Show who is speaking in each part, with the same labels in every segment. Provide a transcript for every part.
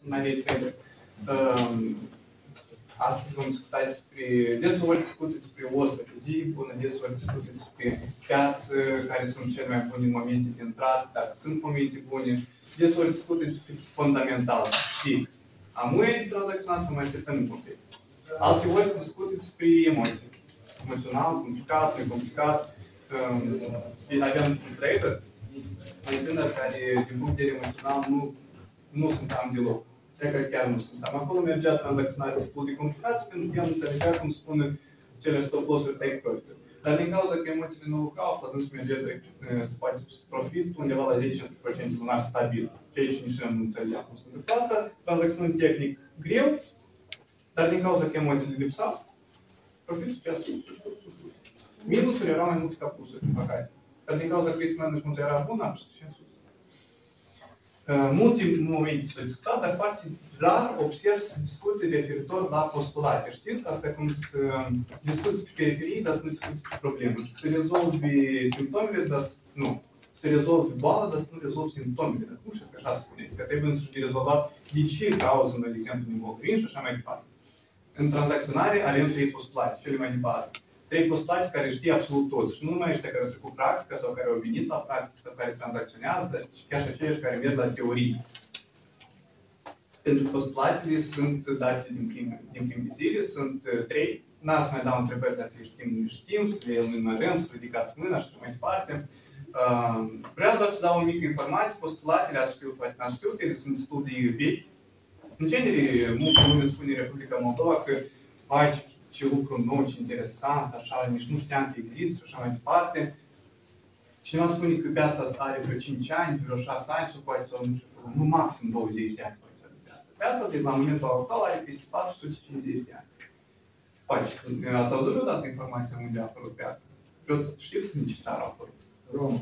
Speaker 1: în aliei astăzi vom discuta despre, desori discută despre o strategie bună, desori discută despre piață, care sunt cele mai bune momente de intrare, dacă sunt momente bune, desori discută despre fundamental, știi, amuie de tranzacționat să mai așteptăm un pic. Alte ori se discută despre emoții, emoțional, complicat, necomplicat. Avem un trader, mai tânăr care, din punct de vedere emoțional, nu sunt am deloc. Cred că chiar nu sunt am. Acolo mergea tranzacționarea destul de complicată, pentru că el nu înțelegea cum spune cele stop-loss-uri take profit. Dar din cauza că emoțiile nu lucrau, atunci mergea să faci profit undeva la 10-15% lunar stabil. Ceea ce nici nu înțelegea cum se întâmplă asta. Tranzacționând tehnic greu, dar din cauza că emoțiile lipsau, profitul stea sus. Minusuri erau mai multe ca plusuri, din păcate. Dar din cauza că risk management era bun, am spus și în sus. Multe momente s-au discutat, dar foarte rar observ să discute referitor la postulate. Știți? Asta e cum să discuți pe periferie, dar să nu discuți pe probleme. Să rezolvi simptomele, dar nu. Să rezolvi boala, dar să nu rezolvi simptomele. Dar cum știți că așa spune? Că trebuie însăși de rezolvat de ce cauză, de exemplu, nivelul green și așa mai departe. În tranzacționare avem 3 postulate, cele mai de bază. 3 postulate care știe absolut toți. Și nu numai ăștia care au trecut practică sau care au venit la practică sau care tranzacționează, dar chiar și aceiași care merg la teorie. Pentru că postulatele sunt date din primele zile, sunt 3. N-am să mai dau întrebări dacă le știm, nu știm, să le enumerăm, să ridicați mâna și așa mai departe. Vreau doar să dau o mică informație. Postulatele, ați știut, poate n-ați știut, ele sunt destul de vechi. În genere, multă lume spune Republica Moldova că faci ce lucru nou, ce interesant, așa, nici nu știam că există, așa mai departe. Cineva spune că piața are vreo 5 ani, vreo 6 ani, sau poate să nu știu, nu maxim 20 de ani poate să are piața. Piața, de la momentul actual, are peste 450 de ani. Poate, ați auzit vreodată informația unde a apărut piața? Știți în ce țară a apărut?
Speaker 2: Roma.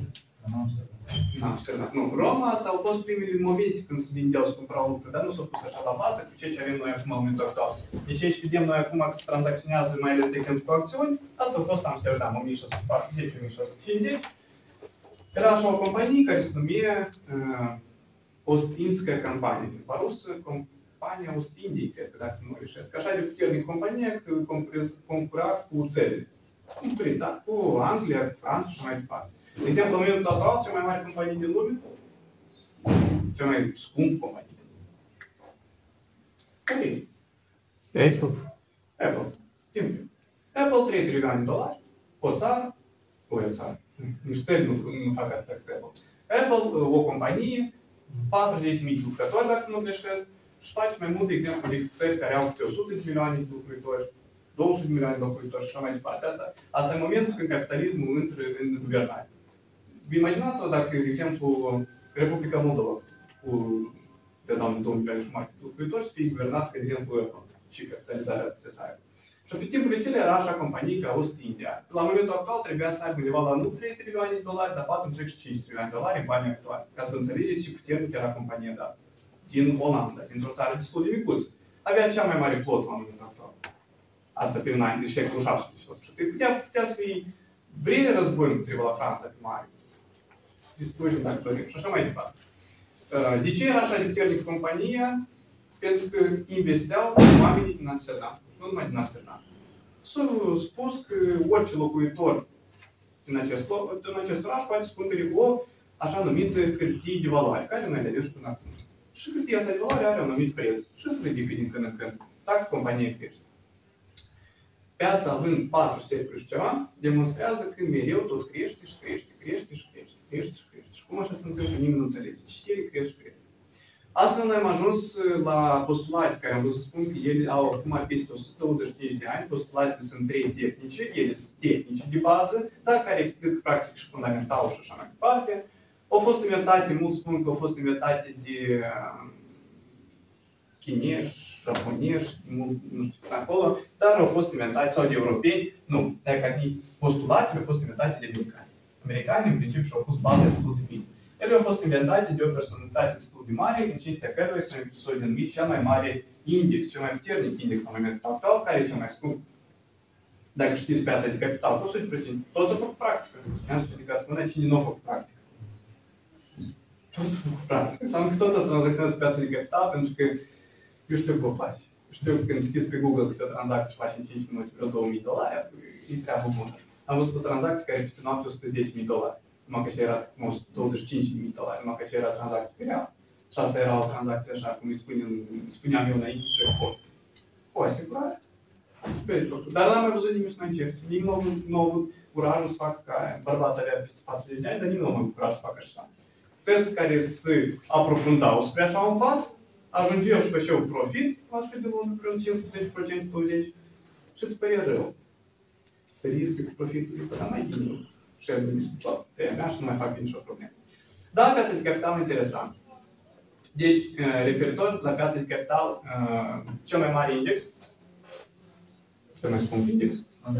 Speaker 1: Nu, Roma, asta au fost primele momente când se vindeau, se cumpărau lucruri, dar nu s-au pus așa la bază cu ceea ce avem noi acum în momentul actual. Deci ce vedem noi acum că se tranzacționează, mai ales, de exemplu, cu acțiuni, asta a fost Amsterdam, 1640-1650. Era așa o companie care se numie Ostinskaya companie, din parusă, compania Ostindiei, cred că dacă nu greșesc. Așa de puternic companie că concura cu țările. Cu Anglia, cu Franța și mai departe. De exemplu, în momentul actual, cea mai mare companie din lume, cea mai scump companie din lume. Apple. Apple, 3 trilioane de dolari, o țară, o țară. Nici țări nu fac atât cât Apple. Apple, o companie, 40.000 de lucrători, dacă nu greșesc, și face mai mult, de exemplu, decât țări care au pe 100 de milioane de lucrători, 200 de milioane de locuitori și așa mai departe. Asta e momentul când capitalismul intră în guvernare. Vă imaginați-vă dacă, de exemplu, Republica Moldova, cu de 2 milioane jumate de lucrători, să fie guvernat, de exemplu, și capitalizarea putea să aibă. Și pe timpul cele era așa companii ca Ostindia. La momentul actual trebuia să aibă undeva la nu 3 trilioane de dolari, dar 4,5 trilioane de dolari în banii actuali. Ca să înțelegeți ce puternic era compania dată. Din Olanda, dintr-o țară destul de micuță. Avea cea mai mare flotă la momentul actual. Asta pe un an, de secolul 17. Putea să-i vreme războiul împotriva la Franța pe mare. Distrugem dacă dorim și așa mai departe. De ce era așa de puternică compania? Pentru că investeau oamenii din Amsterdam. Nu numai din Amsterdam. S-a spus că orice locuitor din acest oraș poate să cumpere o așa numită hârtie de valoare, care noi le avem și până acum. Și hârtia asta de valoare are un anumit preț. Și se ridică din când în când, dacă compania crește. Piața, având 4 secole și ceva, demonstrează că mereu tot crește și crește, crește și crește, crește și crește. Și cum așa se întâmplă, nimeni nu înțelege. Ce crește și crește. Astfel, noi am ajuns la postulate, care am vrut să spun că ele au acum peste 125 de ani. Postulatele sunt 3 tehnice, ele sunt tehnice de bază, dar care explică practic și fundamental și așa mai departe. Au fost inventate, mulți spun că au fost inventate de chinezi, japonezi, nu știu ce acolo, dar au fost inventate, sau de europeni, nu, dacă ar fi postulatele au fost inventate de americani. Americanii, în principiu, și-au pus baza destul de bine. Ele au fost inventate de o personalitate destul de mare, în cinstea căruia s-a denumit cel mai mare index, cel mai puternic index la momentul actual, care e cel mai scump. Dacă știți piața de capital, toți au făcut practică. Am să ridicați până cine nu a făcut practică. Toți frate. Înseamnă că toți ați tranzacționat pe piața de capital, pentru că eu știu cum faci. Știu că când schizi pe Google câte o tranzacție și faci în 5 minute vreo $2000, e treabă bună. Am văzut o tranzacție care pe noapte $110.000. Numai că și era $125.000, numai că și era tranzacție real. Și asta era o tranzacție așa, cum îi spuneam eu înainte, jackpot. O asigurare. Dar n-am mai văzut nimic să mai încerce. Nimeni nu a avut curajul să facă ca bărbat avea peste 40 de ani, dar nimeni nu a avut curaj să facă așa. Toți care se aprofundau spre așa un pas, ajungeau și făceau profit, la sfârșit de lună, prin 15%, 20% și îți părea rău. Să riscă cu profitul ăsta, dar mai bine. Și el niște toate mea și nu mai fac nicio problemă. Dar piața de capital interesant. Deci, referitor la piața de capital, cel mai mare index, cel mai scump index,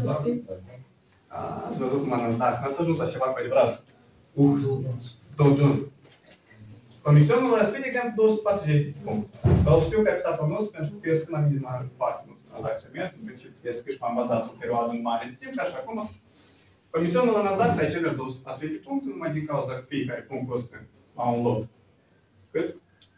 Speaker 1: ați văzut cum a Nasdaq, n-ați ajuns la ceva cu adevărat. Dow Jones. Comisionul la spune, de exemplu, 240 de puncte. Dar știu capitatul nostru pentru că este la mare foarte mult tranzacții mese, în principiu este că și m-am bazat o perioadă mare de timp, ca și acum. Comisionul la Nasdaq ai celor 240 de puncte, numai din cauza că fiecare punct costă la un lot. Cât?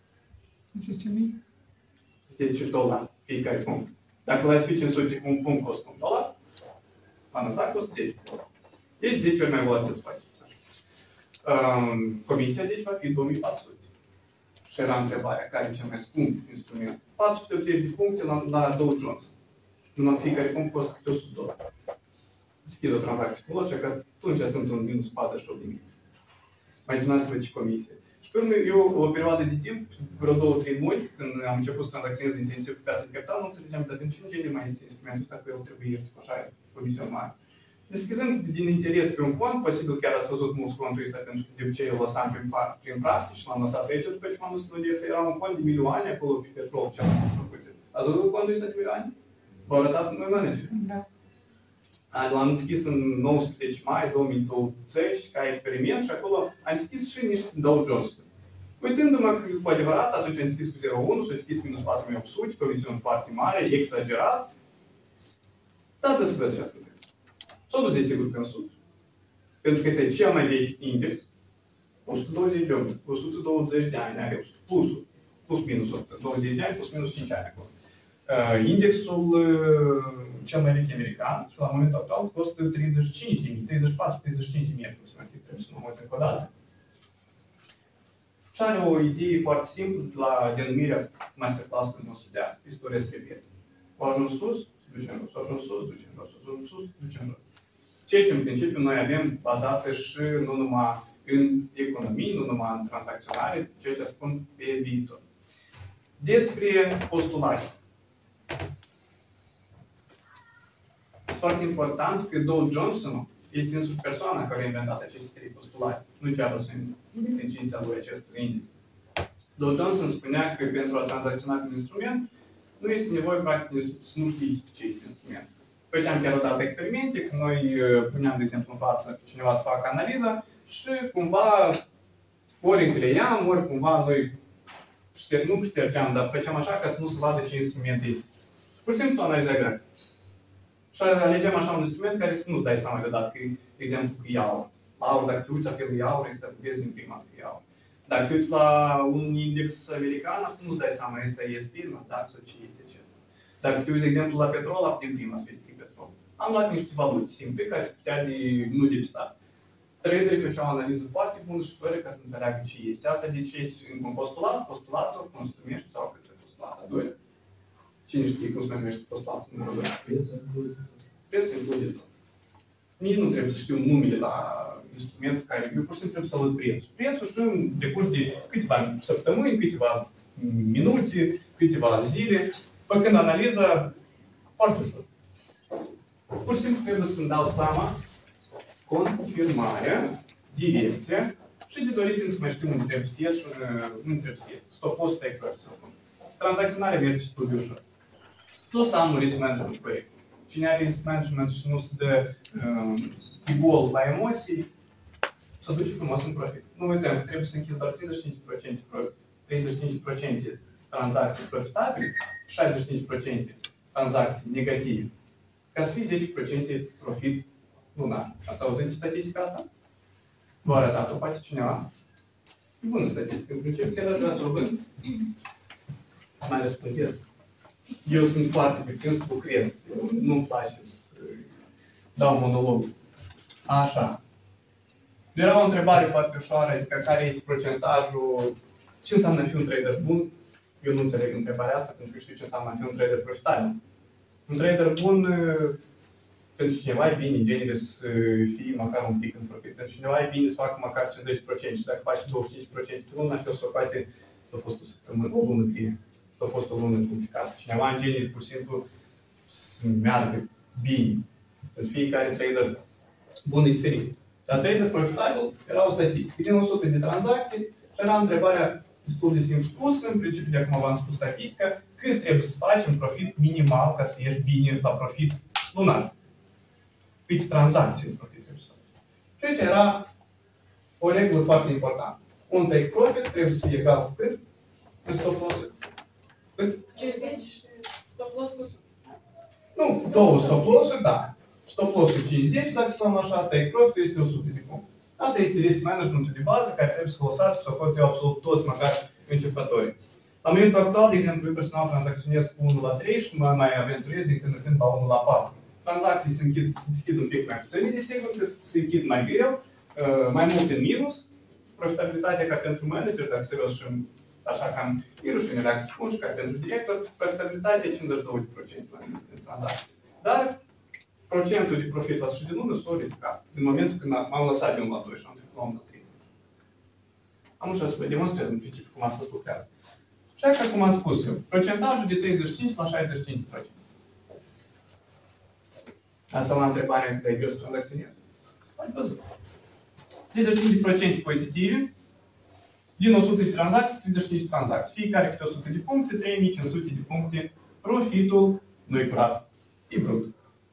Speaker 2: 10.000?
Speaker 1: $10 fiecare punct. Dacă l-ai spune 500, un punct costă $1, la Nasdaq costă $10. Deci 10 ori mai volatil spațiu. Comisia deci va fi 2400. Și era întrebarea, care e cel mai scump instrument? 480 de puncte la Dow Jones. Numai fiecare punct costă câte $100. Deschid o tranzacție cu lot, și că atunci sunt un minus 48 de mii. Imaginați-vă ce comisie. Și pe urmă, eu, o perioadă de timp, vreo 2-3 luni, când am început să tranzacționez intensiv pe piața de capital, nu înțelegeam, dar din ce în genere mai este instrumentul ăsta, că el trebuie să așa, comision mare. Deschizând din interes pe un cont, posibil chiar ați văzut mulți conturi ăsta, pentru că de obicei îl lăsam prin practic și l-am lăsat aici, după ce m-am dus în Odessa, era un cont de milioane acolo pe petrol, ce am făcut. Ați văzut contul ăsta de milioane? V-au arătat noi manager.
Speaker 2: Da.
Speaker 1: L-am deschis în 19 mai 2020 ca experiment și acolo am deschis și niște Dow Jones. Uitându-mă că cu adevărat, atunci am deschis cu 0,1, s-a deschis minus 4.800, comisiune foarte mare, exagerat. Dar să văd ce a scris. S-a dus desigur pe 100. Pentru că este cel mai vechi index. 120 de ani, 120 de ani are plus minus 120 de ani, plus minus 5 ani acolo. Indexul cel mai vechi american și la momentul actual costă 34-35 de mii aproximativ, trebuie să mă uit încă o dată. Și are o idee foarte simplă la denumirea masterclass-ului nostru de azi, istoria secretă. O ajuns sus, se duce în jos, o ajuns sus, duce în jos, o ajuns sus, duce în jos. Ceea ce în principiu noi avem bazată și nu numai în economie, nu numai în tranzacționare, ceea ce spun pe viitor. Despre postulații. Este foarte important că Dow Jones este însuși persoana care a inventat aceste trei postulate. Nu ceaba să invite în cinstea lui acest index. Dow Jones spunea că pentru a tranzacționa un instrument, nu este nevoie practic să nu știți ce este instrument. Făceam chiar o dată experimente, când noi puneam, de exemplu, în față cineva să facă analiza și cumva ori încleiam, ori cumva noi nu ștergeam, dar făceam așa ca să nu se vadă ce instrument este. Pur și simplu analiza grafică. Și alegem așa un instrument care să nu-ți dai seama deodată că, de exemplu, că e aur. Aur, dacă te uiți la felul aur, este vezi din prima că e aur. Dacă te uiți la un index american, nu-ți dai seama, este ESP, Nasdaq sau ce este acesta. Dacă te uiți, de exemplu, la petrol, din prima să vezi că e petrol. Am luat niște valori simple care se putea nu depista. Traderii făceau o analiză foarte bună și fără ca să înțeleagă ce este. Asta de ce este un postulat, postulatul, cum se numește sau către postulat a doilea. Cine știe cum se numește postulatul numărul 2? Prețul include. Nici nu trebuie să știu numele la instrument care eu pur și simplu trebuie să văd prețul. Prețul știu în decurs de câteva săptămâni, câteva minute, câteva zile, făcând analiza foarte ușor. Pur și simplu trebuie să-mi dau seama confirmarea, direcția și de dorit când să mai știu unde trebuie să ies și unde trebuie să ies. Stop-loss, take profit să spun. Tranzacționarea merge destul de ușor. Nu să am un risk management proiect. Cine are risk management și nu se dă de gol la emoții, să duce frumos în profit. Nu uităm că trebuie să închizi doar 35% tranzacții profitabile, 65% tranzacții negative, ca să fie 10% profit lunar. Ați auzit de statistica asta? V-a arătat-o poate cineva? E bună statistică, în principiu, chiar aș vrea să o văd. Mai răspundeți. Eu sunt foarte prins să lucrez. Nu-mi place să dau monolog. Așa. Era o întrebare foarte ușoară, adică care este procentajul, ce înseamnă a fi un trader bun? Eu nu înțeleg întrebarea asta, pentru că știu ce înseamnă a fi un trader profitabil. Un trader bun, pentru cineva e bine, bine să fie măcar un pic în profit. Pentru cineva e bine să facă măcar 50% și dacă faci 25% pe lună, și o să o poate, s-a fost o săptămână, o lună plie. S-a fost o lună complicată. Cineva în genere, pur și simplu, să meargă bine. Pentru fiecare trader bun e diferit. Dar trader profitabil era o statistică. Din 100 de tranzacții și era întrebarea destul de simplu pusă, în principiu, de acum v-am spus statistica, cât trebuie să faci un profit minimal ca să ieși bine la profit lunar. Câte tranzacții în profit trebuie să faci. Și aici era o regulă foarte importantă. Un take profit trebuie să fie egal cu cât? În stop loss-uri. Cât?
Speaker 2: 50 stop loss cu 100.
Speaker 1: Nu, două stop loss-uri, da. Stop loss-ul 50, dacă stăm așa, take profit este 100 de puncte. Asta este risk managementul de bază care trebuie să folosească să o facă eu absolut toți, măcar începătorii. La momentul actual, de exemplu, eu personal tranzacționez cu 1 la 3 și mai aventurez din când în când la 1 la 4. Tranzacții se deschid un pic mai puțin, desigur că se închid mai greu, mai mult în minus. Profitabilitatea ca pentru manager, dacă serios și așa cam irușine, dacă spun și ca pentru director, profitabilitatea e 52% în tranzacții. Dar procentul de profit la sfârșit de lună s-a ridicat. Din momentul când m-am lăsat de 1 la 2 și am trecut la 1 la 3. Am ușor să vă demonstrez în principiu cum asta se lucrează. Și așa cum am spus eu, procentajul de 35 la 65%. Asta e o întrebare de greu să tranzacționez. Ați văzut. 35% pozitive. Din 100 de tranzacții, 35 tranzacții. Fiecare câte 100 de puncte, 3500 de puncte. Profitul nu-i curat, e brut.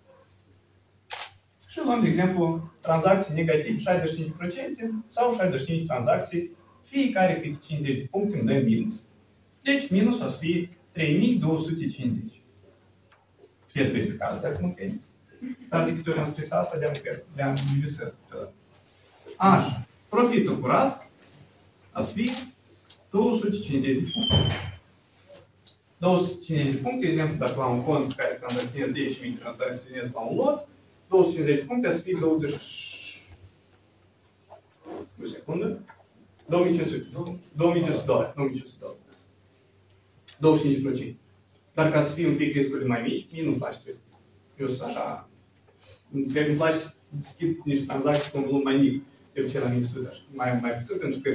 Speaker 1: Și luăm, de exemplu, tranzacții negative, 65% sau 65 tranzacții, fiecare câte 50 de puncte îmi dă minus. Deci minusul o să fie 3250. Puteți verifica dacă nu crede. Dar de câte ori am scris asta, de-am visez. Așa. Profitul curat o să fie 250 de puncte. 250 de puncte, de exemplu, dacă la un cont care tranzacționez 10.000, tranzacționez la un lot, 250 de puncte, o să fie 20... O secundă. 2500. 2500 dolari. 25%. Dar ca să fie un pic riscurile mai mici, mie nu-mi place risc. Eu sunt așa... Îmi place să deschid niște tranzacții cu un volum mai mic. De obicei la mine sunt așa, mai puțin, pentru că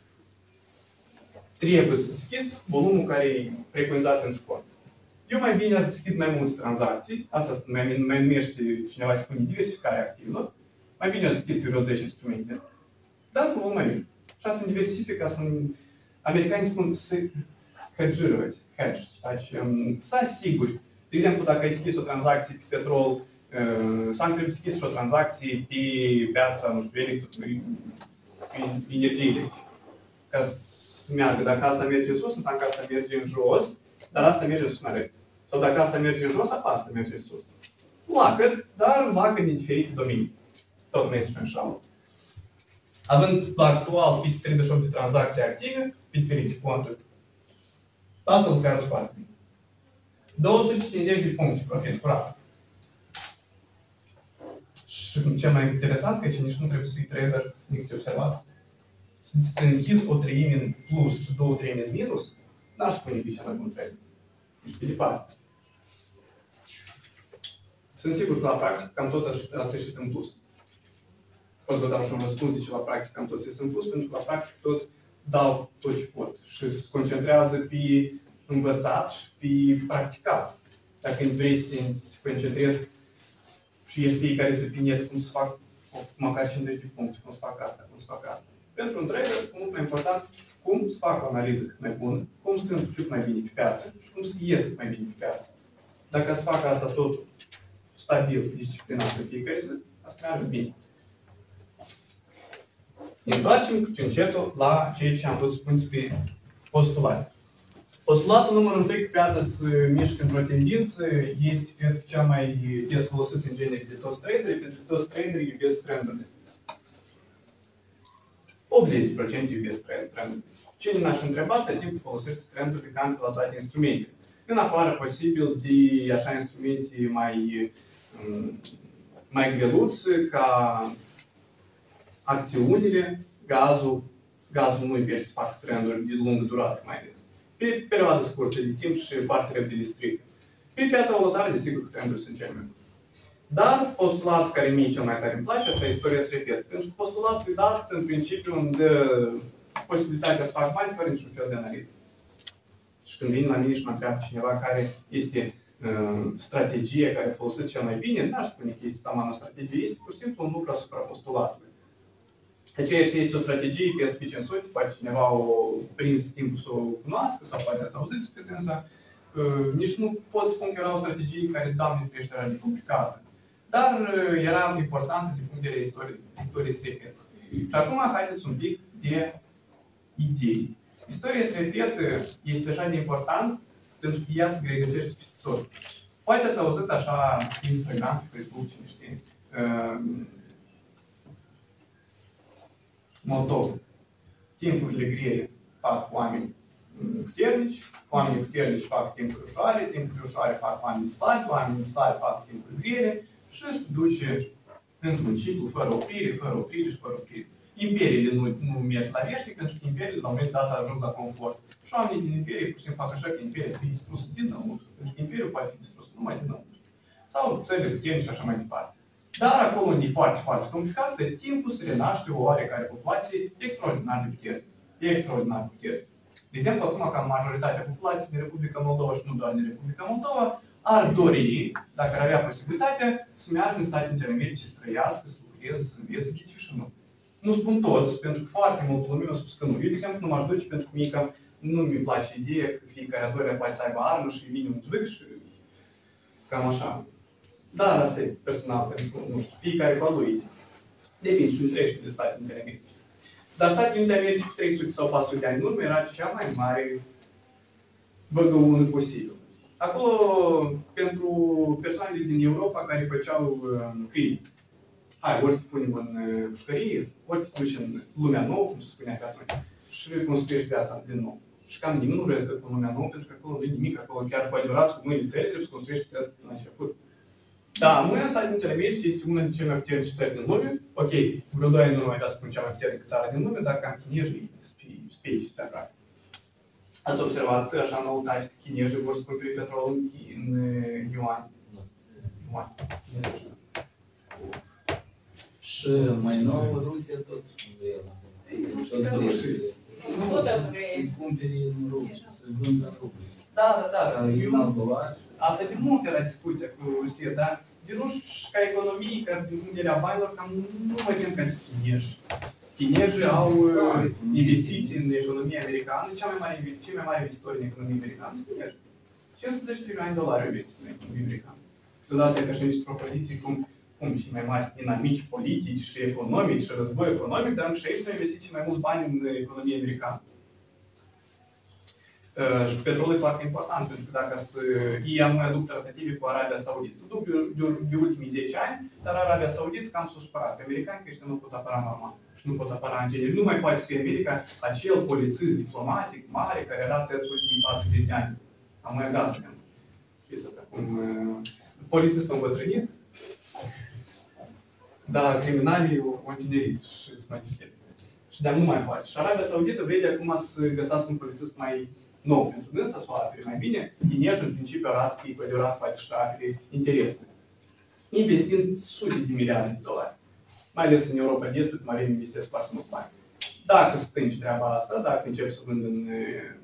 Speaker 1: trebuie să deschid volumul care e preconizat pentru cont. Eu mai bine aș deschid mai multe tranzacții, asta mai numește, cineva spune diversificare activă, mai bine aș deschid pe vreo 10 instrumente, dar cu volum mai mic. Și asta se diversifică, americanii spun să hedge, să asiguri. De exemplu, dacă ai deschis o tranzacție pe petrol, să am deschis și o tranzacție pe piața, nu știu, energie electrică. Ca să meargă, dacă asta merge în sus, înseamnă că asta merge în jos, dar asta merge în sus mai repede. Sau dacă asta merge în jos, asta merge în sus. Lacăt, dar lacăt din diferite domenii. Tot nu este așa. Având la actual peste 38 de tranzacții active, pe diferite conturi, asta lucrează foarte bine. 250 de puncte profit curat. Și cel mai interesant, că aici nici nu trebuie să fii trader, nici observați. Să închizi o treime în plus și două treime în minus, n-aș spune că e cel mai bun trader. Deci pe departe. Sunt sigur că la practic cam toți ați ieșit în plus. Pot să vă dau și un răspuns de ce la practic cam toți ieșit în plus, pentru că la practic toți dau tot ce pot și se concentrează pe învățat și pe practicat. Dacă vrei să te concentrezi și ești fiecare să pinet cum să fac măcar 50 de puncte, cum să fac asta, cum să fac asta. Pentru un trader, mult mai important, cum să fac o analiză cât mai bună, cum să îmi cât mai bine pe piață și cum să ies cât mai bine pe piață. Dacă să fac asta totul stabil, disciplinat pe fiecare zi, asta meargă bine. Ne întoarcem cu încetul la ceea ce am vrut să spun pe postulate. Postulatul numărul 1 că piața se mișcă într-o tendință este, cred, cea mai des folosit în genere de toți traderii, pentru că toți traderii iubesc trendurile. 80% iubesc trendul. Cine n-aș întreba, pe timpul folosește trendurile cam la toate instrumentele. În afară posibil de așa instrumente mai greluți ca acțiunile, gazul nu iubește să facă trenduri de lungă durată mai ales. Pe perioadă scurtă de timp și foarte repede le strică. Pe piața voluntară, desigur, că trendurile sunt cele mai bune. Dar postulatul care mie cel mai tare îmi place, asta e istoria se repetă. Pentru că postulatul e dat, în principiu, îmi dă posibilitatea să fac bani fără niciun fel de analiză. Și când vine la mine și mă întreabă cineva care este strategia care folosește cel mai bine, n-aș spune că este tamană strategie, este pur și simplu un lucru asupra postulatului. Aceeași este o strategie pe SP500, poate cineva o prins timpul să o cunoască sau poate ați auzit despre dânsa. Nici nu pot spune că era o strategie care, Doamne ferește, era de complicată. Dar era importantă din punct de vedere istoriei se repetă. Și acum haideți un pic de idei. Istoria se repetă este așa de important pentru că ea se regăsește peste tot. Poate ați auzit așa pe Instagram, pe Facebook, cine știe, motovul. Timpurile grele fac oameni puternici, oamenii puternici fac timpuri ușoare, timpurile ușoare fac oameni slabi, oamenii slabi fac timpuri grele și se duce într-un ciclu fără oprire și fără oprire. Imperiile nu merg la veșnic, pentru că imperiile la un moment dat ajung la confort. Și oamenii din imperie pur și simplu fac așa că imperia să fie distrusă dinăuntru, pentru că imperiul poate fi distrus numai dinăuntru. Sau țările puternice și așa mai departe. Dar acolo unde e foarte, foarte complicat, pe timpul se renaște o oarecare populație extraordinar de puternică. E extraordinar de puternică. De exemplu, acum, ca majoritatea populației din Republica Moldova și nu doar din Republica Moldova, ar dori, dacă ar avea posibilitatea, să meargă în Statele Unite ale Americii, să trăiască, să lucreze, să învețe, ghici și nu. Nu spun toți, pentru că foarte multă lume mi-a spus că nu. Eu, de exemplu, nu m-aș duce pentru că mie cam nu mi place ideea că fiecare a doilea poate să aibă armă și vine un zvâc și cam așa. Dar asta e personal, pentru că, nu știu, fiecare cu a lui. Depinde și nu trăiește de Statele Unite ale Americii. Dar Statele Unite ale Americii cu 300 sau 400 de ani în urmă era cea mai mare băgăună posibil. Acolo, pentru persoanele din Europa care făceau crime, ori te punem în pușcărie, ori te duci în lumea nouă, cum se spunea pe atunci, și construiești viața din nou. Și cam nimeni nu restă cu lumea nouă, pentru că acolo nu e nimic, acolo chiar cu adevărat, cu mâinile tale, trebuie să construiești la început. Da, mâna Statele Unite ale Americii este una din cele mai puternice țări din lume. Ok, vreo 2 ani nu mai da să spun cea mai puternică țară din lume, dar cam chinezii spei de aproape. Ați observat așa în noutate că chinezii vor să cumpere petrolul în yuan.
Speaker 3: Și mai nou, Rusia tot vrea. Să-i cumpere în ruble, să-i vândă în ruble.
Speaker 1: Da. Asta de mult era discuția cu Rusia, dar de ruși ca economie, ca din punct de vedere a banilor, cam nu mă tem ca chinezi. Chinezii au investiții în economia americană, cei mai mari investitori în economia americană sunt chinezi. $500 de trilioane investiți în economia americană. Câteodată ca și niște propoziții cum și mai mari dinamici politici și economici și război economic, dar și aici noi investim cei mai mulți bani în economia americană. Și cu petrolul e foarte important, pentru că dacă ei am aduc tratative cu Arabia Saudită, de ultimii 10 ani, dar Arabia Saudită cam s-a supărat pe americani că ăștia nu pot apăra normal și nu pot apăra în genere. Nu mai poate să fie America acel polițist diplomatic mare care era tăți ultimii 40 de ani. Am mai gata. Știți asta cum polițistul îmbătrânit, dar criminalii au tinerit și sunt mai deștepți. Și de-a nu mai poate. Și Arabia Saudită vede acum să găsească un polițist mai nou pentru dânsa, să o apere mai bine. Chinezii, în principiu, arată că e cu adevărat poate să-și apere interesele. Investind sute de miliarde de dolari. Mai ales în Europa de Est, mai investesc foarte mulți bani. Dacă stângi treaba asta, dacă începi să vând în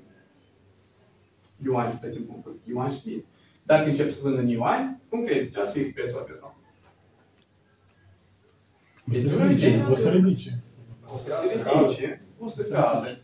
Speaker 1: yuan, tot timpul yuan și dacă începi să vând în yuan, cum crezi? Ce o să fie prețul la petrol?
Speaker 4: O să ridice.
Speaker 1: O să scadă.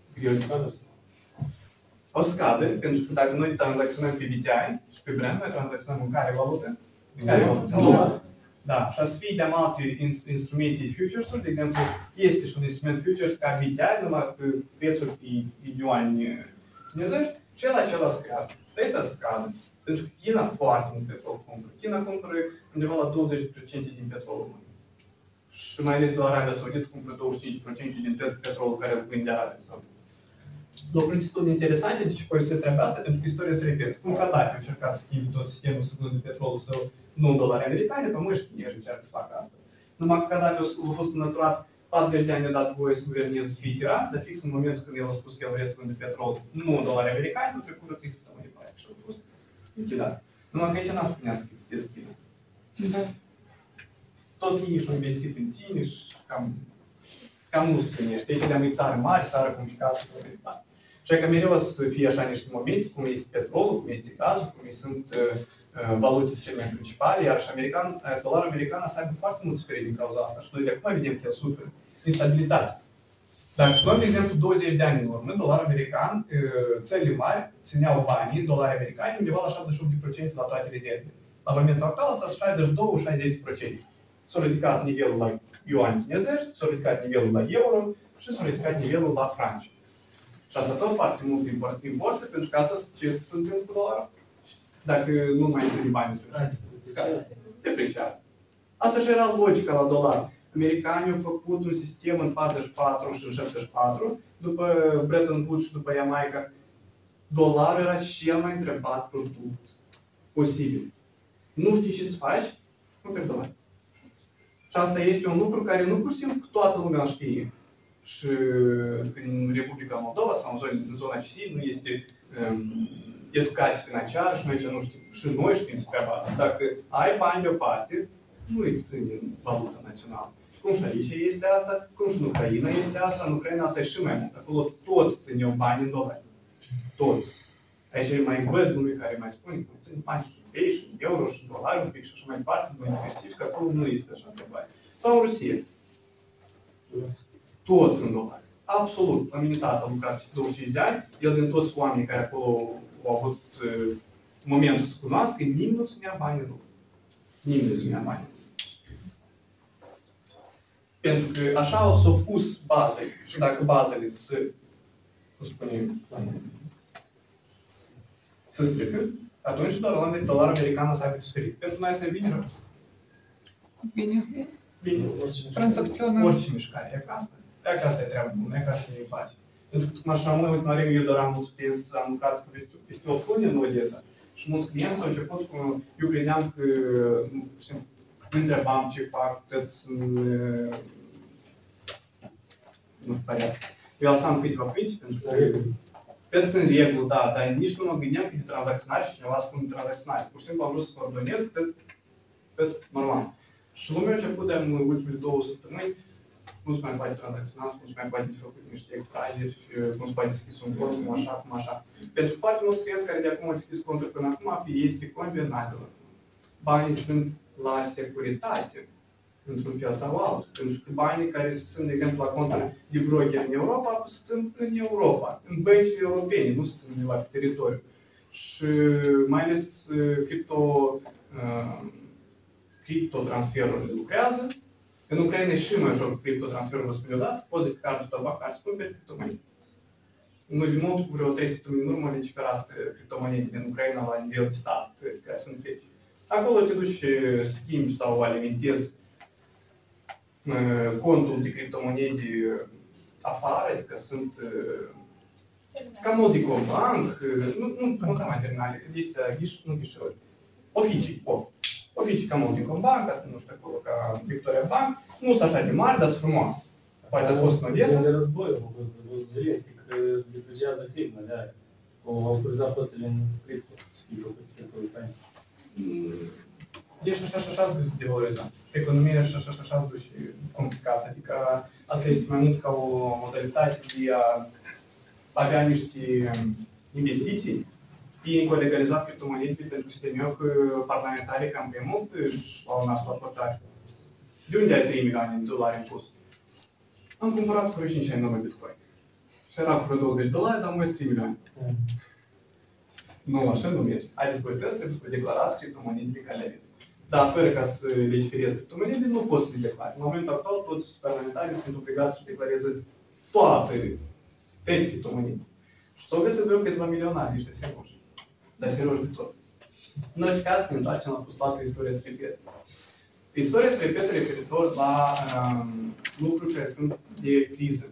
Speaker 1: O să scadă, pentru că dacă noi tranzacționăm pe BTI și pe Brent, noi tranzacționăm în care valută? În care valută? Da, și o să fie de alte instrumente futures-uri, de exemplu, este și un instrument futures ca BTI, numai pe prețuri pe yuani chinezești, și acela scadă. Ăsta scadă. Pentru că China foarte mult petrol cumpără. China cumpără undeva la 20% din petrolul lumii. Și mai ales de la Arabia Saudită cumpără 25% din tot petrolul care îl vinde Arabia Saudită. Lucruri destul de interesante, de ce povestesc treaba asta, pentru că istoria se repetă. Cum Gaddafi a încercat să schimbe tot sistemul să vândă petrolul său nu în dolari americani, pe măști chinezi încearcă să facă asta. Numai că Gaddafi a fost înăturat 40 de ani, a dat voie să guverneze să fie tiran, dar fix în momentul când el a spus că el vrea să vândă petrol nu în dolari americani, nu trecut vreo 3 săptămâni după aia și a fost închidat. Numai că aici n-a spunea să criticezi China. Tot ei și-au investit în tine și cam nu spunești. Aici de-am e țară mare, țară complicată și tot mai. Și că mereu o să fie așa niște momente, cum este petrolul, cum este gazul, cum sunt valutele cele mai principale, iar și dolarul american să aibă foarte mult suferit din cauza asta. Și noi de acum vedem că el suferă instabilitate. Dacă să luăm, de exemplu, 20 de ani în urmă, dolarul american, țările mari țineau banii în dolari americani undeva la 78% la toate rezervele. La momentul actual s-a 62-60%. S-a ridicat nivelul la yuan chinezești, s-a ridicat nivelul la euro și s-a ridicat nivelul la franci. Și asta tot foarte mult importă, pentru că asta ce se întâmplă cu dolarul? Dacă nu mai ține banii să scade, depreciază. Asta și era logica la dolar. Americanii au făcut un sistem în 44 și în 74, după Bretton Woods și după Jamaica. Dolarul era cel mai întrebat produs posibil. Nu știi ce să faci? Cumperi dolari. Și asta este un lucru care nu pur și simplu toată lumea știe. Și în Republica Moldova sau în zona CISI nu este educație financiară și noi ce nu știm. Și noi știm să treaba asta. Dacă ai bani deoparte, nu îi ține valuta națională. Cum și aici este asta, cum și în Ucraina este asta, în Ucraina asta e și mai mult. Acolo toți țineau bani în dolari. Toți. Aici mai văd lumii care mai spun că țin bani și în lei, și în euro, și în dolari un pic și așa mai departe, mai diversific, că acolo nu este așa de bani. Sau în Rusia. Toți în dolari. Absolut. La mine tata a lucrat peste 25 de ani, el din toți oamenii care acolo au avut momentul să cunoască, nimeni nu ținea bani în dolari. Nimeni nu ținea bani. Pentru că așa s-au pus bazele. Și dacă bazele să strică, atunci dolarul american să aibă de suferit. Pentru noi asta e bine rău.
Speaker 5: Bine.
Speaker 1: Bine.
Speaker 5: Tranzacționăm.
Speaker 1: Orice mișcare. E ca asta. E ca asta e treaba bună. E ca asta e pace. Pentru că, cum așa, mă, ultima vreme, eu doar am mulți clienți, am lucrat peste o lună în Odessa. Și mulți clienți au început cu... Eu credeam că, nu întrebam ce fac, toți nu părea. Eu lăsam câteva cuvinte pentru că toți sunt reguli, da, dar nici nu mă gândeam că de tranzacționare și cineva spune de tranzacționare. Pur și simplu am vrut să coordonez că toți normal. Și lumea a început de în ultimele 2 săptămâni, cum se mai poate tranzacționa, cum se mai poate de făcut niște extrageri, cum se poate deschis un cont, cum așa, cum așa. Pentru foarte mulți clienți care de acum au deschis conturi până acum, este convenabil. Banii sunt la securitate, într-un fel sau altul. Pentru că banii care sunt, de exemplu, la conturi de broker în Europa, sunt în Europa, în băncile europene, nu sunt undeva pe teritoriu. Și mai ales criptotransferurile lucrează. În Ucraina e și mai ușor criptotransferul, vă spun eu dat, poți de pe cardul tău bancar să cumperi criptomonede. În ultimul cu vreo 3 săptămâni în urmă, au legiferat criptomonede din Ucraina la nivel de stat, care sunt legi. Acolo te duci, schimbi sau alimentezi contul de criptomonede afară, adică sunt ca Modico Bank, nu ca mai terminale, este ghișeuri, oficii ca Modico Bank, nu știu acolo, ca Victoria Bank, nu sunt așa de mari, dar sunt frumoase. Poate ați fost în Odessa?
Speaker 6: De război, Zelenski, că se depreciază criptele de aia. Au autorizat plățile în cripto, să fie făcute pe Ucraina.
Speaker 1: Deci așa de valorizat. Economia și așa și complicată. Adică asta este mai mult ca o modalitate de a avea niște investiții. Ei au legalizat criptomonede pentru că se temeau că parlamentarii cam pe mult își au nasul la portaj. De unde ai 3 milioane de dolari în plus? Am cumpărat cu 5 ani în urmă Bitcoin. Și era cu $20, dar mai 3 milioane. Nu, așa nu merge. Haideți voi tăți, trebuie să vă declarați criptomonedele ca le aveți. Dar fără ca să legiferezi criptomonede, nu poți să le declari. În momentul actual, toți parlamentarii sunt obligați să declareze toate criptomonede. Și s-au găsit vreo câțiva milionari, niște serioși. Dar serioși de tot. În orice caz, ne întoarcem la postulat că istoria se repetă. Istoria se repetă referitor la lucruri care sunt de criză.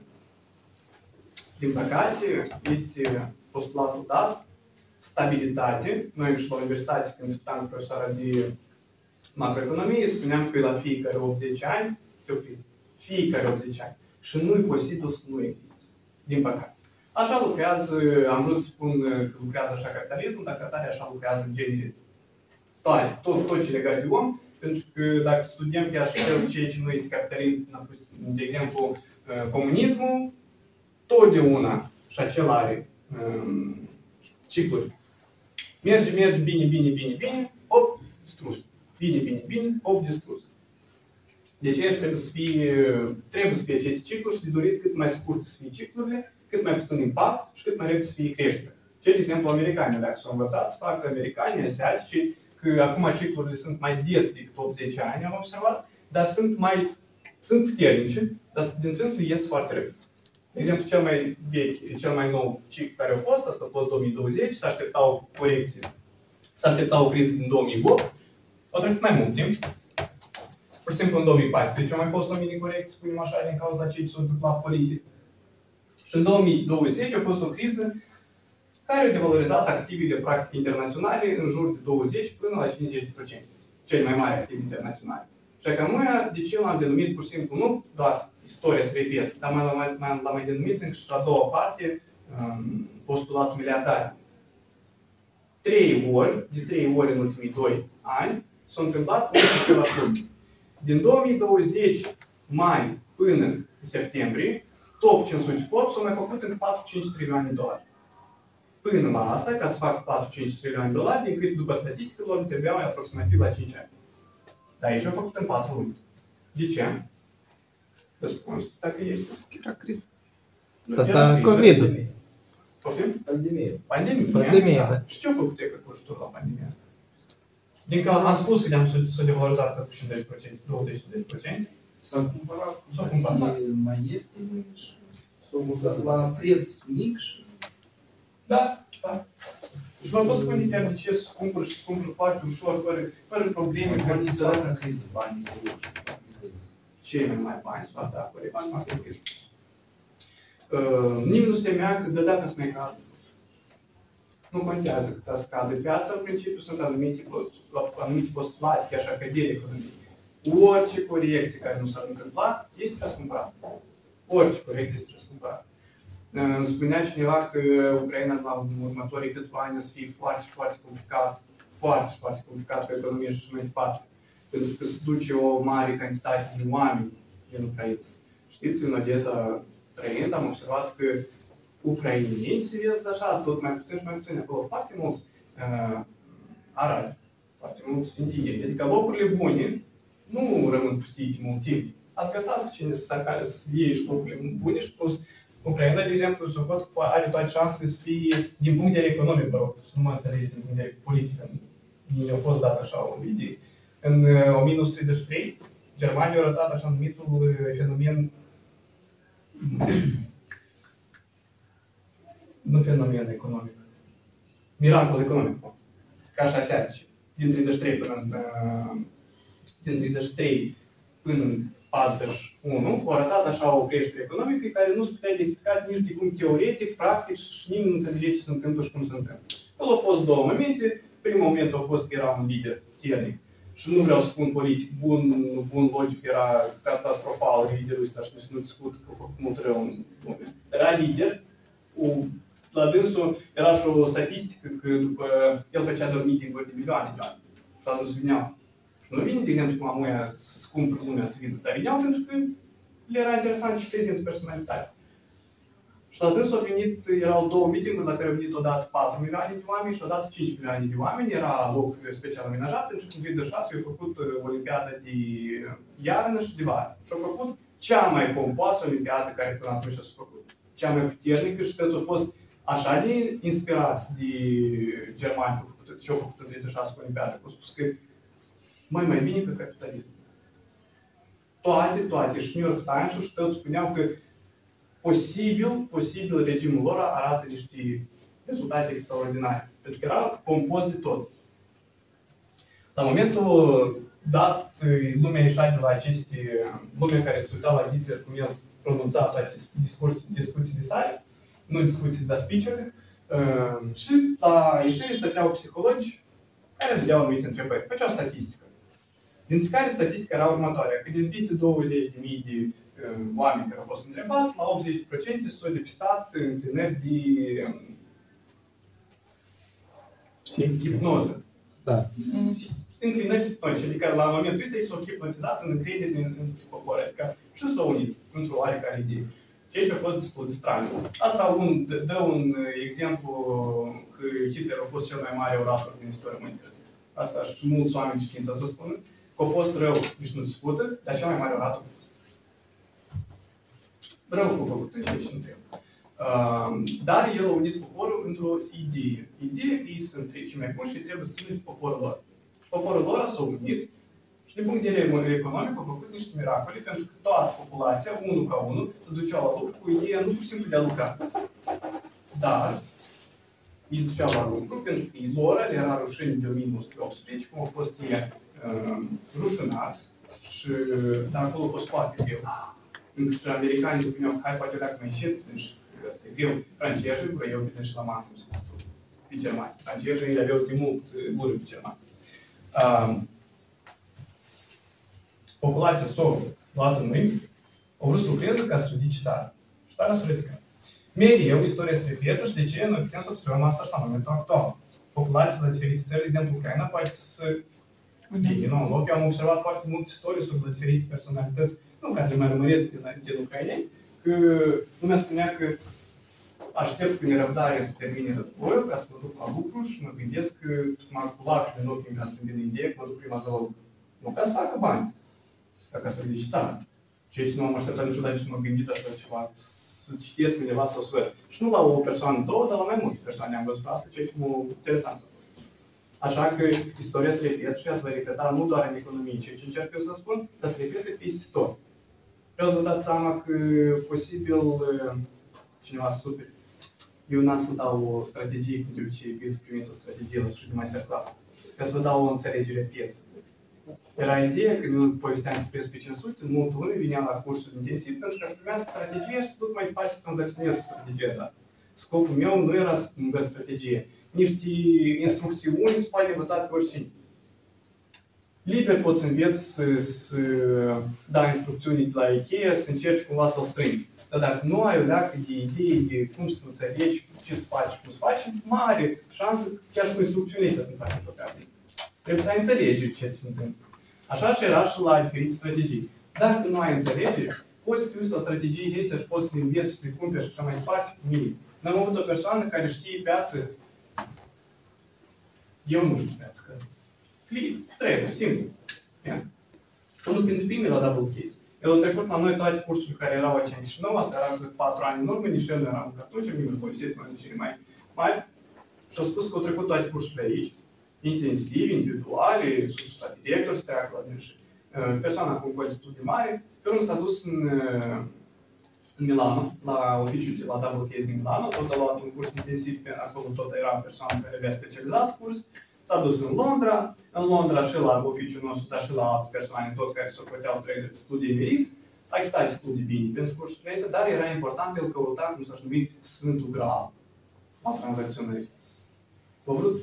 Speaker 1: Din păcate, este postulatul dat, stabilitate. Noi și la universitate, când discutam cu profesoara de macroeconomie, spuneam că la fiecare 80 ani, fiecare 80 ani. Și nu e posibil să nu existe. Din păcate. Așa lucrează, am vrut să spun că lucrează așa capitalismul, dar tare așa lucrează în genere tot ce legat de om, pentru că dacă studiem chiar și ceea ce nu este capitalism, de exemplu, comunismul, totdeauna și acel are cicluri. Merge, bine, hop, distrus. Bine, hop, distrus. De aceea trebuie să fie aceste cicluri și de dorit cât mai scurt să fie ciclurile, cât mai puțin impact și cât mai repede să fie creștere. Ce, de exemplu, americanii, dacă s-au învățat să facă americanii, asiatici, că acum ciclurile sunt mai des decât 80 ani, am observat, dar sunt puternice, dar dintre ele ies foarte repede. De exemplu, cel mai vechi, cel mai nou ciclu care a fost, asta a fost 2020, s-a așteptau corecții, s-a așteptau o criză din 2008, a trecut mai mult timp. Pur și simplu în 2014 au mai fost o mini-corecție, spunem așa, din cauza ceea ce s-a întâmplat politic. Și în 2020 a fost o criză care a devalorizat activele practic internaționale în jur de 20 până la 50%. Cele mai mari activi internaționale. Și că noi, de ce l-am denumit pur și simplu, nu doar istoria se repetă, dar l-am mai denumit încă și la a doua parte, postulatul miliardar. De 3 ori în ultimii 2 ani s-a întâmplat un lucru. Din 2020 mai până în septembrie, top 500 Forbes au mai făcut încă 4-5 trilioane de dolari. Până la asta, ca să facă 4-5 trilioane de dolari, din cât după statistică lor trebuia mai aproximativ la 5 ani. Dar aici au făcut în 4 luni. De ce? Răspuns, dacă este.
Speaker 5: Era criză.
Speaker 7: Asta COVID-ul.
Speaker 1: Poftim?
Speaker 3: Pandemie.
Speaker 7: Pandemia, da.
Speaker 1: Și ce au făcut cu ajutor la pandemia asta? Din că am spus că ne-am s-a devalorizat cu 50%, 20-30%.
Speaker 3: S-au cumpărat
Speaker 1: S-au cumpărat.
Speaker 3: mai ieftine și s-au lăsat la preț mic și...
Speaker 1: Da. Și mă pot spune de ce să cumpăr foarte ușor, fără probleme.
Speaker 3: Banii săraci în criză, banii săraci.
Speaker 1: Cei mai mari bani să fac, da, corect, bani să fac criză. Nimeni nu se temea că de data să mai cadă. Nu contează cât scade piața, în principiu sunt anumite postulate, chiar și academiei economiei. Orice corecție care nu s-ar întâmpla este răscumpărată. Orice corecție este răscumpărată. Îmi spunea cineva că Ucraina la următorii câțiva ani să fie foarte complicat, foarte complicat cu economia și așa mai departe. Pentru că se duce o mare cantitate de oameni în Ucraina. Știți, în Odessa trăind, am observat că ucrainenii se vezi așa, tot mai puțin și mai puțin. Acolo foarte mulți arabi, foarte mulți sfintieri. Adică locurile bune nu rămân pustite mult timp. Ați găsească cine să iei și locurile bune și plus Ucraina, de exemplu, să văd că are toate șansele să fie, din punct de vedere economic, vă rog, să nu mă înțelegi din punct de vedere politic. Mi-a fost dat așa o idee. În 1933, Germania a arătat așa numitul fenomen, nu fenomen economic, miracol economic, ca și asiatici. Din 33 până în 41, au arătat așa o creștere economică care nu se putea de explicat nici de cum teoretic, practic și nimeni nu înțelege ce se întâmplă și cum se întâmplă. Acolo au fost două momente. Primul moment a fost că era un lider puternic și nu vreau să spun politic bun, logic, era catastrofal liderul ăsta și nu discut că a făcut mult rău în lume. Era lider, la dânsul era și o statistică că după el făcea doar meeting-uri de milioane de oameni și atunci veneau. Și nu vine, de exemplu, cum amuia să cumpără lumea să vină, dar veneau pentru că le era interesant și prezintă personalitate. Și la dânsul au venit, erau două meeting-uri la care au venit odată 4 milioane de oameni și odată 5 milioane de oameni. Era loc special amenajat, pentru că în 2006 au făcut Olimpiada de iarnă și de vară. Și au făcut cea mai pompoasă Olimpiadă care până atunci s-a făcut. Cea mai puternică și toți au fost așa de inspirați de germani ce au făcut în 36 Olimpiadă. Au spus că mai bine ca capitalismul. Toate, și New York Times-ul și toți spuneau că posibil regimul lor arată niște rezultate extraordinare. Pentru că era compus de tot. La momentul dat lumea ieșea de la aceste, lumea care se uita la Hitler, cum el pronunța toate discuțiile sale, nu discuții, dar speech-uri, și la ieșire stăteau psihologi care dădeau anumite întrebări. Făceau statistică. Dintre care statistica era următoarea, că din peste 20.000 de oameni care au fost întrebați, la 80% s-au depistat înclinări de hipnoză.
Speaker 7: Da.
Speaker 1: Înclinări hipnotice, adică la momentul ăsta ei s-au hipnotizat în încredere înspre popor, adică și s-au unit într-o oarecare idee. Ceea ce a fost destul de straniu. Asta dă un exemplu că Hitler a fost cel mai mare orator din istoria umanității. Asta și mulți oameni de știință să spună, că a fost rău, nici nu discută, dar cel mai mare orator a fost. Rău că a făcut ceea ce nu trebuie. Dar el a unit poporul într-o idee. Ideea că ei sunt cei mai buni și trebuie să țină poporul lor. Și poporul lor s-a unit și din punct de vedere economic au făcut niște miracole pentru că toată populația, unul ca unul, se duceau la lucru cu ideea nu pur și simplu de a lucra. Dar ei se duceau la lucru pentru că lor le era rușine de 1918, cum au fost ei rușinați și dar acolo a fost foarte greu. Încă și americanii spuneau că hai poate leacă mai încet, deci ăsta e greu. Francezii vreau bine și la maxim să stau pe germani. Francezii îi aveau de mult bună pe germani. Populația s-a luat în mâini, au vrut să lucreze ca să ridice țara. Și țara s-a ridicat. Mereu istoria se repetă și de ce noi putem să observăm asta și la momentul actual. Populația la diferite țări, de exemplu Ucraina, poate să din nou loc. Eu am observat foarte multe istorii sobre diferite personalități, nu care le mai rămăresc din Ucraina, că lumea spunea că aștept cu nerăbdare să termine războiul ca să mă duc la lucru și mă gândesc că m-am culat în ochii mea să-mi vină ideea că mă duc prima să la lucru. Nu ca să facă bani, dar ca să ridici țara. Ceea ce nu am așteptat niciodată și nu m-am gândit așa ceva, să citesc undeva sau să văd. Și nu la o persoană, două, dar la mai multe persoane am văzut asta, ceea ce mă interesant. Așa că istoria se repetă și ea se va repeta nu doar în economie, ceea ce încerc eu să spun, dar se repetă peste tot. Vreau să vă dați seama că posibil cineva super. Eu n-am să dau o strategie, cum de obicei, să primiți o strategie la sfârșit de masterclass. Ca să vă dau o înțelegere pieță. Era ideea că eu povesteam despre SP 500, multă lume vinea la cursul intensiv pentru că să primească strategie și să duc mai departe să tranzacționez cu strategia ta. Scopul meu nu era să învăț strategie. Niște instrucțiuni se poate învăța pe oricine. Liber poți să înveți să dai instrucțiuni de la Ikea, să încerci cumva să-l strângi. Dar dacă nu ai o leacă de idei de cum să înțelegi, ce să faci, cum să faci, mare șansă chiar și cu instrucțiunile să nu faci o treabă. Trebuie să ai înțelegeri ce se întâmplă. Așa și era și la diferite strategii. Dacă nu ai înțelegere, poți să te uiți la strategii este și poți să le înveți, să le cumperi și așa mai departe, minim. N-am avut o persoană care știe piață. Eu nu știu piață, că trebuie, simplu. Unul dintre primii la Double Case. El a trecut la noi toate cursurile care erau aici în Chișinău, asta era cu 4 ani în urmă, nici el nu eram încă atunci, mi-a povestit mai cele mai mari. Și a spus că au trecut toate cursurile aici, intensiv, individuale, sus la director, să treacă la dânsi. Persoana cu un cod de studii mare, pe urmă s-a dus în Milano, la oficiul de la Double Case din Milano, tot a luat un curs intensiv, acolo tot era o persoană care avea specializat curs. S-a dus în Londra și la oficiul nostru, dar și la alte persoane, tot care s-o puteau trader studii emeriți, a chitat studii bine pentru cursurile astea, dar era important, el căuta, cum s-aș numi, Sfântul Graal al tranzacționării. A vrut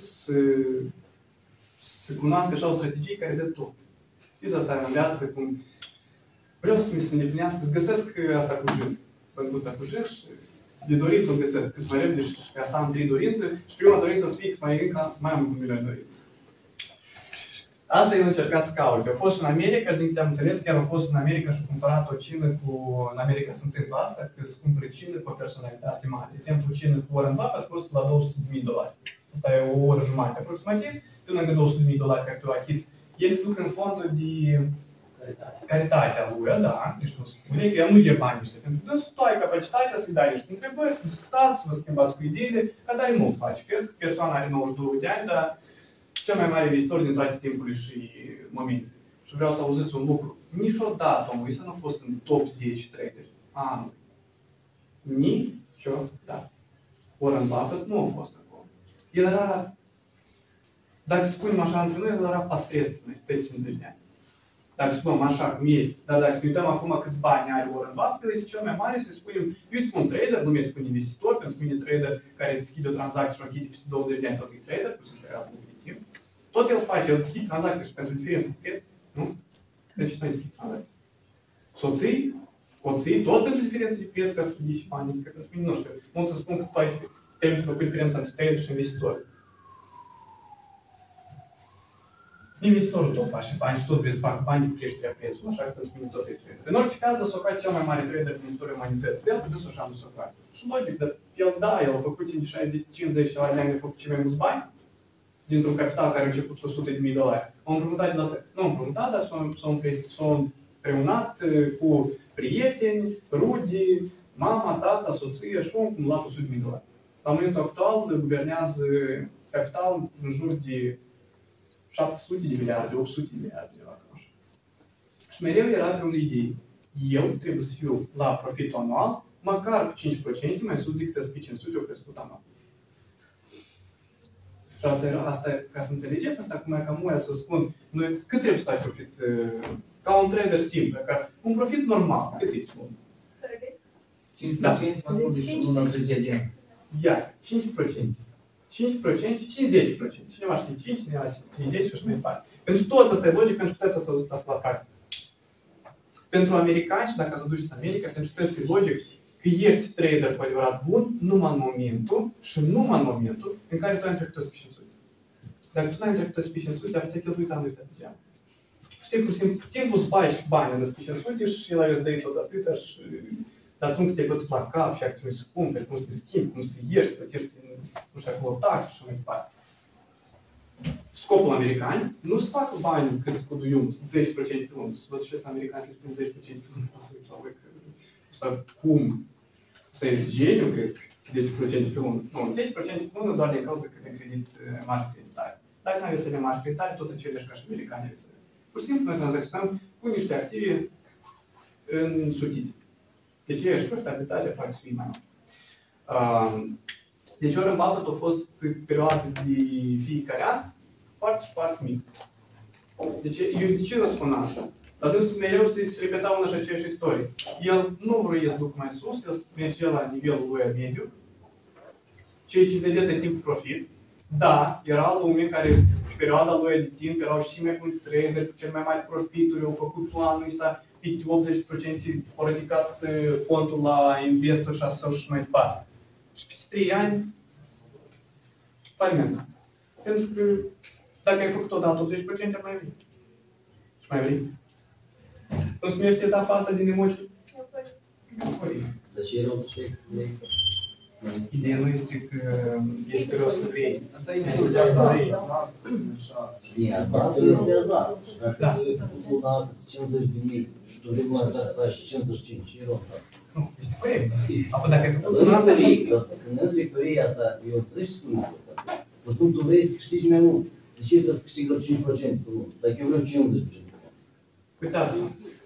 Speaker 1: să cunoască așa o strategie care dă tot. Știți asta în viață, cum vreau să mi se îndeplinească, să găsesc asta cu jân, băncuța cu jân și de dorință o găsesc cât mai repede și ca să am 3 dorințe și prima dorință să fix mai încă să mai am 1 milion dorințe. Asta el încerca să caute. A fost în America și din câte am înțeles, chiar a fost în America și a cumpărat o cină în America se întâmplă asta, că se cumpără cină cu o personalitate mare. De exemplu, cină cu Warren Buffett costă la $200.000. Asta e o oră jumătate aproximativ, pe lângă $200.000 care tu achizi. El se duc în fondul de caritatea lui, da, deci nu spune că el nu e bani niște, pentru că tu ai capacitatea să-i dai niște întrebări, să discutați, să vă schimbați cu ideile, dar tare mult face. Cred că persoana are 92 de ani, dar cel mai mare istoric din toate timpurile și momente. Și vreau să auziți un lucru. Niciodată omul ăsta nu a fost în top 10 traderi anului. Niciodată. Warren Buffett nu a fost acolo. El era, dacă spunem așa între noi, el era pasestiv, peste 50 de ani. dacă spunem așa cum este, dar dacă ne uităm acum câți bani are Warren Buffett, este cel mai mare să spunem, eu spun trader, nu mi spun investitor, pentru mine trader care deschide o tranzacție și o închide peste 20 de ani, tot e trader, cu perioadă de timp. Tot el face, el deschide tranzacții și pentru diferență de preț, nu? Deci nu deschide tranzacții. Soții, tot pentru diferență de preț, ca să ridici bani, adică pentru mine, nu știu, mulți să spun că trebuie să făcut diferența între trader și investitor. Investitorul tot face bani și tot trebuie să facă bani cu creșterea prețului, așa că pentru mine tot e trader. În orice caz, să o faci cel mai mare trader din istoria umanității. El trebuie să așa nu să o facă. Și logic, dar el, da, el a făcut în 50 de ani, a făcut cei mai mulți bani dintr-un capital care a început cu $100.000. Au împrumutat de la tăți. Nu au împrumutat, dar s-au împreunat cu prieteni, rudi, mama, tata, soție și au acumulat $100.000. La momentul actual guvernează capital în jur de 700 de miliarde, 800 de miliarde, așa. Și mereu era pe o idee. Eu trebuie să fiu la profitul anual, măcar cu 5% mai sus decât S&P 500 au crescut anual. Și asta, ca să înțelegeți, asta cum e cam moia să spun, noi cât trebuie să faci profit, ca un trader simplu, ca un profit normal, cât e?
Speaker 3: 5% mă spun și luna trecerea.
Speaker 1: Ia, 5%. 5%, 50%. Cineva știe 5, cineva știe 10 și așa mai departe. Pentru toți asta e logic, pentru că puteți să ați asta la practică. Pentru americani, și dacă ați duceți în America, pentru toți e logic că ești trader cu adevărat bun numai în momentul în care tu ai întrecut S&P 500. Dacă tu n-ai întrecut S&P 500, aveți cheltuit anul ăsta pe geam. Timpul îți bagi bani în S&P 500 și el aveți dăi tot atâta și dar atunci te-ai bătut la cap și acțiuni scumpe, cum să te schimbi, cum să ieși, plătești, nu știu, acolo taxe și mai departe. Scopul american nu să facă bani cât cu duium, 10% pe lună. Să văd și ăsta american să-i spun 10% pe lună, sau cum? Să ești geniu că 10% pe lună. Nu, 10% pe lună doar din cauza că ne credit mari creditare. Dacă nu aveți să le mari creditare, tot aceleași ca și americanii să. Pur și simplu noi tranzacționăm cu niște active însutite. Deci e și profitabilitatea poate să fie mai mare. Deci Warren Buffett a fost pe perioadă de fiecare an foarte mic. Deci eu de ce vă spun asta? Dar dânsul mereu se repeta una și aceeași istorie. El nu vrea să ducă mai sus, el merge la nivelul lui mediu, ceea ce vedea de timp profit. Da, era lume care, pe perioada lui de timp, erau și mai mulți trader cu cel mai mari profituri, au făcut planul ăsta, peste 80% au ridicat contul la investor și mai departe. Și peste 3 ani, faliment. Pentru că dacă ai făcut odată 80%, mai vrei. Și mai vrei. Nu se numește etapa asta din emoții? Euforie.
Speaker 3: Dar și rău ce explică.
Speaker 1: Ideea nu este că este rău să vrei.
Speaker 3: Asta e azar. E azar, este azar. Dacă luna asta e 50.000 și tu vei luna ta să faci 55, e rău.
Speaker 1: Nu, este corect. Apoi dacă ai făcut
Speaker 3: Asta
Speaker 1: luna asta și...
Speaker 3: când nu euforia asta, eu înțeleg și spun asta. Pur și simplu tu vrei să câștigi mai mult. De ce trebuie să câștigi doar 5% pe lună? Dacă eu vreau 50%.
Speaker 1: Uitați-vă.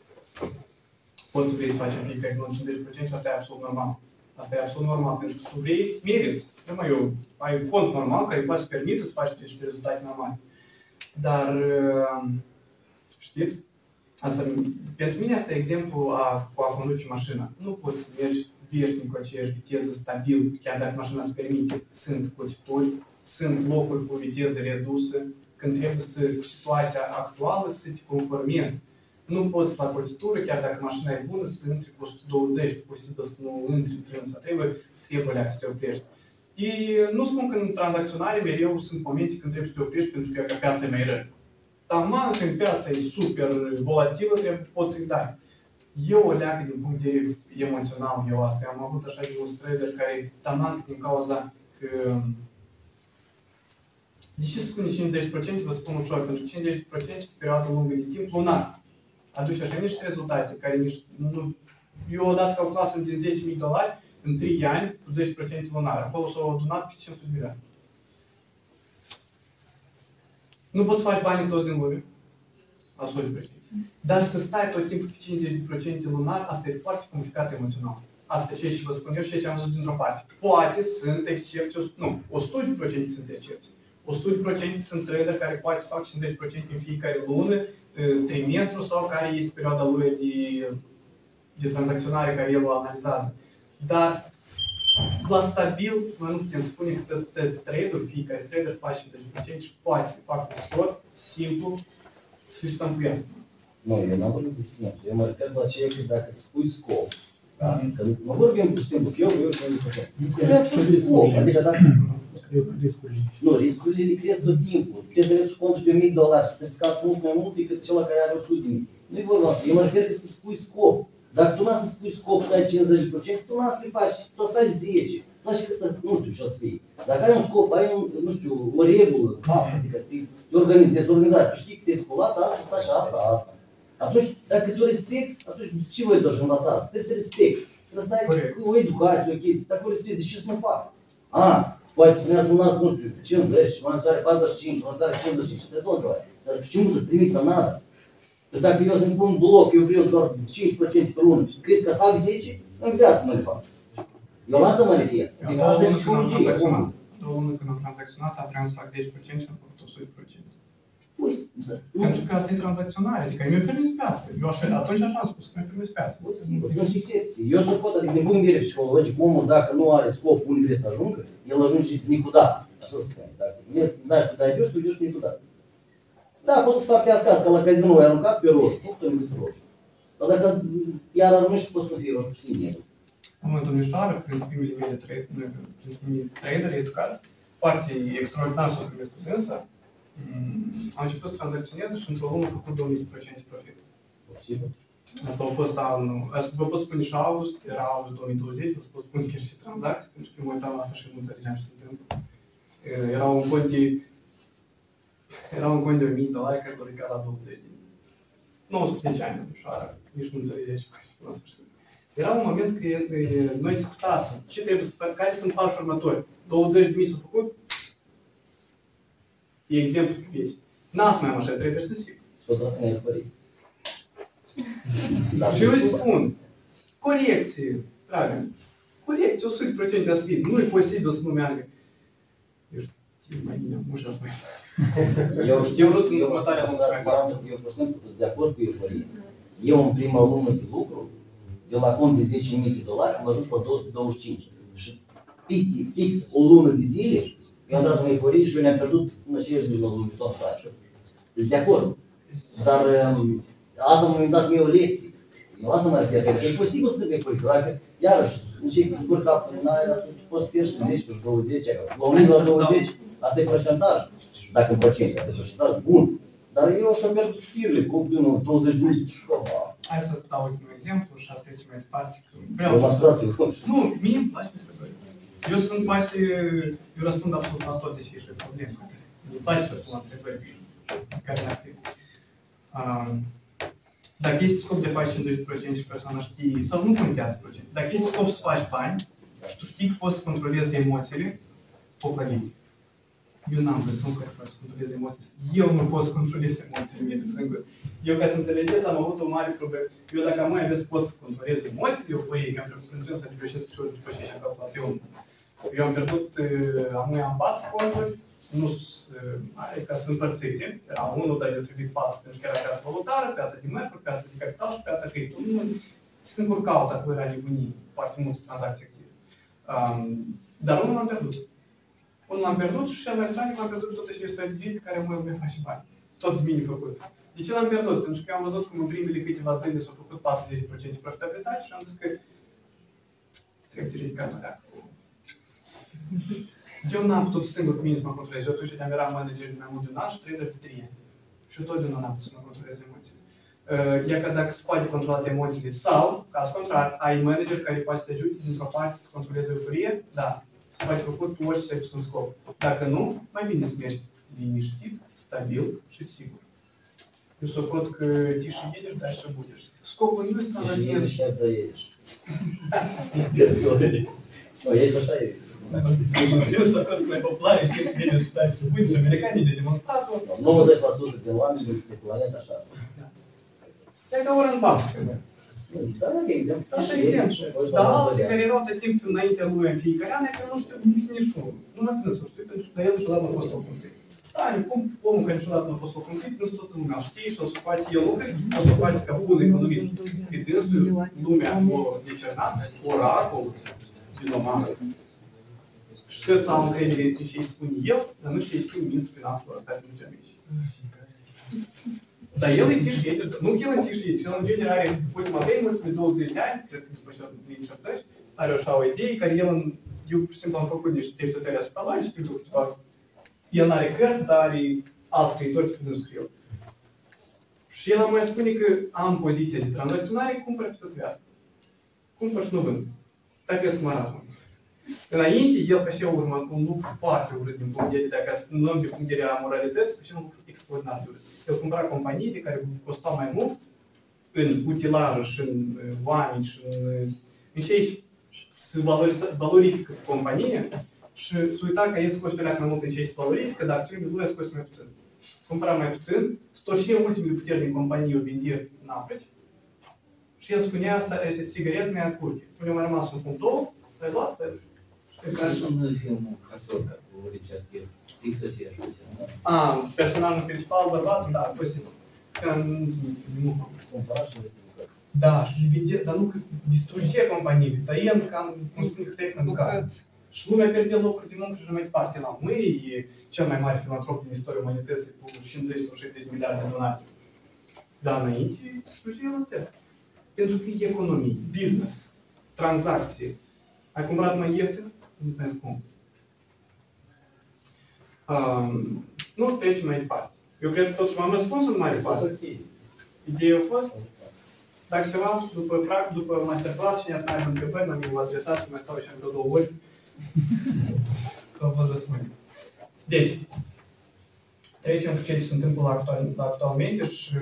Speaker 1: Poți să vrei să faci în fiecare lună 50% și asta e absolut normal. Asta e absolut normal, pentru că tu vrei, meriți. Ai un cont normal care îi poate să permite să faci niște rezultate normale. Dar, știți, asta, pentru mine asta e exemplu cu a conduce mașina. Nu poți să mergi veșnic cu aceeași viteză stabil, chiar dacă mașina îți permite. Sunt cotituri, sunt locuri cu viteză redusă, când trebuie cu situația actuală să te conformezi. Nu poți să faci cotitură, chiar dacă mașina e bună, să intri cu 120, posibil să nu intri trânsa. Trebuie să te oprești. Nu spun că în tranzacționare mereu sunt momente când trebuie să te oprești pentru că piața e mai rău. Taman când piața e super volatilă, poți să-i dai. Eu o leacă din punct de vedere emoțional, eu asta. Eu am avut așa de mulți trader care taman din cauza că... De ce spune 50%? Vă spun ușor, pentru 50% pe perioadă lungă de timp, lunar. Aduce așa niște rezultate care nu... Eu odată calculasem din $10.000 în 3 ani cu 10% lunar. Acolo s-au adunat peste 500 de milioane. Nu poți să faci bani toți din lume. La 100%. Dar să stai tot timpul pe 50% lunar, asta e foarte complicat emoțional. Asta ce și vă spun eu și ce am văzut dintr-o parte. Poate sunt excepții, nu, 100% sunt excepții. 100% sunt trader care poate să facă 50% în fiecare lună, trimestru sau care este perioada lui de tranzacționare care el o analizează. Dar la stabil, noi nu putem spune că fiecare trader face 50% și poate să facă ușor, simplu, să-și ștampuiască.
Speaker 3: Nu, eu n-am vorbit de simplu. Eu mă refer la ceea că dacă îți pui scop, da? Că nu vorbim cu simplu, că eu și eu trebuie scop. Adică dacă...
Speaker 4: Riscurile.
Speaker 3: Nu, riscurile le cresc tot timpul. Trebuie să vezi cont și de $1000 și să-ți scazi mult mai mult decât cel care are 100.000. Nu-i vorba asta. Eu mă refer că îți pui scop. Dacă tu n-ai să-ți pui scop să ai 50%, tu n-ai să le faci, tu o să faci 10. Să faci cât, nu știu ce o să fie. Dacă ai un scop, ai un, nu știu, o regulă, adică te organizezi, organizare, tu știi că te-ai sculat, asta, să faci asta. Atunci, dacă tu respecti, atunci ce voi doar învățați? Trebuie să respecti. Trebuie să ai o educație, o chestie. Dacă o respecti, de ce să nu fac? Poate să spuneați mânați, nu știu, 50, monetare 45, monetare 55, și te tot doar. Dar почему să trimiți în nada? Că dacă eu să-mi pun bloc, eu vreau doar 5% pe lună, crezi că să fac 10? În viață nu le fac. Eu la asta mă refer. Adică asta e psihologie.
Speaker 1: 2 luni când am tranzacționat, vreau să fac 10% și am făcut 100%.
Speaker 3: Pentru
Speaker 1: că asta e tranzacționare, adică mi-a permis piață. Eu atunci așa am spus, că mi-a permis piață.
Speaker 3: Sunt și excepții. Eu suport, adică din punct de vedere psihologic, omul dacă nu are scop unde vrea să ajungă, el ajunge niciodată. Așa se spune. Dacă знаешь, куда идешь, tu идешь никуда. Da, poți să faci asta, că la casino ai aruncat pe roșu, tu nu vezi roșu. Dar dacă iar arunci, poți să fie roșu puțin.
Speaker 1: În momentul mișoară, prin primele mele traderi educați, foarte extraordinar s-au primit cu dânsa, am început să tranzacționez și într-o lună am făcut 2000% profit. Asta a fost anul, asta vă pot spune și august, era august 2020, vă pot spune chiar și tranzacții, pentru că mă uitam la asta și nu înțelegeam ce se întâmplă. Era un cont de $1000 care ridica la 20.000. 19 ani, ușoară, nici nu înțelegeai ce faci la sfârșit. Era un moment când noi discutasem ce trebuie să fac, care sunt pașii următori. 20.000 s-au făcut? E exemplu pe veci. N-ați mai am așa trader, sunt sigur.
Speaker 3: Și-o dat în euforie.
Speaker 1: Și eu îi spun, corecție, dragă, corecție, 100% a să fie. Nu e posibil să nu meargă. Eu știu mai bine, nu știu să mai fac. Eu vrut în următoarea lună să mai fac.
Speaker 3: Eu, pur și simplu, sunt de acord cu euforie. Eu, în prima lună de lucru, de la cont de $10.000 am ajuns la 225. Și fix o lună de zile, eu am dat în euforie și eu ne-am pierdut în 60 la lună tot face. Sunt de acord. Dar asta m-a dat mie o lecție. Eu asta mă refer, că e posibil să te euforie. Dacă, iarăși, începi cu zbor capul în aer, atunci poți pierzi 10 pe 20. La un la 20, asta e procentaj. Dacă în procent, asta e procentaj bun. Dar eu și-am pierdut firile, cu 20.000 și ceva.
Speaker 1: Hai să-ți dau un exemplu și asta trece mai departe.
Speaker 3: Eu mă scuzați, eu
Speaker 1: nu, mie îmi place întrebări. Eu sunt poate, eu răspund absolut la tot, deși e probleme. Îmi place să răspund la întrebări care n-ar fi. Dacă este scop de faci 50% și persoana știe, sau nu contează procent, dacă este scop să faci bani și tu știi că poți să controlezi emoțiile, pocălite. Eu n-am văzut care poate să controlez emoții. Eu nu pot să controlez emoțiile mele singur. Eu, ca să înțelegeți, am avut o mare problemă. Eu, dacă am mai ales pot să controlez emoțiile, eu făie, că am trebuit să depășesc ușor după ce și-am calculat eu am pierdut, am 4 conturi, nu adică sunt împărțite. Era unul, dar eu trebuie 4, pentru că era piața valutară, piața de mărfuri, piața de capital și piața cripto. Singur caut acolo era nebunii, foarte multe tranzacții active. Dar unul l-am pierdut. Unul l-am pierdut și cel mai stranic l-am pierdut toate și strategii pe care mă face bani. Tot bine făcut. De ce l-am pierdut? Pentru că eu am văzut cum în primele câteva zile s-au făcut 40% profitabilitate și am zis că trebuie ridicat alea. Eu n-am putut singur cu mine să mă controlez. Eu atunci eram manager de mai mult de un an și trader de 3 ani. Și eu totdeauna n-am putut să mă controlez emoțiile. Iar că dacă se poate controla emoțiile sau, caz contrar, ai manager care poate să te ajute dintr-o parte să controleze euforie, da. Se poate făcut cu orice ți-ai pus în scop. Dacă nu, mai bine să mergi liniștit, stabil și sigur. Eu suport că ты și едешь, дальше будешь. Scopul nu este
Speaker 3: tranzacționezi. Și chiar trăiești. Nu, ești așa e.
Speaker 1: Eu s-a fost mai popular și că bine și dai și buni și americanii le demonstrat-o.
Speaker 3: 90% din oameni pe planetă așa.
Speaker 1: E ca ori în bancă.
Speaker 3: Da, de exemplu.
Speaker 1: Așa exemplu. Dar alții care erau tot timpul înaintea lui în fiecare an, că nu știu nici unul. Nu mai putem să știu, pentru că el niciodată nu a fost locul întâi. Stai, cum omul care niciodată nu a fost locul întâi, nu toată lumea știe și o să poate el lucruri, o să poate ca bun economist. Că dânsul lumea o decernat, oracol, fenomenal. Știu să am încredere în ce îi spune el, dar nu știu ce îi spune ministrul finanțelor Statelor Unite. Dar el e tișiet, nu că el e tișiet, el în genere are ultima vreme, ultimele 20 de ani, cred că după ce din 70, are așa o idee care eu pur și simplu am făcut niște cercetări asupra lui, știu că câteva, el n-are cărți, dar are alți scriitori care nu scriu. Și el mai spune că am poziție de tranzacționare, cumpăr pe tot viața. Cumpăr și nu vând. Dacă eu să mă arăt. Înainte, el făcea un lucru foarte urât din punct de vedere, dacă să luăm de punct de vedere a moralității, făcea un lucru extraordinar de urât. El cumpăra companiile care costau mai mult în utilajă și în oameni și în ce se valorifică compania și se uita că el scoate mai mult în ce se valorifică, dar acțiunile lui scoate mai puțin. Cumpăra mai puțin, stoșie ultimele puteri din companie, o vinde în Africi și el spunea asta, este sigaret mea în curte. Unde mai rămas un punct 2, l-ai luat,
Speaker 8: Ca și în filmul Hasoka cu Richard Gere. Fix să fie așa ceva.
Speaker 1: Personajul principal, bărbatul, da, posibil. Că nu da, și le vede, dar nu că distrugea companiile, tăind cam, cum spune, câte în bucăți. Și lumea pierde locuri de muncă și mai departe. La noi e cel mai mare filantrop din istoria umanității cu 50 sau 60 miliarde de donații. Dar înainte distrugea la tăi. Pentru că e economie, business, tranzacție. Ai cumpărat mai ieftin? Nu vezi cum. Nu trecem mai departe. Eu cred că totuși m-am răspuns în mai departe. Ideea a fost? Dacă ceva, după masterclass, cine să mai aibă întrebări, nu mi-au adresat și mai stau și vreo 2 ori. Să vă răspund. Deci, trecem cu ce se întâmplă actualmente și...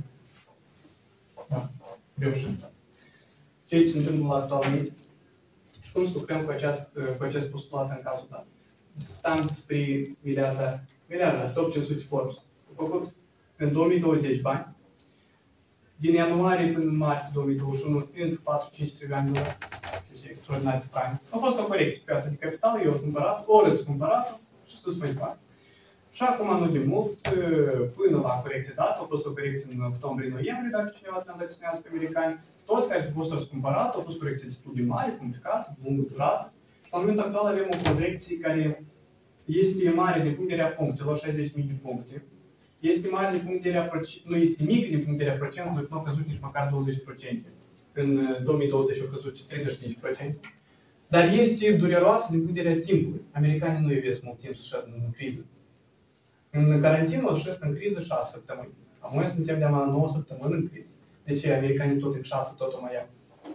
Speaker 1: Da, reușim. Ce se întâmplă actualmente și cum să lucrăm cu acest postulat în cazul dat. Discutam despre miliardari, top 500 Forbes. Au făcut în 2020 bani. Din ianuarie până în martie 2021, încă 4-5 trilioane de dolari. Deci e extraordinar de strani. A fost o corecție pe piața de capital, eu am cumpărat, o răscumpărat și s-a dus mai departe. Și acum, nu de mult, până la corecție dată, a fost o corecție în octombrie-noiembrie, dacă cineva tranzacționează pe americani, tot care a fost răscumpărat, a fost corecție destul de mare, complicată, lungă durată. Și la momentul actual avem o corecție care este mare din punct de vedere a punctelor, 60.000 de puncte. Este mare din punct de vedere a nu este mic din punct de vedere a procentului, nu a căzut nici măcar 20%. În 2020 a căzut 35%. Dar este dureroasă din punct de vedere a timpului. Americanii nu iubesc mult timp să în criză. În carantină o șest în criză 6 săptămâni. Acum suntem de-a 9 săptămâni în criză. De ce americanii tot în 6, tot o mai iau?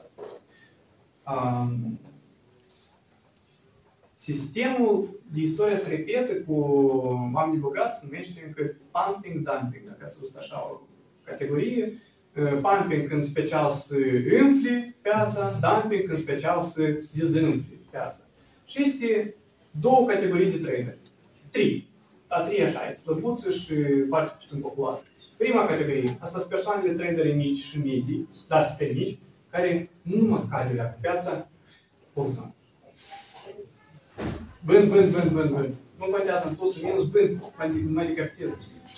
Speaker 1: Sistemul de istorie se repetă cu oameni bogați, se numește încă pumping-dumping, dacă ați văzut așa o categorie. Pumping în special să umfle piața, dumping în special să dezumfle piața. Și este 2 categorii de trader. 3. A 3 așa, e slăbuță și foarte puțin populară. Prima categorie, asta sunt persoanele traderi mici și medii, dar spre mici, care nu mă cade la piața, punctul. Vând. Nu contează în plus și minus, vând, mai decapitez.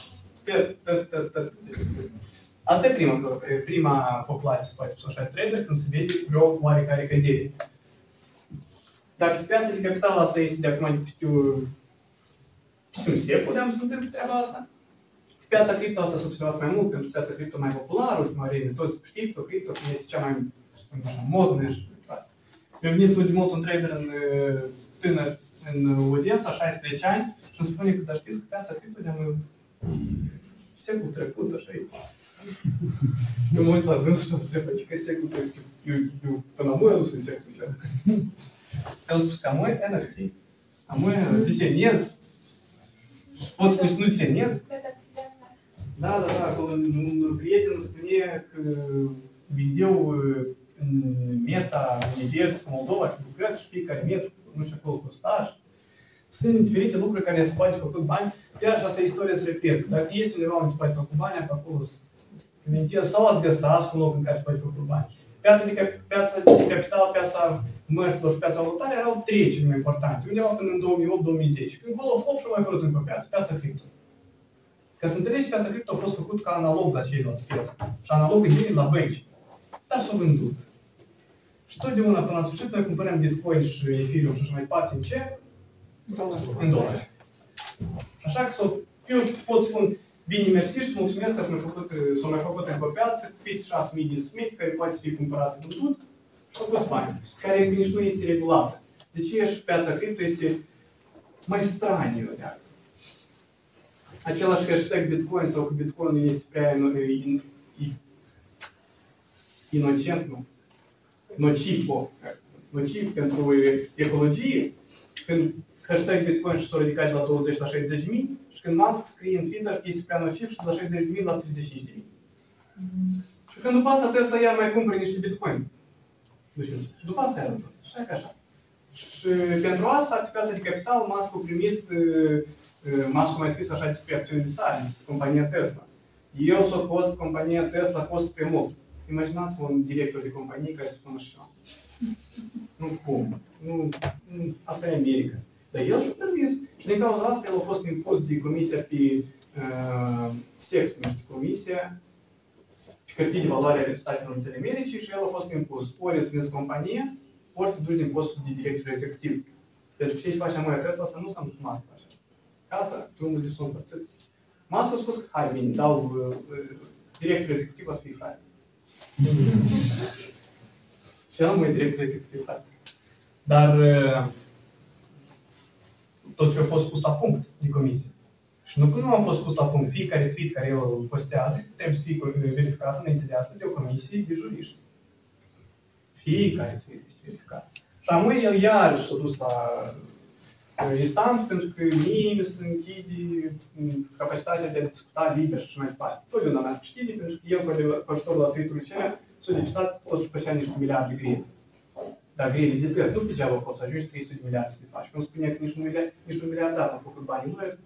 Speaker 1: Asta e prima populație, se poate spune așa, trader, când se vede vreo oarecare cădere. Dacă piața de capital asta este de acum de peste un secol, puteam să întâmple treaba asta. Piața cripto asta s-a observat mai mult, pentru că piața cripto mai populară, ultima vreme, toți cripto, este cea mai modnă și toate. Mi-a venit ultimul un trader tânăr în Odessa, 16 ani, și îmi spune că, dar știți că piața cripto de-am secul trecut, așa e. Eu mă uit la dânsul și mă întreb, că secul trecut, eu până la măi nu sunt secul ăsta. El a spus că amoi NFT, amoi desenez, pot să nu desenez. Da, acolo un prieten spune că vindeau în Meta, Univers, Moldova, bucăți și fiecare metru, nu știu acolo cu staj. Sunt diferite lucruri care se poate făcut bani, iar și asta e istoria se repetă. Dacă este undeva unde se poate făcut bani, acolo se inventez sau ați găsați un loc în care se poate făcut bani. Piața de capital, piața mărfurilor și piața valutară erau trei cele mai importante, undeva până în 2008-2010. Când acolo, hop, și-a mai apărut încă o piață, piața cripto. Ca să înțelegi, piața cripto a fost făcut ca analog la ceilalți piețe. Și analog în la bănci. Dar s-au vândut. Și totdeauna, până la sfârșit, noi cumpărăm Bitcoin și Ethereum și așa mai departe, în ce? În dolari. Așa că eu pot spun, bine, mersi și mulțumesc că s-au mai făcut încă o piață cu peste 6.000 de instrumente care poate fi cumpărate vândut și au fost bani, care nici nu este regulată. De ce și piața cripto este mai stranie? Același hashtag Bitcoin sau că Bitcoin este prea inocent, nu? Nociv pentru ecologie, când hashtag Bitcoin și s-a ridicat de la 20 la 60.000 și când Musk scrie în Twitter că este prea nociv și de la 60.000 la 35.000. Și când după asta Tesla iar mai cumpără niște Bitcoin. Și după asta iar întors. Așa că așa. Și pentru asta, pe piața de capital, Musk a primit, Musk a mai scris așa despre acțiunile sale, despre compania Tesla. Eu socot compania Tesla costă prea mult. Imaginați-vă un director de companie care spune așa. Nu cum. Nu, asta e America. Dar el și-a permis. Și din cauza asta el a fost impus de comisia pe sex, nu știu, comisia pe hârtii de valoare ale Statelor Unite ale Americii și el a fost impus. Ori îți vinzi companie, ori te duci din postul de director executiv. Deci ce își face Amoia Tesla să nu s-a întâmplat Musk face. Gata, drumul de s-a împărțit. Musk a spus că hai bine, dau director executiv, o să fie frate. Și el nu e director executiv, frate. Dar tot ce a fost pus la punct de comisie. Și nu când nu a fost pus la punct, fiecare tweet care el îl postează, trebuie să fie verificat înainte de asta de o comisie de juriști. Fiecare tweet este verificat. Și amoi el iarăși s-a dus la instanță pentru că mie mi se închide capacitatea de a discuta liber și așa mai departe. Totdeauna mea să câștige pentru că el cu ajutorul la tweet-ului celea s-a depistat totuși pășea niște miliarde grele. Dar grele de tăt. Nu degeaba poți să ajungi 300 de miliarde să le faci. Când spunea că nici un miliardar a făcut banii lui,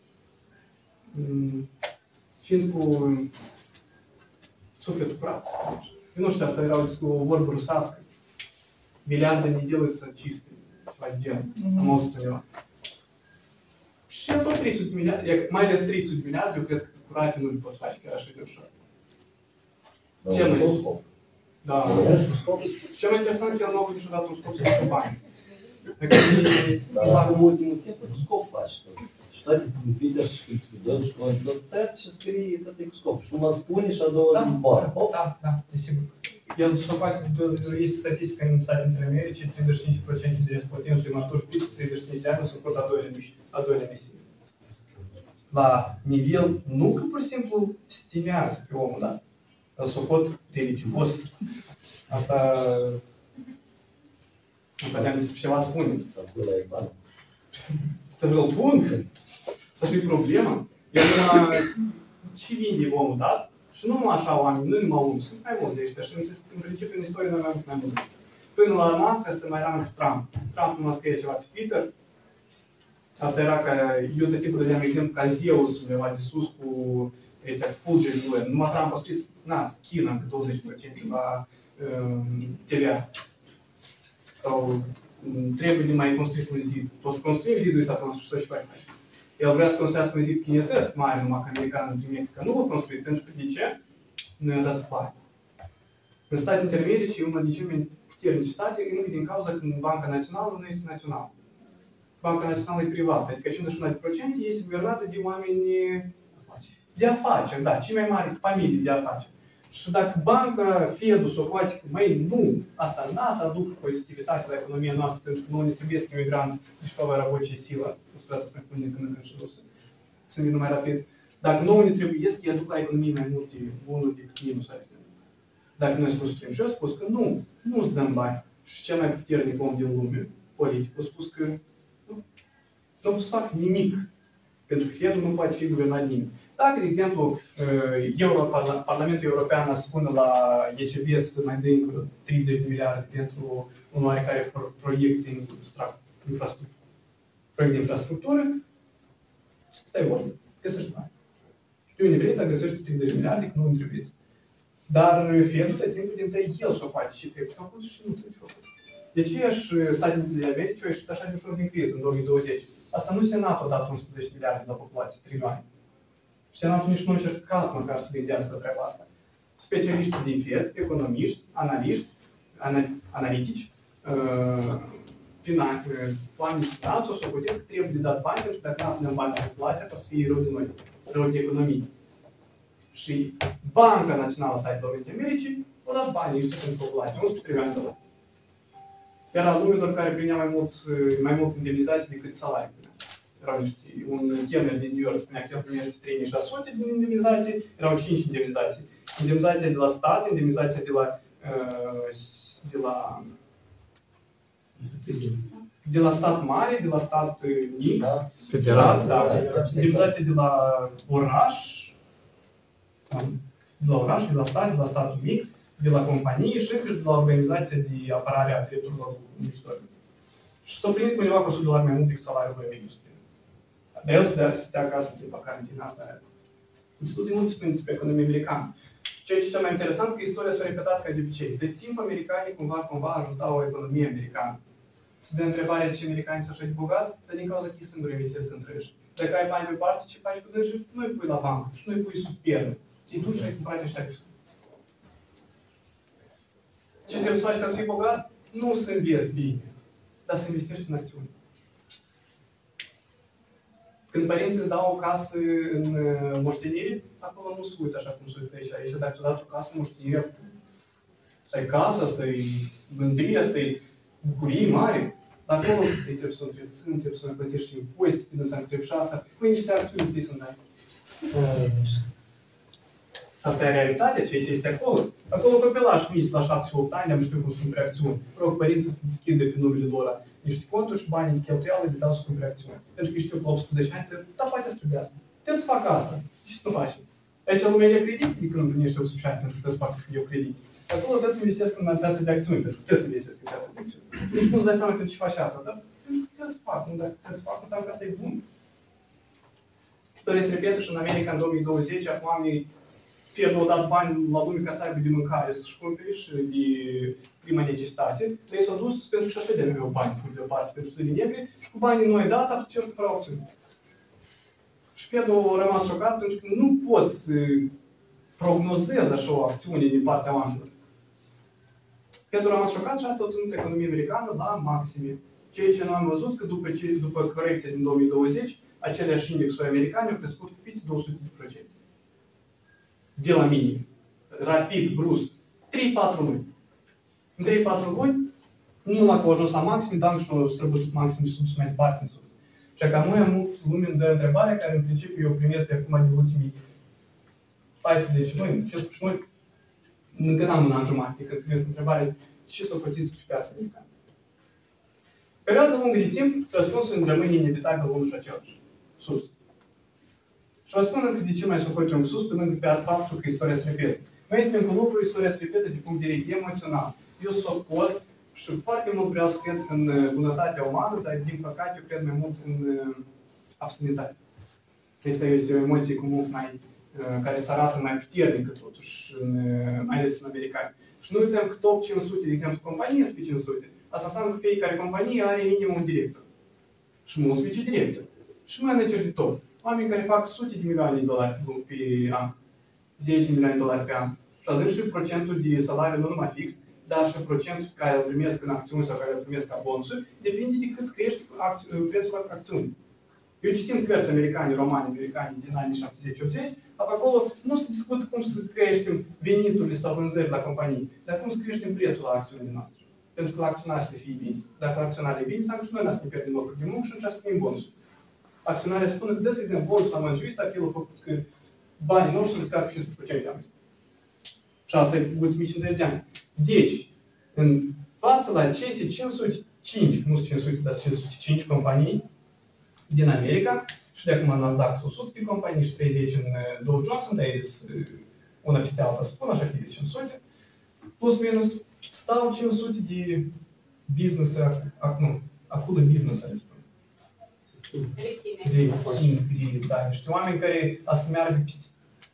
Speaker 1: fiind cu sufletul curat. Eu nu știu, asta era o vorbă rusească. Miliarde ne делаются чистыми. Ceva de genul. Am auzit undeva. Și tot 300 de miliarde, mai ales 300 de miliarde, eu cred că curate nu le poți face chiar așa de ușor. Ce mai?
Speaker 3: Scop.
Speaker 1: Da. Cel mai interesant că el nu a avut niciodată un scop să facă bani.
Speaker 3: Dar în ultimul timp, scop faci tot. Și toate în Twitter și când îți video și tot și scrie tot cu scop. Și mă spune și a doua zi zboară.
Speaker 1: Da, desigur. El s-o face, este statistica în Statele Unite ale Americii, 35% de respondenți maturi peste 35 de ani s-au făcut a doilea misiune. La nivel, nu că pur și simplu stimează pe omul, da? Îl socot religios. Asta ne-am despre ceva spune. Să vă pun, să fie problema. El ce vinde omul, da? Și nu numai așa oameni, nu numai unul, sunt mai mulți de ăștia. Și în principiu în istorie noi mai mult. Până la Musk, asta mai era cu Trump. Trump nu mă scrie ceva pe Twitter. Asta era ca, eu tot timpul dădeam exemplu ca Zeus undeva de sus cu ăștia fulgeri lui. Numai Trump a scris, China încă 20% la TVA. Sau trebuie de mai construit un zid. Toți construim zidul ăsta până să-și faci. El vrea să construiască un zid chinezesc mare, numai că americanul din Mexică nu l-a construit, pentru că de ce? Nu i-a dat bani. În Statele Unite ale Americii, una din cele mai puternice state, încă din cauza că Banca Națională nu este națională. Banca Națională e privată, adică 51% este guvernată de oameni de afaceri, da, cei mai mari familii de afaceri. Și dacă banca, Fed-ul, s-o poate că, măi, nu, asta n-a să aducă pozitivitate la economia noastră, pentru că nu ne trebuie să imigranți дешевая рабочая сила, spuneați pe când în ședusă, să vină mai rapid. Dacă nouă ne trebuie, să aduc la economie mai multe bunuri decât minus astea. Dacă noi spus că și eu spus că nu îți dăm bani. Și cel mai puternic om din lume, politic, a spus că nu pot să fac nimic. Pentru că Fedul nu poate fi guvernat nimic. Dacă, de exemplu, Parlamentul European a spune la ECB să mai dă încă 30 de miliarde pentru un oarecare proiect de infrastructură, stai vorba, găsești bani. De unde vrei, dar găsești 30 de miliarde, că nu îmi trebuie. Dar Fedul de timpul din tăi el s-o face și trebuie făcut și nu trebuie făcut. De ce Statele Unite de America au ieșit așa de ușor din criză în 2020? Asta nu Senatul a dat 11 miliarde la populație, trilioane. Senatul nici nu a încercat măcar să gândească treaba asta. Specialiștii din Fed, economiști, analitici, oameni de finanță, o să putem că trebuie de dat bani, pentru că dacă nu avem bani la populație, o să fie rău de noi, rău de economie. Și Banca Națională a Statelor Unite Americii a dat bani niște pentru populație, 11 trilioane de dolari. Era lume doar care primea mai mult indemnizații decât salarii. Erau un tiner din New York spunea că el primește 3600 de indemnizații, erau 5 indemnizații. Indemnizația de la stat, indemnizația de la stat mare, de la stat mic,
Speaker 7: Federal.
Speaker 1: indemnizația de la oraș, de la stat, de la statul mic, de la companie și de la organizația de apărare a drepturilor muncitorilor. Și s-a primit undeva cu $100 mai mult decât salariul lui mediu. Dar el să stea acasă de carantină, asta destul de mult spune despre economia americană. Ceea ce e cel mai interesant că istoria s-a repetat ca de obicei. De timp americanii cumva ajutau economia americană. Se dă întrebarea ce americanii sunt așa de bogați, dar din cauza că ei singuri investesc între ei. Dacă ai bani pe parte, ce faci cu dânsi? Nu îi pui la bancă și nu îi pui sub piele. Te duci și îi cumpărați ăștia. Ce trebuie să faci ca să fii bogat? Nu să înveți bine, dar să investești în acțiuni. Când părinții îți dau o casă în moștenire, acolo nu se uită așa cum se uită aici. Aici, dacă ți-o dat o casă în moștenire, asta e casă, asta e mândrie, asta e bucurie mare. Dar acolo îi trebuie să o întrețin, trebuie să mai plătești și impozite, până să întrebi și asta. Păi niște acțiuni puteai să-mi dai. Asta e realitatea, ceea ce este acolo. Acolo copilași mici la 7-8 ani, am știu cum să cumpere acțiuni. Rog părinții să deschidă pe numele lor niște conturi și banii de cheltuială de dau să cumpere acțiuni. Pentru că știu că la 18 ani, da, poate să trebuiască. Trebuie să fac asta. Și ce să nu faci? Aici lumea e credit, adică nu împlinește 18 ani, pentru că trebuie să fac eu credit. Acolo trebuie să investesc în piața de acțiuni, pentru că trebuie să investesc în piața de acțiuni. Nici nu-ți dai seama când ce faci asta, dar pentru că trebuie să fac. Nu, dacă trebuie să fac, înseamnă că asta e bun. Istoria se repetă și în America în 2020, acum oamenii Fedul a dat bani la lume ca să aibă de mâncare, să-și cumpere și de prima necesitate, dar ei s-au dus pentru că și așa de aveau bani pur deoparte pentru zile negre și cu banii noi dați, atunci eu cumpărau acțiuni. Și Fedul a rămas șocat pentru că nu poți să prognozezi așa o acțiune din partea oamenilor. Fedul a rămas șocat și asta a ținut economia americană la maxime. Ceea ce noi am văzut că după corecția din 2020, aceleași indexuri americane au crescut cu peste 200%. De la minim. Rapid, brusc. 3-4 luni. În 3-4 luni, nu numai că au ajuns la maxim, dar și au străbătut maxim de sus mai departe în sus. Și că noi am mulți lume îmi dă întrebarea care în principiu eu primesc de acum de ultimii 14 luni, 15 luni, încă n-am un an jumate, când primesc întrebarea ce s-o plătiți pe piața americană. Perioada lungă de timp, răspunsul rămâne inevitabil unul și același. Sus. Și vă spun încă de ce mai suport eu în sus, pe lângă pe faptul că istoria se repetă. Mai este încă lucru, istoria se repetă din punct de vedere emoțional. Eu suport și foarte mult vreau să cred în bunătatea umană, dar din păcate eu cred mai mult în absinitate. Asta este o emoție cu mult mai, care se arată mai puternică totuși, mai ales în americani. Și nu uităm că top 500, de exemplu, companii sunt pe 500. Asta înseamnă că fiecare companie are minim un director. Și mulți vicedirectori. Și manager de top. Oameni care fac sute de milioane de dolari pe an. 10 de milioane de dolari pe an. Și atunci și procentul de salariu nu numai fix, dar și procentul care îl primesc în acțiuni sau care îl primesc ca bonusuri, depinde de cât crește prețul la acțiuni. Eu citim cărți americane, romane americane din anii 70-80, acolo nu se discută cum să creștem veniturile sau vânzările la companii, dar cum să creștem prețul la acțiunile noastre. Pentru că la acționari să fie bine. Dacă la acționari e bine, înseamnă că și noi n-am să ne pierdem locuri de muncă și nu să primim bonusuri. Acționarii spun că dă să-i dăm bonus la managerist, el a făcut că banii noștri sunt ridicat cu 15% anul ăsta. Și asta e ultimii 50 de ani. Deci, în față la aceste 505, nu sunt 500, dar 505 companii din America, și de acum în Nasdaq sunt 100 de companii și 30 în Dow Jones, dar ele sunt una peste alta, spun așa că e 500, plus minus, stau 500 de business, acolo business, le spun. Da, niște oameni care a să meargă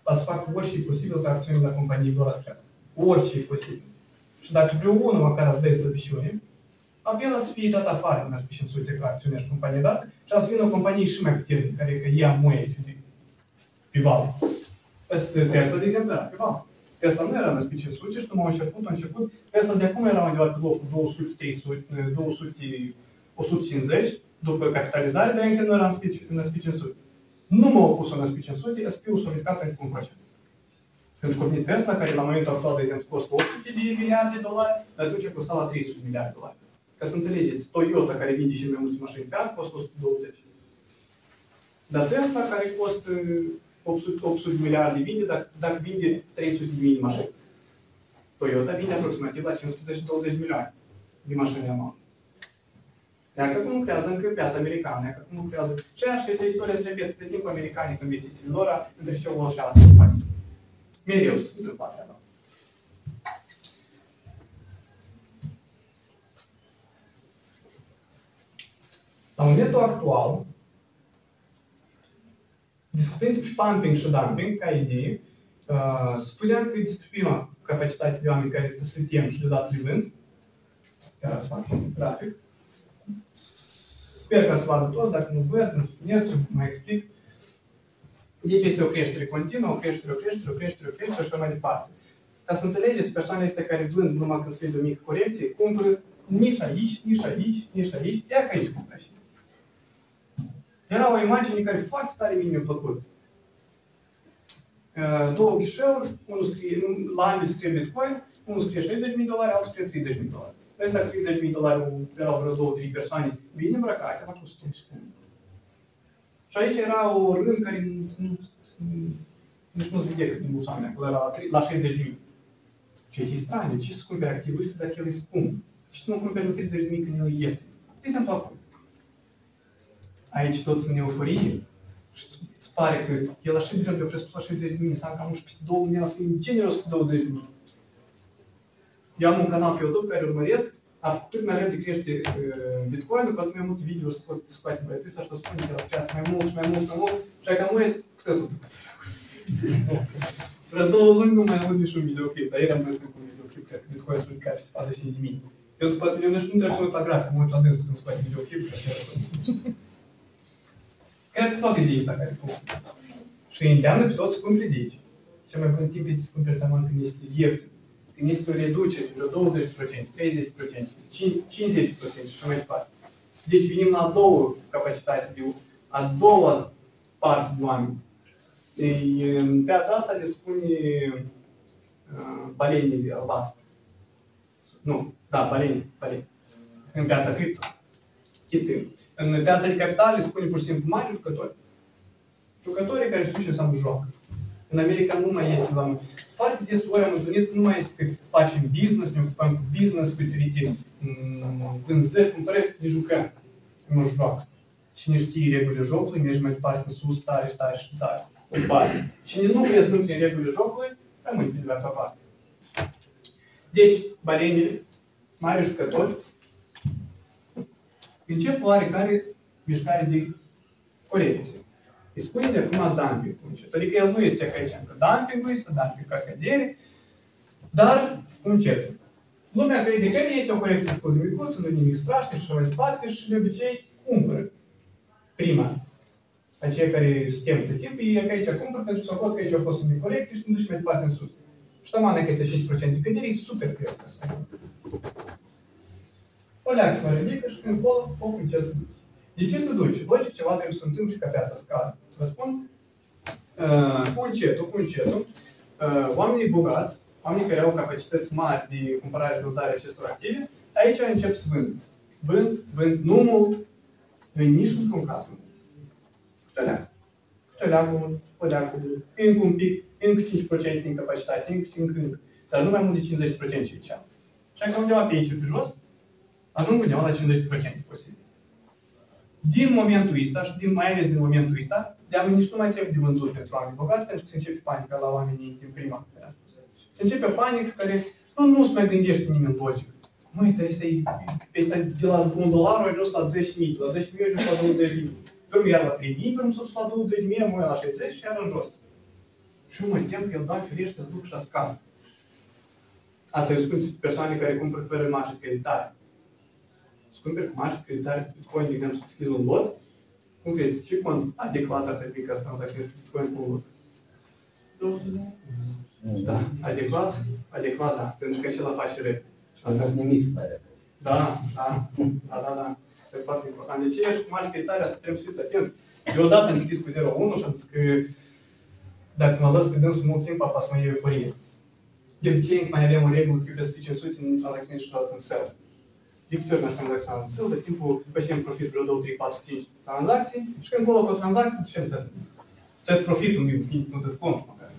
Speaker 1: ca să facă orice posibil ca acțiunile companiei lor să crească. Orice posibil. Și dacă vreunul măcar îți dă slăbiciune, apela să fie dat afară în aspect 500 ca acțiune și companie dată și a să vină o companie și mai puternică, care că ea muie pe val. Tesla, de exemplu, era pe val. Tesla nu era în aspect 500 și numai a început. Tesla de acum era undeva pe locul 200, 300, 200, 150 după capitalizare, dar încă nu era în aspect 500. Nu m-au pus în aspect 500, SP-ul s-a ridicat încă un procent. Pentru că a venit Tesla, care la momentul actual, de exemplu, costă 800 de miliarde de dolari, dar atunci costa la 300 de miliarde de dolari. Ca să înțelegeți, Toyota, care vinde și mai multe mașini pe an, costă 120. Dar Tesla, care costă 800 de miliarde, vinde, dacă vinde 300 de mii de mașini. Toyota vinde aproximativ la 520 de milioane de mașini anual. Iar că cum lucrează încă piața americană, iar că cum lucrează... Și așa este istoria se repetă de timp americanii cu investițiile lor, între și o și altă companie. Mereu se întâmplă treaba asta. La momentul actual, discutând despre pumping și dumping, ca idee, spuneam că despre prima capacitate de oameni care se tem și deodată le vând, chiar să fac și un grafic, sper ca să vadă toți, dacă nu văd, nu spuneți, mai explic. Deci este o creștere continuă, o creștere și așa mai departe. Ca să înțelegeți, persoanele astea care vând numai când se vede o mică corecție, cumpără nici aici, ia că aici cumpără și. Era o imagine care foarte tare mie mi-a plăcut. Două ghișeuri, unul scrie, la ambii scrie Bitcoin, unul scrie $60.000, altul scrie $30.000. Ăsta $30.000 erau vreo 2-3 persoane bine îmbrăcate, la costum scump. Și aici era o rând care nici nu-ți vedea cât de mulți oameni, acolo era la 60.000. Ceea ce e straniu, ce să cumperi activist dacă el e scump? Și să nu cumperi la 30.000 când el e ieftin? De exemplu acolo. Aici toți în euforie și îți pare că el așa de rău, eu crescut la 60.000, înseamnă că am peste 2.000, el să fie generos 20.000. Eu am un canal pe YouTube care urmăresc, dar cu cât mai repede crește Bitcoin-ul, cu atât mai multe video scoate băiatul ăsta și o spune că el să crească mai mult și că nu e tot după țăracul. Vreo 2 luni nu mai aud niciun videoclip, dar ieri am văzut cu un videoclip, cred că Bitcoin să ridicat și 45.000. Eu nu trebuie să uit la grafic, mă uit la dânsul când scoate videoclip, cred că toate ideile astea care pun. Și îndeamnă pe toți să cumperi de aici. Cel mai bun timp este să cumperi taman când este ieftin. Când este o reducere de vreo 20%, 30%, 50% și așa mai departe. Deci venim la a doua capacitate, a doua parte de oameni. În piața asta le spune balenile albastre. Nu, da, baleni. În piața cripto. Chitând. În piața de capital le spune pur și simplu mari jucători. Jucătorii care știu ce înseamnă joacă. În America nu mai este la... Foarte des ori am întâlnit că nu mai este că facem business, ne ocupăm cu business, cu diferite vânzări, cumpărări, ne jucăm. Nu joacă. Cine știe regulile jocului, merge mai departe în sus, tare. Cine nu vrea să intre în regulile jocului, rămâne pe dreapta parte. Deci, balenile, mari jucători, încep oarecare mișcare de corecție. Îi spune de acum dumping. Adică el nu este ca aici încă dumping-ul, este dumping ca cădere, dar încet. Lumea crede că este o corecție destul de micuță, nu e nimic strașnic și așa mai departe și de obicei cumpără prima. Aceia care se tem tot timpul, e că aici cumpără pentru că s-au văd că aici a fost o mică corecție și nu duce mai departe în sus. Și tamană că este 5% de cădere, e super preț ca să facă. O leacă se mai ridică și când acolo, o încet să duce. De ce se duce? Logic, ceva trebuie să se întâmple ca piața scadă. Vă spun, cu încetul, oamenii bogați, oamenii care au capacități mari de cumpărare și vânzare acestor active, aici încep să vând, nu mult, nici într-un caz mult. Câte o leagă, încă un pic, încă 5% din capacitate, încă, dar nu mai mult de 50% ce ziceam. Și că undeva pe aici, pe jos, ajung undeva la 50% posibil. Din momentul ăsta și mai ales din momentul ăsta, de-abia nici nu mai trebuie de vânzut pentru oameni bogați, pentru că se începe panica la oamenii din prima. Se începe panică care nu se mai gândește nimeni logic. Măi, de la $1 a ajuns la 10.000, la 10.000 a ajuns la 20.000. Pe urmă iar la 3.000, pe urmă s-a dus la 20.000, mă la 60 și iar în jos. Și nu mă tem că el, Doamne ferește, îți duc și scap. Asta eu spun persoane care cumpără fără marjă de creditare. Să cumperi cu marjă de creditare pe Bitcoin, de exemplu, să deschizi un lot, cum crezi, ce cont adecvat ar trebui ca să tranzacționezi pe Bitcoin cu un lot?
Speaker 2: 200.
Speaker 1: Da, adecvat, da, pentru că acela face repede.
Speaker 3: Asta nu nimic stare.
Speaker 1: Da. Asta e foarte important. Deci ești cu marjă creditare, asta trebuie să fiți atenți. Deodată am deschis cu 0,1 și am zis că dacă mă las pe dânsul mult timp, apasă mai e euforie. De obicei, mai avem o regulă că peste 500 nu tranzacționezi niciodată în sell. De câte ori n-aș tranzacționa în sell, de timpul pășim profit vreo 2, 3, 4, 5 tranzacții și când colo cu o tranzacție, ducem tot profitul meu, nu tot contul măcar.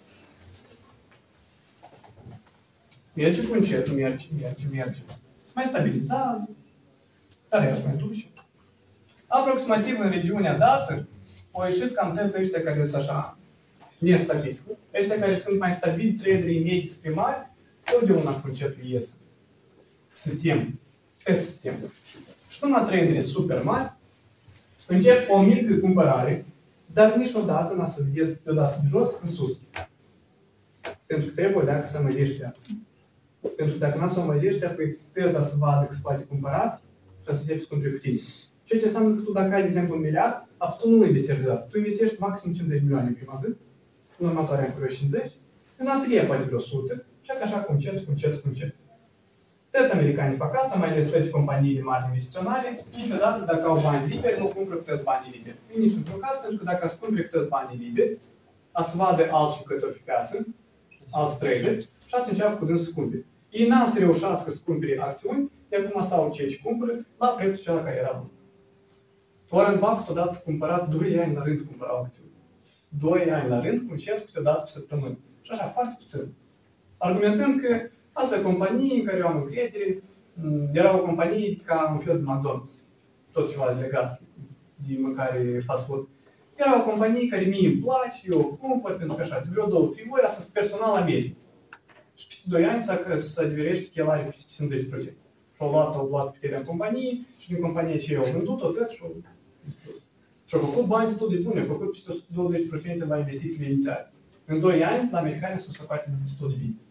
Speaker 1: Merge cu încetul, merge. Se mai stabilizează, dar ea mai duce. Aproximativ în regiunea dată, au ieșit cam toți ăștia care sunt așa nestabili. Ăștia care sunt mai stabili, traderii medii spre mari, totdeauna cu încetul ies. Se tem. Și numai traderii super mari încep o mică cumpărare, dar niciodată n-a să vedeți deodată de jos în sus. Pentru că trebuie dacă să măgești piața. Pentru că dacă n-a să o măgești, apoi piața să vadă că se poate cumpăra și să începi să cumperi cu tine. Ceea ce înseamnă că tu dacă ai, de exemplu, 1 miliard, tu nu investești deodată. Tu investești maxim 50 milioane în prima zi, în următoarea în vreo 50, în a treia poate vreo 100, și așa cu încet. Toți americanii fac asta, mai ales toate companiile mari investiționale, niciodată dacă au bani liberi, nu cumpără cu toți banii liberi. Nici într-un caz, pentru că dacă îți cumperi cu toți banii liberi, a să vadă alți jucători pe piață, alți traderi, și asta înceapă cu dâns să cumperi. Ei n-a să reușească să cumpere acțiuni, de acum sau ceea ce cumpără, la prețul cel care era bun. Warren Buffett odată cumpărat 2 ani la rând cumpărau acțiuni. 2 ani la rând, cu încet, câteodată pe săptămână. Și așa, foarte puțin. Argumentând că astea companii în care eu am încredere, erau companii ca un fel de McDonald's. Tot ceva legat de mâncare fast food. Erau companii care mie îmi place, eu o cumpăr, pentru că așa, de vreo 2-3 ori, asta sunt personal la medie. Și peste 2 ani se adverește că el are peste 50%. Și-au luat puterea în companie și din compania ce au vândut-o tot și-au distrus. Și-au făcut bani destul de bune, au făcut peste 120% la investițiile inițiale. În 2 ani, la americani s-au scăpat destul de bine.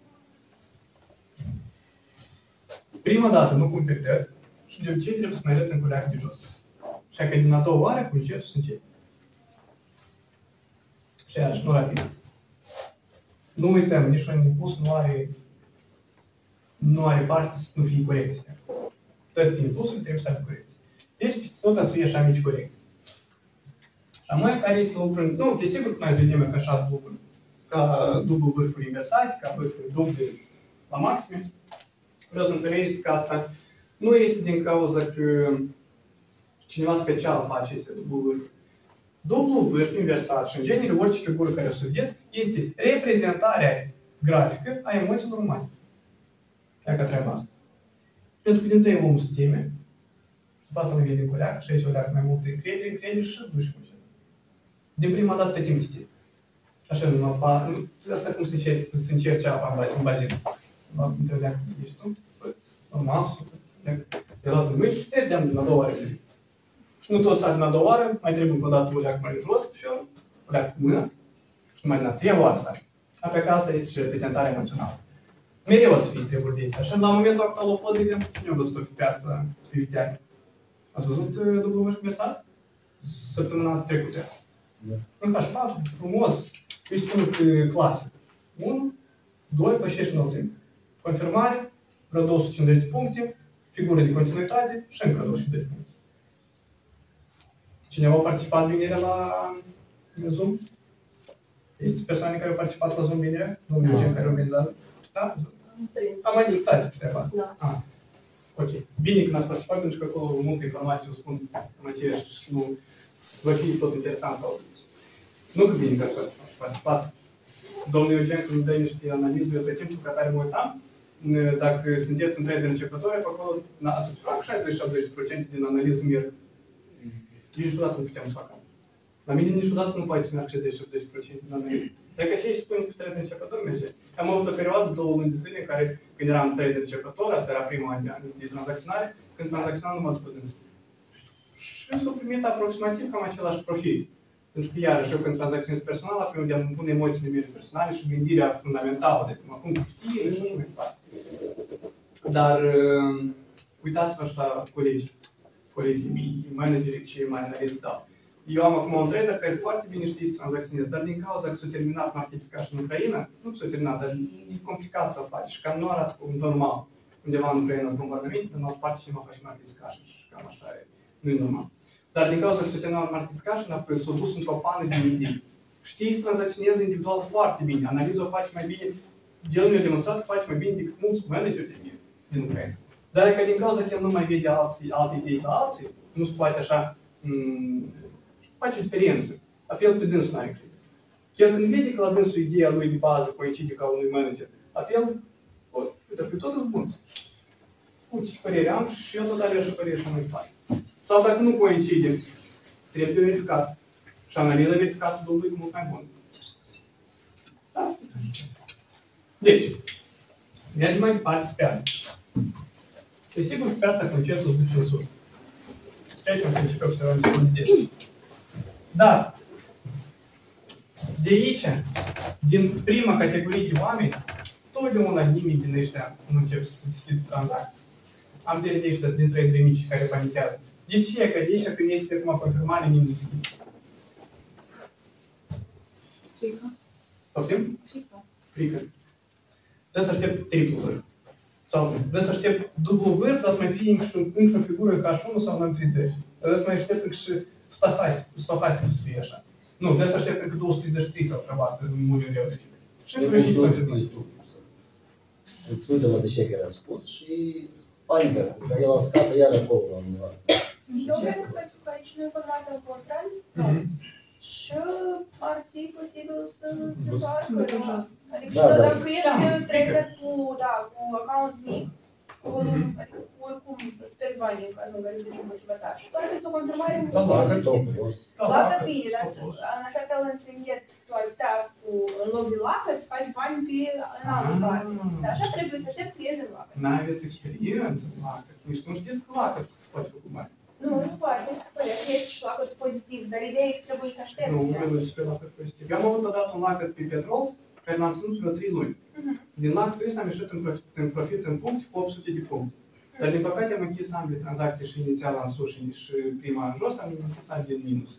Speaker 1: Prima dată nu cumperi tot și de obicei trebuie să mai arăți în culeacă de jos. Și că din a doua oară, cu încetul să începi. Și iarăși, nu rapid. Nu uităm, nici un impuls nu are parte să nu fie corecție. Tot impulsul trebuie să aibă corecție. Deci, tot să fie așa mici corecții. Și amai care este lucrul... Nu, desigur că noi vedem ca dublu vârfuri inversate, ca vârfuri duble la maxime. Vreau să înțelegeți că asta nu este din cauza că cineva special face aceste dublu vârfuri. Dublu vârf inversat și în genere orice figură care o să vedeți este reprezentarea grafică a emoțiilor umane. Ia ca treaba asta. Pentru că din tăi omul se teme. Și după asta nu vine cu leacă și aici o leacă mai multă încredere și îți duci cu ceva. Din prima dată te temi să te. Așa, asta cum se încerci apa în bazin. Între leacă, ești tu? Normal, de la mâini, ești de-am din a doua oară să vii. Și nu tot să din a doua oară, mai trebuie încă o dată o leacă mai jos cu piciorul, o leacă cu mână, și numai din a treia oară să ai. Apoi că asta este și reprezentarea emoțională. Mereu o să fie treburi de astea. Și la momentul actual a fost, de exemplu, cine a văzut-o pe piață pe Viteani? Ați văzut dublu vârf inversat? Săptămâna trecută. În H4, frumos, eu spun că clasic. 1, 2, pășești înălțime. Confirmare, vreo 250 de puncte, figură de continuitate și încă 250 de puncte. Cineva a participat vinerea la Zoom? Este persoane care au participat la Zoom vinerea? Domnul Eugen care organizează? Da? Am mai discutat pe treaba asta.
Speaker 2: Da.
Speaker 1: Ok. Bine că n-ați participat, pentru că acolo multe informații o spun în aceeași și nu va fi tot interesant sau... Nu că bine că ați participat. Domnul Eugen, când dă niște analize, eu tot timpul ca tare mă uitam, dacă sunteți în trader începători, pe acolo ați obținut 60-70% din analiză merg. Eu niciodată nu puteam să fac asta. La mine niciodată nu poate să meargă 60-70% din analiză. Dacă și ei spun că trader începător merge. Am avut o perioadă, 2 luni de zile, în care, când eram trader începător, asta era prima an de tranzacționare, când tranzacționam numai după dânsul. Și s-au primit aproximativ cam același profit. Pentru că iarăși eu când tranzacționez personal, pe unde îmi pun emoțiile mele personale și gândirea fundamentală de cum acum știe și așa mai departe. Dar uitați-vă așa la colegii mei, managerii ce mai analiz dau. Eu am acum un trader care foarte bine știe să tranzacționeze, dar din cauza că s-a terminat market discussion în Ucraina, nu s-a terminat, dar e complicat să faci și cam nu arată cum normal. Undeva în Ucraina sunt bombardamente, dar în altă parte cineva face market discussion și cam așa e, nu e normal. Dar din cauza că s-a terminat market discussion, apoi s-a dus într-o pană de idei. Știi să tranzacționezi individual foarte bine, analiza o faci mai bine, el mi-a demonstrat că faci mai bine decât mulți manageri din Ucraina. Dar că din cauza că el nu mai vede alte idei la alții, nu se poate așa face o diferență. Apel pe dânsul n-are credit. El când vede că la dânsul ideea lui de bază coincide ca unui manager, apel, dar pe tot îți bun. Uite ce părere am și eu tot alea și părere și mai departe. Sau dacă nu coincide, trebuie verificat. Și analiza verificată domnului mult mai bun. Da? Deci, mergem mai departe pe piață. Desigur că piața conceptul se duce în sus. Aici un principiu observăm de dar, de aici, din prima categorie de oameni, totdeauna nimeni din ăștia nu încep să deschidă tranzacții. Am de ăștia din traderi mici care panikează. De ce? Că de aici, când este acum confirmare, nimeni nu deschide.
Speaker 5: Frică.
Speaker 1: Poftim?
Speaker 5: Frică.
Speaker 1: Frică. Dă să aștept triplu vârf. Sau dă să aștept dublu vârf, dar să mai fie încă o figură ca și 1 sau mai 30. Dă să mai aștept încă și stofastic să fie așa. Nu, dă să aștept încă 233 s-au trebat în muliul de ori. Și încă și confirmare.
Speaker 3: Îți uită la de ce care a spus și panică, că el a scapă iar acolo la undeva.
Speaker 9: Eu cred că pentru că aici nu e format în contral, și ar fi posibil să se facă. Adică dacă ești trader cu account mic, cu volum, adică oricum îți pierd bani în cazul în care îți duci un motivatar. Și doar să-ți o confirmare nu lacă bine, dar în așa fel înțelegheți, tu ai putea în loc de lacă, îți faci bani în altă parte. Dar așa trebuie să aștepți să ieși în lacă.
Speaker 1: N-aveți experiență în lacă. Nici nu știți că lacă se poate făcut bani.
Speaker 9: Nu, se poate, este și lacăt pozitiv, dar ideea e că trebuie să aștepți.
Speaker 1: Nu, nu duci pe lacăt pozitiv. Eu am avut odată un lacăt pe petrol, care l-am ținut vreo 3 luni. Din lacătul ăsta am ieșit în profit în puncte cu 800 de puncte. Dar din păcate am închis ambele tranzacții și inițiala în sus și prima în jos, am închis ambele în minus.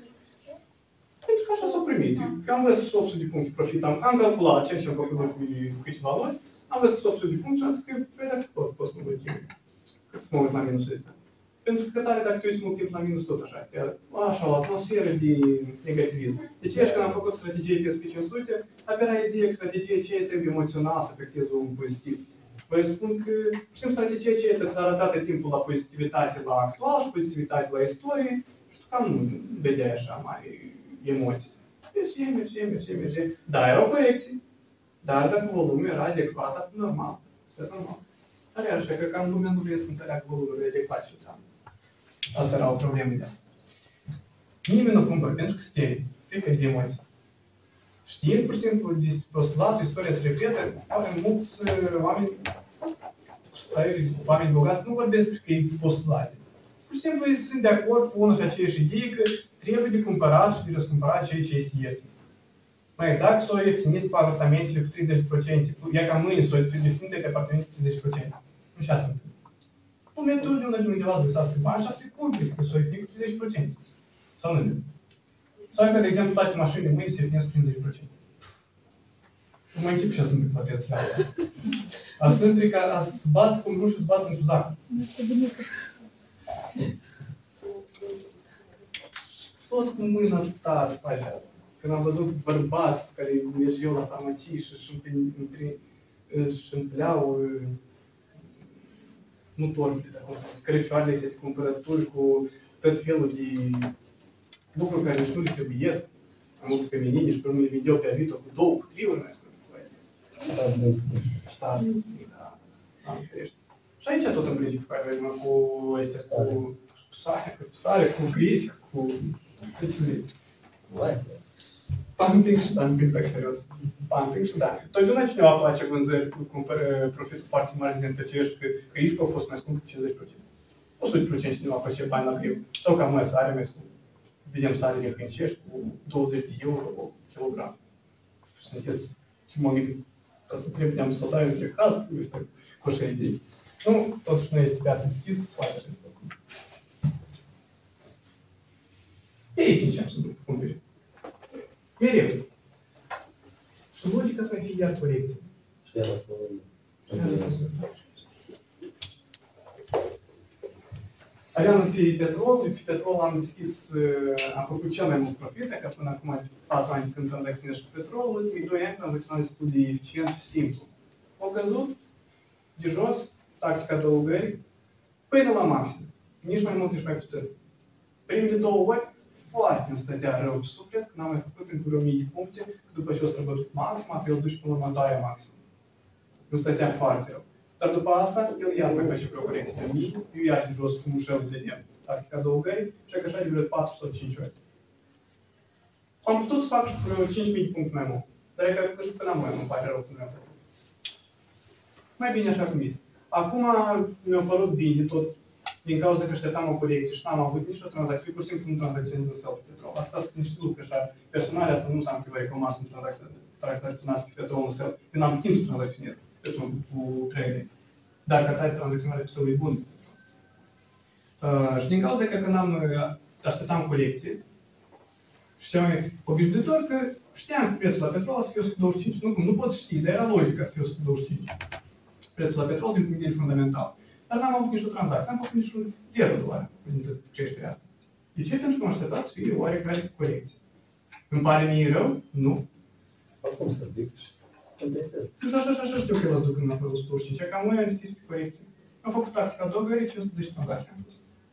Speaker 1: Pentru că așa s-au primit. Eu am văzut 800 de puncte profit, am calculat ceea ce am făcut cu câteva luni, am văzut 800 de puncte și am zis că dacă pot să mă văd timp. Cât să mă uit la minusul ăsta. Pentru că tare dacă te uiți mult timp la minus tot așa, așa, o atmosferă de negativism. Deci aici când am făcut strategie pe SP500, avea ideea că strategia aceea trebuie emoțional să afecteze omul pozitiv. Vă spun că, știm, strategia aceea îți arată atât timpul la pozitivitate la actual și pozitivitate la istorie și tu cam nu vedeai așa mari emoții. Merge. Da, erau corecții, dar dacă volumul era adecvat, atunci normal. Dar iar așa, cred că în lumea nu vrea să înțeleagă volumul adecvat ce înseamnă. Asta era o problemă de asta. Nimeni nu cumpără pentru că se frică de emoții. Știind pur și simplu de postulatul, istoria se repetă, mulți oameni bogați nu vorbesc că există postulate. Pur și simplu sunt de acord cu una și aceeași idee că trebuie de cumpărat și de răscumpărat ceea ce este ieftin. Mai dacă s-au ieftinit apartamentele cu 30%, ia ca mâine s-au ieftinit apartamentele cu 30%. Nu așa sunt. Momentul de undeva să găsească bani și asta e public, că s-o ieftinit cu 30%. Sau nu? Sau că, de exemplu, toate mașinile mâine se ieftinesc cu 50%. Nu mă închip și să întâmplă viața aia. Asta între ca să bat cum nu și să bat într-o zacă. Tot cu mâna tare se face asta. Când am văzut bărbați care mergeau la farmacii și își împleau nu torturile de acolo, scăricioarele astea de cumpărături cu tot felul de lucruri care nici nu le trebuiesc. Am mulți feminini și pe urmă le vedeau pe Avito cu 2, cu 3 ori mai scurt. Stat din strig, da. Am ferește. Și aici tot în principiu care vedem cu astea, cu sare, cu critică, cu câțive. Pumping și dumping, dacă serios. Pumping și dumping. Totdeauna cineva face vânzări cu cumpără profitul foarte mare, de exemplu, că Crișca a fost mai scump cu 50%. 100% cineva face bani la greu. Sau ca mă, sare mai scump. vedem salele hâncești cu 20 de euro kilogram. Sunteți, ce mă gândesc, să trebuiam să o dai un plecat, este cu așa idei. Nu, totuși nu este piață deschis, foarte repede. E aici încep să cumperi. Mereu. Și logica să mai fie iar corecție.
Speaker 3: Și iar asta.
Speaker 1: Aveam pe petrol am deschis, am făcut cel mai mult profit, că până acum 4 ani când tranzacționez cu petrolul, ultimii 2 ani tranzacționez destul de eficient și simplu. O căzut de jos, tactica adăugării, până la maxim. Nici mai mult, nici mai puțin. Primele 2 ori, foarte îmi stătea rău pe suflet, când am mai făcut încă vreo 1000 de puncte, că după ce o străbătut maxima, pe el duci până la următoarea maximă. Îmi stătea foarte rău. Dar după asta, el iar mai face vreo corecție de 1000, eu iar de jos cu mușel de dem. Tactica adăugării, și că așa de vreo 4 sau 5 ori. Am putut să fac și vreo 5000 de puncte mai mult. Dar e că și până mai îmi pare rău cum mi-am făcut. Mai bine așa cum este. Acum mi-a părut bine tot din cauza că așteptam o corecție și n-am avut nicio tranzacție, pur și simplu nu tranzacționez în sel pe petrol. Asta sunt niște lucruri așa personale, asta nu înseamnă că vă recomand să nu tranzacționați pe petrol în sel. Eu n-am timp să tranzacționez petrol cu trading. Dar cartea de tranzacționare pe sel e bun. Și din cauza că când așteptam corecție, și cel mai obișnuitor că știam că prețul la petrol să fie 125. Nu poți ști, dar era logica să fie 125. Prețul la petrol din punct de vedere fundamental. Dar n-am avut nicio tranzacție, n-am făcut niciun $0 prin creșterea asta. De ce? Pentru că m-am așteptat să fie oarecare corecție. Îmi pare mie rău? Nu.
Speaker 3: Acum să ridic și compensez.
Speaker 1: Și așa știu că el ați duc când mi-a făcut 125. Cam noi am deschis pe corecție. Am făcut tactica adăugării, 510 tranzacții am pus.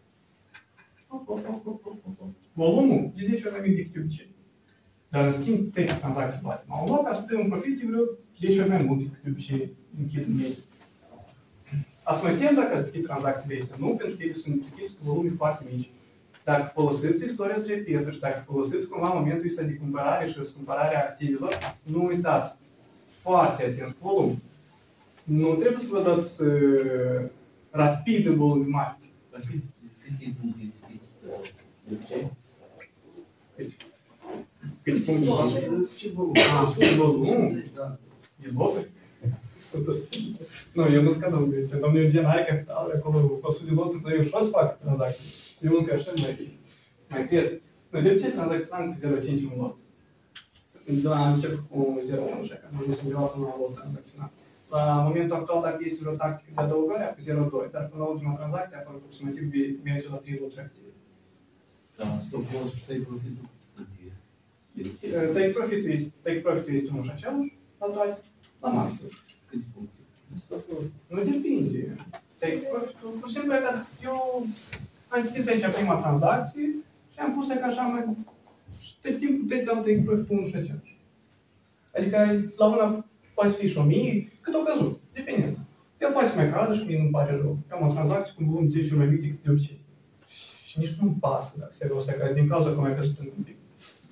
Speaker 1: Volumul de 10 ori mai mic decât de obicei. Dar în schimb, 3 tranzacții batem. Au luat ca să dăm un profit de vreo 10 ori mai mult decât de obicei închid în ei. Asta mă tem dacă deschid tranzacțiile astea, nu? Pentru că ele sunt deschise cu volume foarte mici. Dacă folosiți, istoria se repetă și dacă folosiți cumva momentul ăsta de cumpărare și răscumpărarea activelor, nu uitați. Foarte atent cu volum. Nu trebuie să vă dați rapid în volume mari.
Speaker 8: Câți puncte deschizi de obicei?
Speaker 1: Câte puncte?
Speaker 8: Ce volum?
Speaker 1: Volum? E loturi? Sunt osținite. Nu, eu nu scadăm de ce. Domnul Eugen are capital, acolo 100 de loturi, dar eu ușor să fac tranzacții. Eu încă așa mai cresc. Noi de ce tranzacționam cu 0,5 în lot? Am început cu 0,1 și că am ajuns undeva până la lot tranzacționat. La momentul actual, dacă este vreo tactică de adăugare, cu 0,2, dar până la ultima tranzacție, aproximativ merge la 3 loturi active.
Speaker 8: Da, stop loss și take profitul.
Speaker 1: Take profitul este unul și același, la toate, la maxim.
Speaker 8: Câte puncte?
Speaker 3: Stop loss.
Speaker 1: Nu depinde. Take profitul, pur și simplu, că eu am deschis aici prima tranzacție și am pus că așa mai... Și de timp puteți la take profitul unul și același. Adică la una poate fi și 1000, cât o căzut, depinde. El poate să mai cadă și mie nu-mi pare rău. Eu am o tranzacție cu un volum 10 ori mai mic decât de obicei. Și nici nu-mi pasă dacă serios, că din cauza că mai căzut un pic.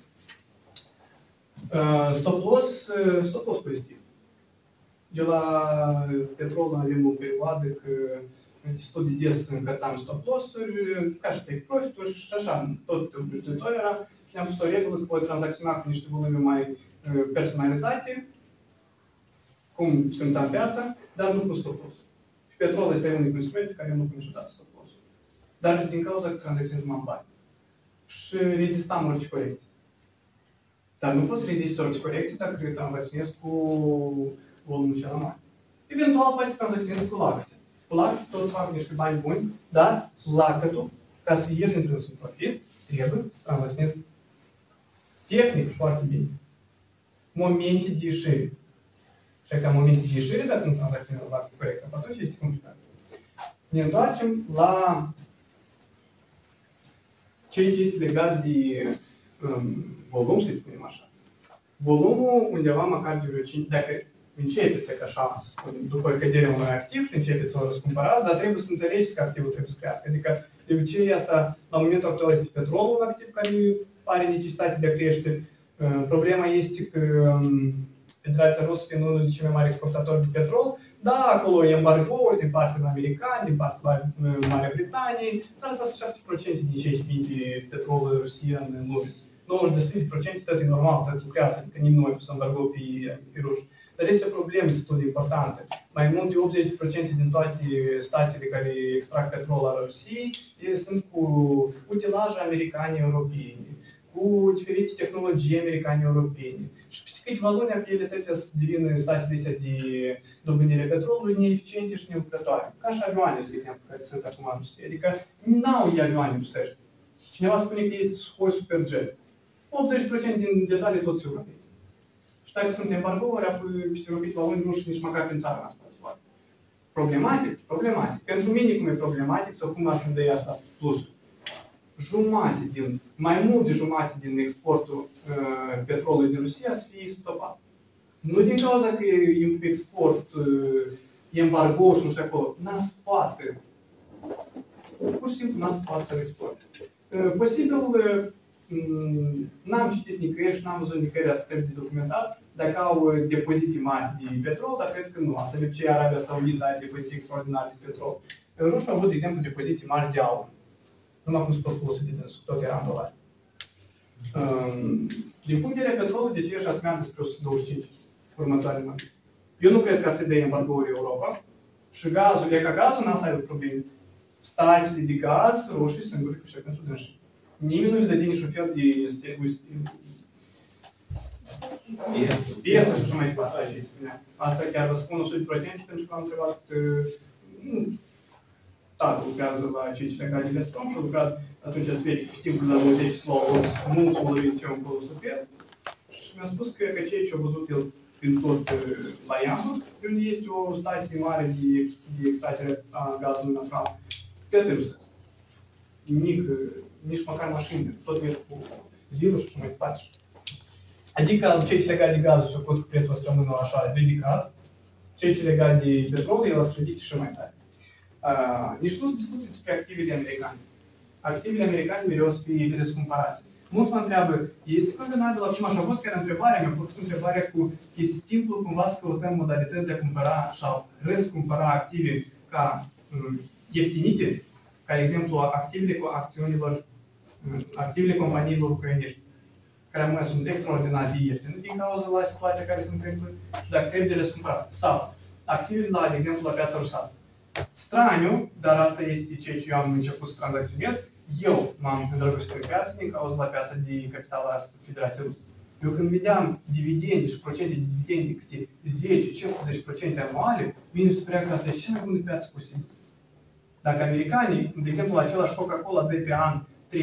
Speaker 1: Stop loss pozitiv. De la petrol avem o perioadă că destul de des încățam stop loss-uri, ca și take profit-uri și așa, tot obișnuitor era. Și ne-am pus o regulă că pot tranzacționa cu niște volume mai personalizate, cum simțeam piața, dar nu cu stop loss. Și petrol este unicul instrument pe care eu nu pun niciodată stop loss. Dar și din cauza că tranzacționez numai bani. Și rezistam orice corecție. Dar nu poți rezista orice corecție dacă tranzacționezi cu volumul cel mare. Eventual poate tranzacționezi cu lacte. Cu lacte toți fac niște bani buni, dar lacătul, ca să ieși într-un profit, trebuie să tranzacționezi tehnic și foarte bine. Momente de ieșire. Și ca momente de ieșire, dacă nu tranzacționezi lactul corect, atunci este complicat. Ne întoarcem la ceea ce este legat de volum, să spunem așa. Volumul undeva măcar de vreo 5, dacă începeți, că așa, să spunem, după căderea unui activ și începeți să-l răscumpărați, dar trebuie să înțelegeți că activul trebuie să crească. Adică, de obicei, asta, la momentul actual, este petrolul un activ care are necesitate de a crește. Problema este că Federația Rusă, fiind unul dintre cei mai mari exportatori de petrol, Da, acolo e embargo din partea americană, din partea Marii Britanii, dar asta 7% din cei ce vin de petrol rusian în lume. 90% tot e normal, tot lucrează, adică nimeni nu a pus embargo pe ruși. Dar este o problemă destul de importantă. Mai mult de 80% din toate statele care extrag petrol al Rusiei sunt cu utilaje americane europene, cu diferite tehnologii americane europene. Și peste câteva luni ele toate să devină statele astea de dobândire petrolului neeficiente și nelucrătoare. Ca și avioane, de exemplu, care sunt acum în Rusia. Adică n-au avioane rusești. Cineva spune că este Sukhoi Superjet. 80% din detalii tot se europene. Și dacă sunt embargouri, apoi peste câteva luni nu știu nici măcar prin țara noastră. Problematic? Problematic. Pentru mine cum e problematic sau cum aș îndăi asta plus? Mai mult de jumătate din exportul petrolului din Rusia să fie stopat. Nu din cauza că e export, embargo și nu știu acolo. N-a spate. Pur și simplu n-a spate să export. Posibil, n-am citit nicăieri și n-am văzut nicăieri, asta trebuie de documentat, dacă au depozite mari de petrol, dar cred că nu. Asta de ce Arabia Saudită are depozite extraordinare de petrol. Rușii au avut, de exemplu, depozite mari de aur. Numai cum se pot folosi de dânsul, tot era în dolari. Din punct de vedere petrolului, de ce așa se meargă spre 125 următoarele mări? Eu nu cred că să dea embargouri Europa și gazul, e ca gazul n-a să aibă probleme. Statele de gaz, rușii singuri câștigă pentru dânsi. Nimeni nu le dă niciun fel de piesă și așa mai departe. Asta chiar vă spun 100% pentru că am întrebat tatăl lucrează la cei ce legat de Gazprom și a lucrat atunci să fie timpul la 20 slov, nu s-a lovit ce acolo stupet. Și mi-a spus că cei ce au văzut el prin tot la Iambu, unde este o stație mare de extragere a gazului natural, tot e rusesc. Nici măcar mașini, tot merg cu zilul și mai departe. Adică cei ce legat de gazul se pot cu prețul să rămână așa ridicat, cei ce legat de petrol, el a srădit și mai tare. Nici nu se discută despre activele americane. Activele americane mereu să fie descumpărate. Mulți mă întreabă, este convenabil acum, și a fost chiar întrebarea, mi-a fost întrebarea cu, este timpul cumva să căutăm modalități de a cumpăra sau răscumpăra active ca ieftinite, ca exemplu activele companiilor ucrainești, care mai sunt extraordinar de ieftine din cauza la situația care se întâmplă și dacă trebuie de răscumpărat. Sau activele, de exemplu, la piața rusească. Straniu, dar asta este ceea ce eu am început să tranzacționez, eu m-am îndrăgostit de piață din cauza la piața de capital a Federației Rusă. Eu când vedeam dividende și procente de dividende câte 10-15% anuale, mie mi se părea că asta e cea mai bună piață posibil. Dacă americanii, de exemplu, același Coca-Cola dă pe an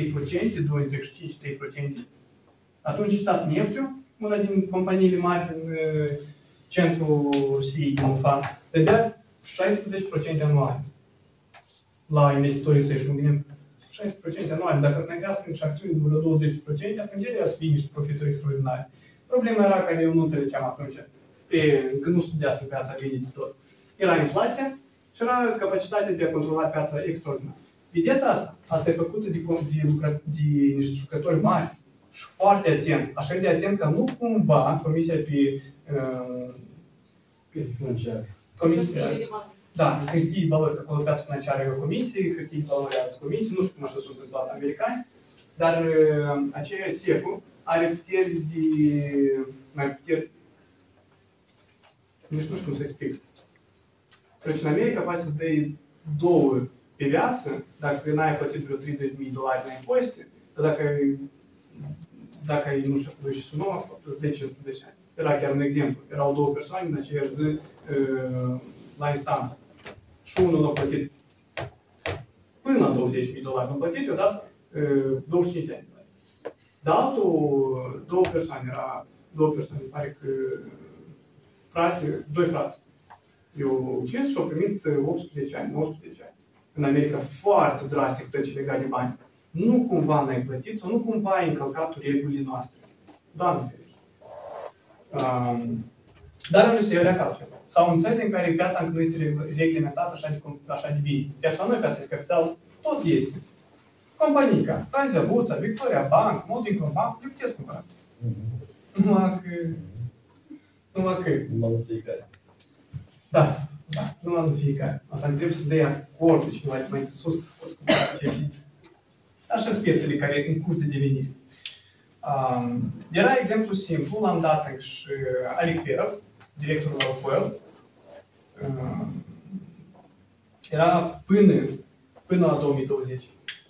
Speaker 1: 3%, 2,5-3%, atunci Tatneftiu, una din companiile mari din centrul Rusiei, din Ufa, dădea 16% anual la investitorii săi și mă gândim 16% anual. Dacă negrească niște acțiuni de vreo 20%, atunci ele să fie niște profituri extraordinare. Problema era că eu nu înțelegeam atunci, când nu studiasem piața bine de tot. Era inflația și era capacitatea de a controla piața extraordinară. Vedeți asta? Asta e făcută de niște jucători mari și foarte atent. Așa de atent că nu cumva Comisia pe
Speaker 3: Piețe financiare.
Speaker 1: Comisia, da, hârtii valori, că acolo piața financiară e o comisie, hârtii valori altă comisie, nu știu cum așa sunt în toate americani, dar aceea SECU are puteri mai puteri, nici nu știu cum să explic. Deci în America poate să dai 2 pe viață, dacă n-ai plătit vreo $30.000 în impozite, dar dacă ai, nu știu, cu și sumă, îți dai 15 ani. Era chiar un exemplu. Erau 2 persoane în aceeași zi la instanță. Și unul a plătit până la $20.000 a plătit, i-a dat 25 de ani. Dar altul, 2 persoane, pare că doi frați. Eu ucis și au primit 18 ani, 19 ani. În America foarte drastic tot ce legat de bani. Nu cumva n-ai plătit sau nu cumva ai încălcat regulile noastre. Doamne ferește. Dar în Rusia era altfel. Sau în țări în care piața încă nu este reglementată așa de bine. De așa noi piața de capital tot este. Companii ca Transia Buța, Victoria Bank, Modicon Bank, le puteți cumpăra. Numai că...
Speaker 3: Numai fiecare.
Speaker 1: Da. Nu am de fiecare. Asta trebuie să dai acordul cineva mai de sus, că să poți cumpăra ce știți. Așa sunt piețele care în curs de devenire. Era exemplu simplu, l-am dat și Alic Perov, directorul la Lukoil. Era până la 2020.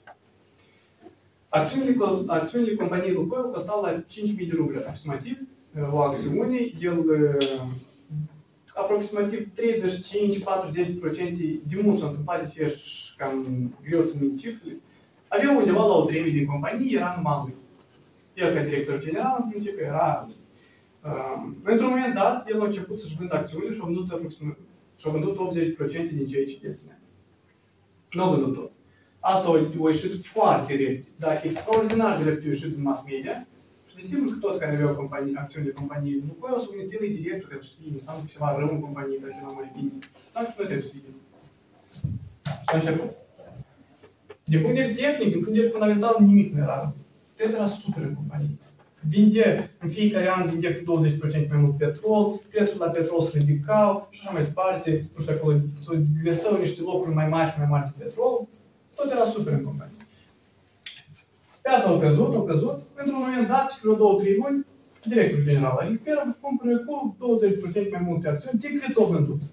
Speaker 1: Acțiunile companiei Lukoil costau la 5.000 de ruble aproximativ o acțiune. El aproximativ 35-40% de mult s-a întâmplat, deci ești cam greu să minte cifrele. Avea undeva la o treime din companie, era numai lui. El, ca director general, în principiu, era... într-un moment dat, el a început să-și vândă acțiunile și a vândut 80% din ceea ce deținea. Nu a vândut tot. Asta a ieșit foarte repede, dar extraordinar de repede a ieșit în mass media. Și desigur că toți care aveau acțiuni de companie Lukoil s-au gândit, el e director, el știe, înseamnă ceva rău în companie, dar ceva mai bine. Înseamnă că noi trebuie să fim. Și a început. Din punct de vedere tehnic, din punct de vedere fundamental, nimic nu era rău. Totul era super în companie. Vinde, în fiecare an vinde cu 20% mai mult petrol, prețul la petrol se ridicau și așa mai departe. Nu știu, acolo găseau niște locuri mai mari și mai mari de petrol. Tot era super în companie. Piața a căzut. Într-un moment dat, vreo 2-3 luni, directorul general Alic Perov cumpără cu 20% mai multe acțiuni decât o vândut.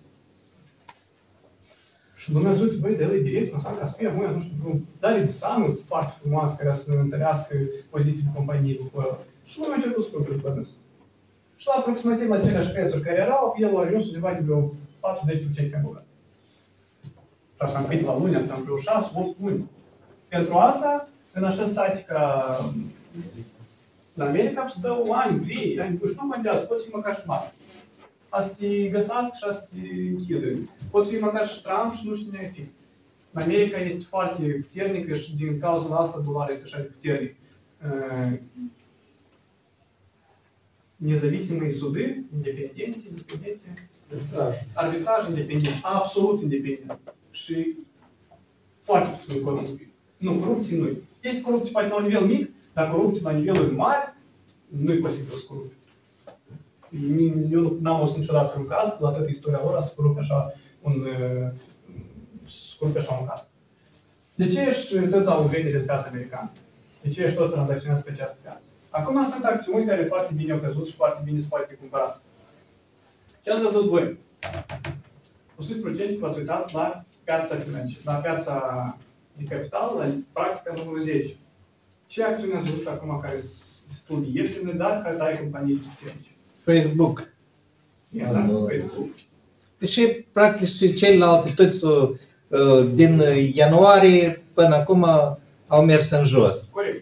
Speaker 1: Și lumea zice, băi, de el e director, înseamnă că să fie mâine, nu știu, vreo dare de seamă foarte frumoasă care să întărească pozițiile companiei Lukoil. Și lumea a început să cumpere pe dânsul. Și la aproximativ la aceleași prețuri care erau, el a ajuns undeva de vreo 40% mai bogat. Și asta în câteva luni, asta în vreo 6-8 luni. Pentru asta, în așa state ca în America, se dă ani, 3 ani, și nu contează, poți fi măcar și masă. Asta te găsească și asta te închidă. Poți fi măcar și Trump și nu știu cine fi. În America este foarte puternică și din cauza asta dolarul este așa de puternic. Nezavisime sudy, independente, arbitraj independent, absolut independent. Și foarte puțin corupție. Nu, corupție nu. Este corupție poate la un nivel mic, dar corupție la nivelul mare, nu e posibil să corupe. Eu n-am auzit niciodată un caz, la toată istoria lor, să corupe așa un caz. De ce ești toți au încredere în piața americană? De ce ești toți tranzacționați pe această piață? Acum sunt acțiuni care foarte bine au căzut și foarte bine se poate cumpăra. Ce ați văzut voi? 100% v-ați uitat la piața financiară, la piața de capital, la practica numărul 10. Ce acțiuni ați văzut acum care sunt studii ieftine, dar care dai companii puternice?
Speaker 7: Facebook.
Speaker 1: Facebook.
Speaker 7: Și practic și ceilalți toți din ianuarie până acum au mers în jos.
Speaker 1: Corect.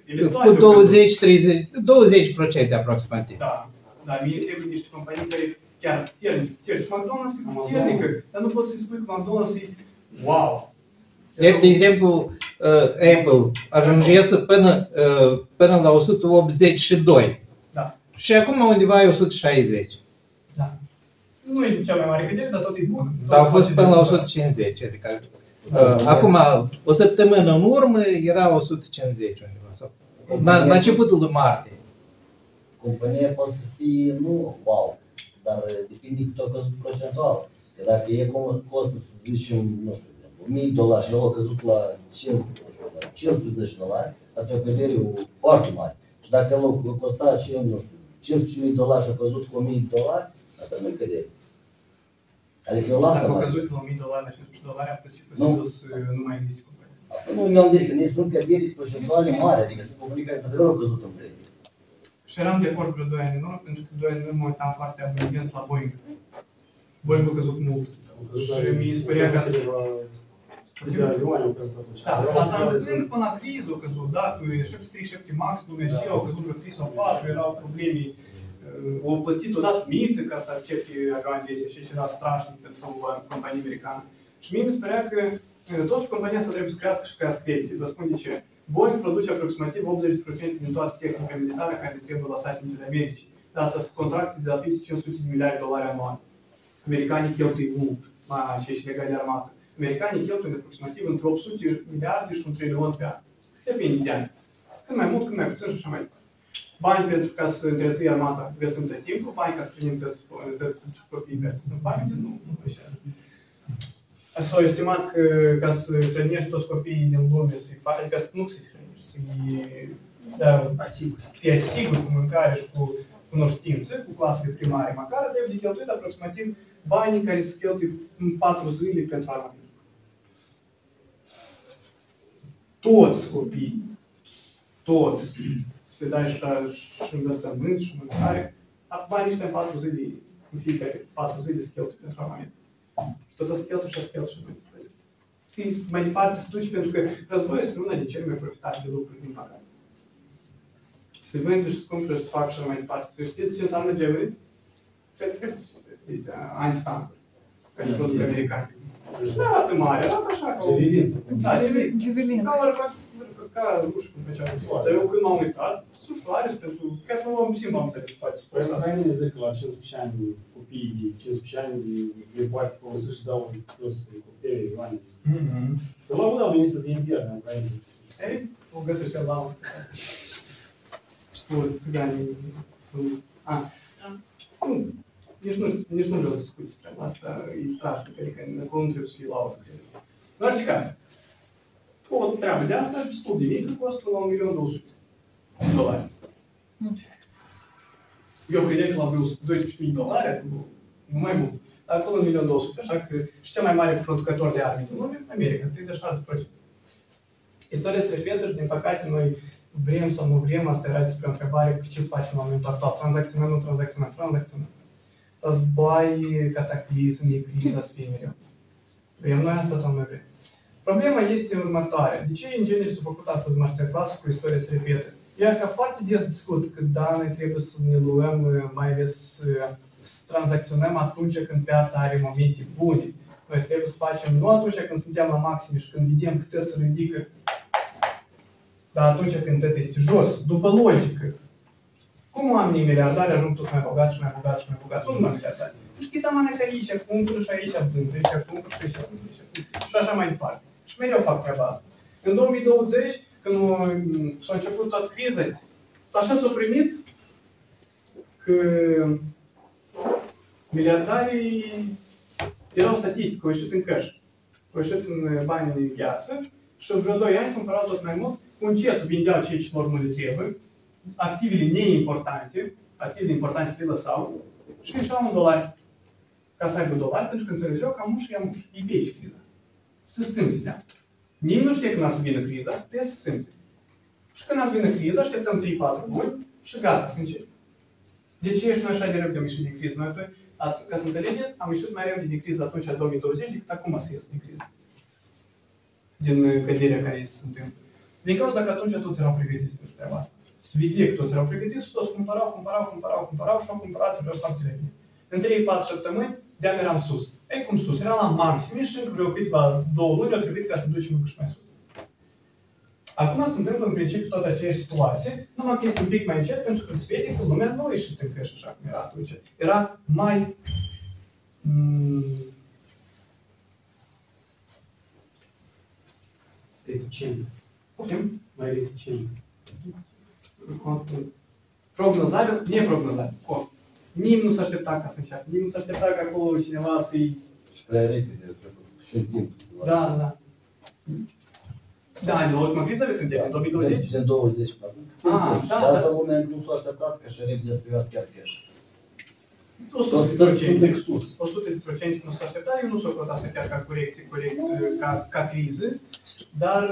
Speaker 7: Cu 20% aproximativ.
Speaker 1: Da. Dar mie trebuie niște companii care chiar puternice. McDonald's e puternică, dar nu poți să-i spui că McDonald's e wow.
Speaker 7: De exemplu, Apple ajunge până la 182.
Speaker 1: Da.
Speaker 7: Și acum undeva e 160.
Speaker 1: Da. Nu e cea mai mare cădere, dar tot e bun.
Speaker 7: Dar au fost până la 150. Adică, acum, o săptămână în urmă, era 150 undeva. Sau, la începutul de martie.
Speaker 3: Compania poate să fie, nu wow, dar depinde cât a căzut procentual. Că dacă e costă, să zicem, nu știu, $1.000 și el a căzut la $15, asta e o cădere foarte mare. Și dacă el a costat, nu știu, $15.000 și a căzut cu $1.000, asta nu e cădere. Adică eu la asta
Speaker 1: dacă
Speaker 3: mare.
Speaker 1: a căzut la $1.000 la $15, atât și posibil să nu mai existe companie.
Speaker 3: Nu mi-am zis că ne sunt căderi procentuale mari, adică sunt companii care într-adevăr au căzut în preț.
Speaker 1: Și eram de acord vreo 2 ani în urmă, pentru că 2 ani în urmă mă uitam foarte abundent la Boeing. Boeing a căzut mult. Și mi se părea că... Da, asta încă până la criză au căzut, da, cu 737 MAX nu mergeau, au căzut vreo 3 sau 4, erau probleme. Au plătit odată mită ca să accepte avioanele astea și era strașnic pentru o companie americană. Și mie mi se părea că totuși compania asta trebuie să crească și crească repede. Vă spun de ce. Boeing produce aproximativ 80% din toate tehnicile militare care trebuie la Statele Unite ale Americii. Dar asta sunt contracte de la peste $500 de miliarde anual. Americanii cheltuie mult la acești legali de armată. Americanii cheltuie aproximativ între 800 miliarde și 1 trilion pe an. Depinde de ani. Când mai mult, când mai puțin și așa mai departe. Bani pentru ca să întreții armata găsim tot timpul, bani ca să primim toți copiii care sunt familie, nu așa. S-a estimat că ca să hrănești toți copiii din lume, să-i faci, ca să nu să-i hrănești, să-i asiguri cu mâncare și cu cunoștință, cu clasele primare măcar, trebuie de cheltuit aproximativ banii care se cheltuie în 4 zile pentru armament. Toți copiii, toți, să le dai și învățământ și mâncare, banii ăștia în 4 zile, în fiecare 4 zile se cheltuie pentru armament. Tot asta cheltuie și asta cheltuie și mai departe. Mai departe se duce pentru că războiul este una din cele mai profitabile lucruri din păcate. Se vinde și se cumpără și se fac și mai departe. Știți ce înseamnă Javelin? Cred că este anti-tankuri, care produc americani. Și nu arată mare, arată așa ca o...
Speaker 5: Javelin.
Speaker 1: Ca rușul cum făceam. Dar eu când m-am uitat, sunt ușoare pentru... Chiar și nu am simt, am înțeles, poate să
Speaker 6: Păi, mai mine zic că la 15 ani, copiii de 15 ani le poate folosi și dau jos copiii, oameni. Să dau ministrul de interne, în Ucraina.
Speaker 1: Ei, o găsește la un... Știu, țiganii sunt... Nici nu vreau să discuți despre asta, e strașnic, adică acolo nu trebuie să fie laudă, cred. În orice caz, o treabă de asta, destul de mică, costă la $1.200.000. Eu credeam că la $12.000, nu mai mult. Dar acolo $1.200.000, așa că și cel mai mare producător de arme din lume, America, 36%. Istoria se repetă și, din păcate, noi vrem sau nu vrem, asta era despre o întrebare, cu ce să facem în momentul actual, tranzacționăm, nu tranzacționăm. Război, cataclisme, criza să fie mereu. Vrem noi asta sau nu vrem? Problema este următoarea. De ce inginerii s-au făcut astăzi masterclass cu istoria se repetă? Iar că foarte des discut că da, noi trebuie să ne luăm, mai ales să tranzacționăm atunci când piața are momente bune. Noi trebuie să facem nu atunci când suntem la maxim și când vedem că tot se ridică, dar atunci când tot este jos, după logică. Cum oamenii miliardari ajung tot mai bogați și mai bogați și mai bogați? Nu numai miliardari. Știi, tamană că aici cumpără și aici vând, aici cumpără și aici vând, și așa mai departe. Și mereu fac treaba asta. În 2020, când s-a început toată criza, așa s-a primit că miliardarii erau statistică, au ieșit în cash, au ieșit în bani în gheață și în vreo 2 ani cumpărau tot mai mult, cu încetul vindeau ceea ce lor nu le trebuie, activele neimportante, activele importante le lăsau și ieșeau $1 ca să aibă $, pentru că înțelegeau că amuș e amuș, e beici criza. Se simte, da? Nimeni nu știe când a să vină criza, trebuie să se simte. Și când a să vină criza, așteptăm 3-4 luni și gata, să începe. De ce ești noi așa de repede am ieșit din criză? Noi, ca să înțelegeți, am ieșit mai repede din criză atunci, în 2020, decât acum să ies din criză. Din căderea care se întâmplă. Din cauza că atunci toți erau pregătiți pentru treaba asta. Se vedea că toți erau pregătiți și toți cumpărau și au cumpărat vreau foarte repede. În 3-4 săptămâni, de-am eram sus. Ei, cum sus? Era la maxim și încă vreo câteva 2 luni au trebuit ca să ducem încă și mai sus. Acum se întâmplă în principiu toată aceeași situație, numai că este un pic mai încet, pentru că se vede că lumea nu a ieșit în creș așa cum era atunci. Era mai...
Speaker 6: reticent.
Speaker 1: Poftim?
Speaker 6: Mai reticent.
Speaker 1: Prognozabil, neprognozabil. Nimeni nu s-a aștepta ca să înceapă. Nimeni nu s-a aștepta ca acolo cineva să-i...
Speaker 3: Și prea repede, sunt timp.
Speaker 1: Da. Da, de ultima criză aveți în 2020?
Speaker 3: Din 20 până acum. Și asta lumea nu s-a așteptat că și repede să trebuiască chiar cash. 100%
Speaker 1: nu s-a așteptat, eu nu s-a făcut asta chiar ca corecție, ca criză, dar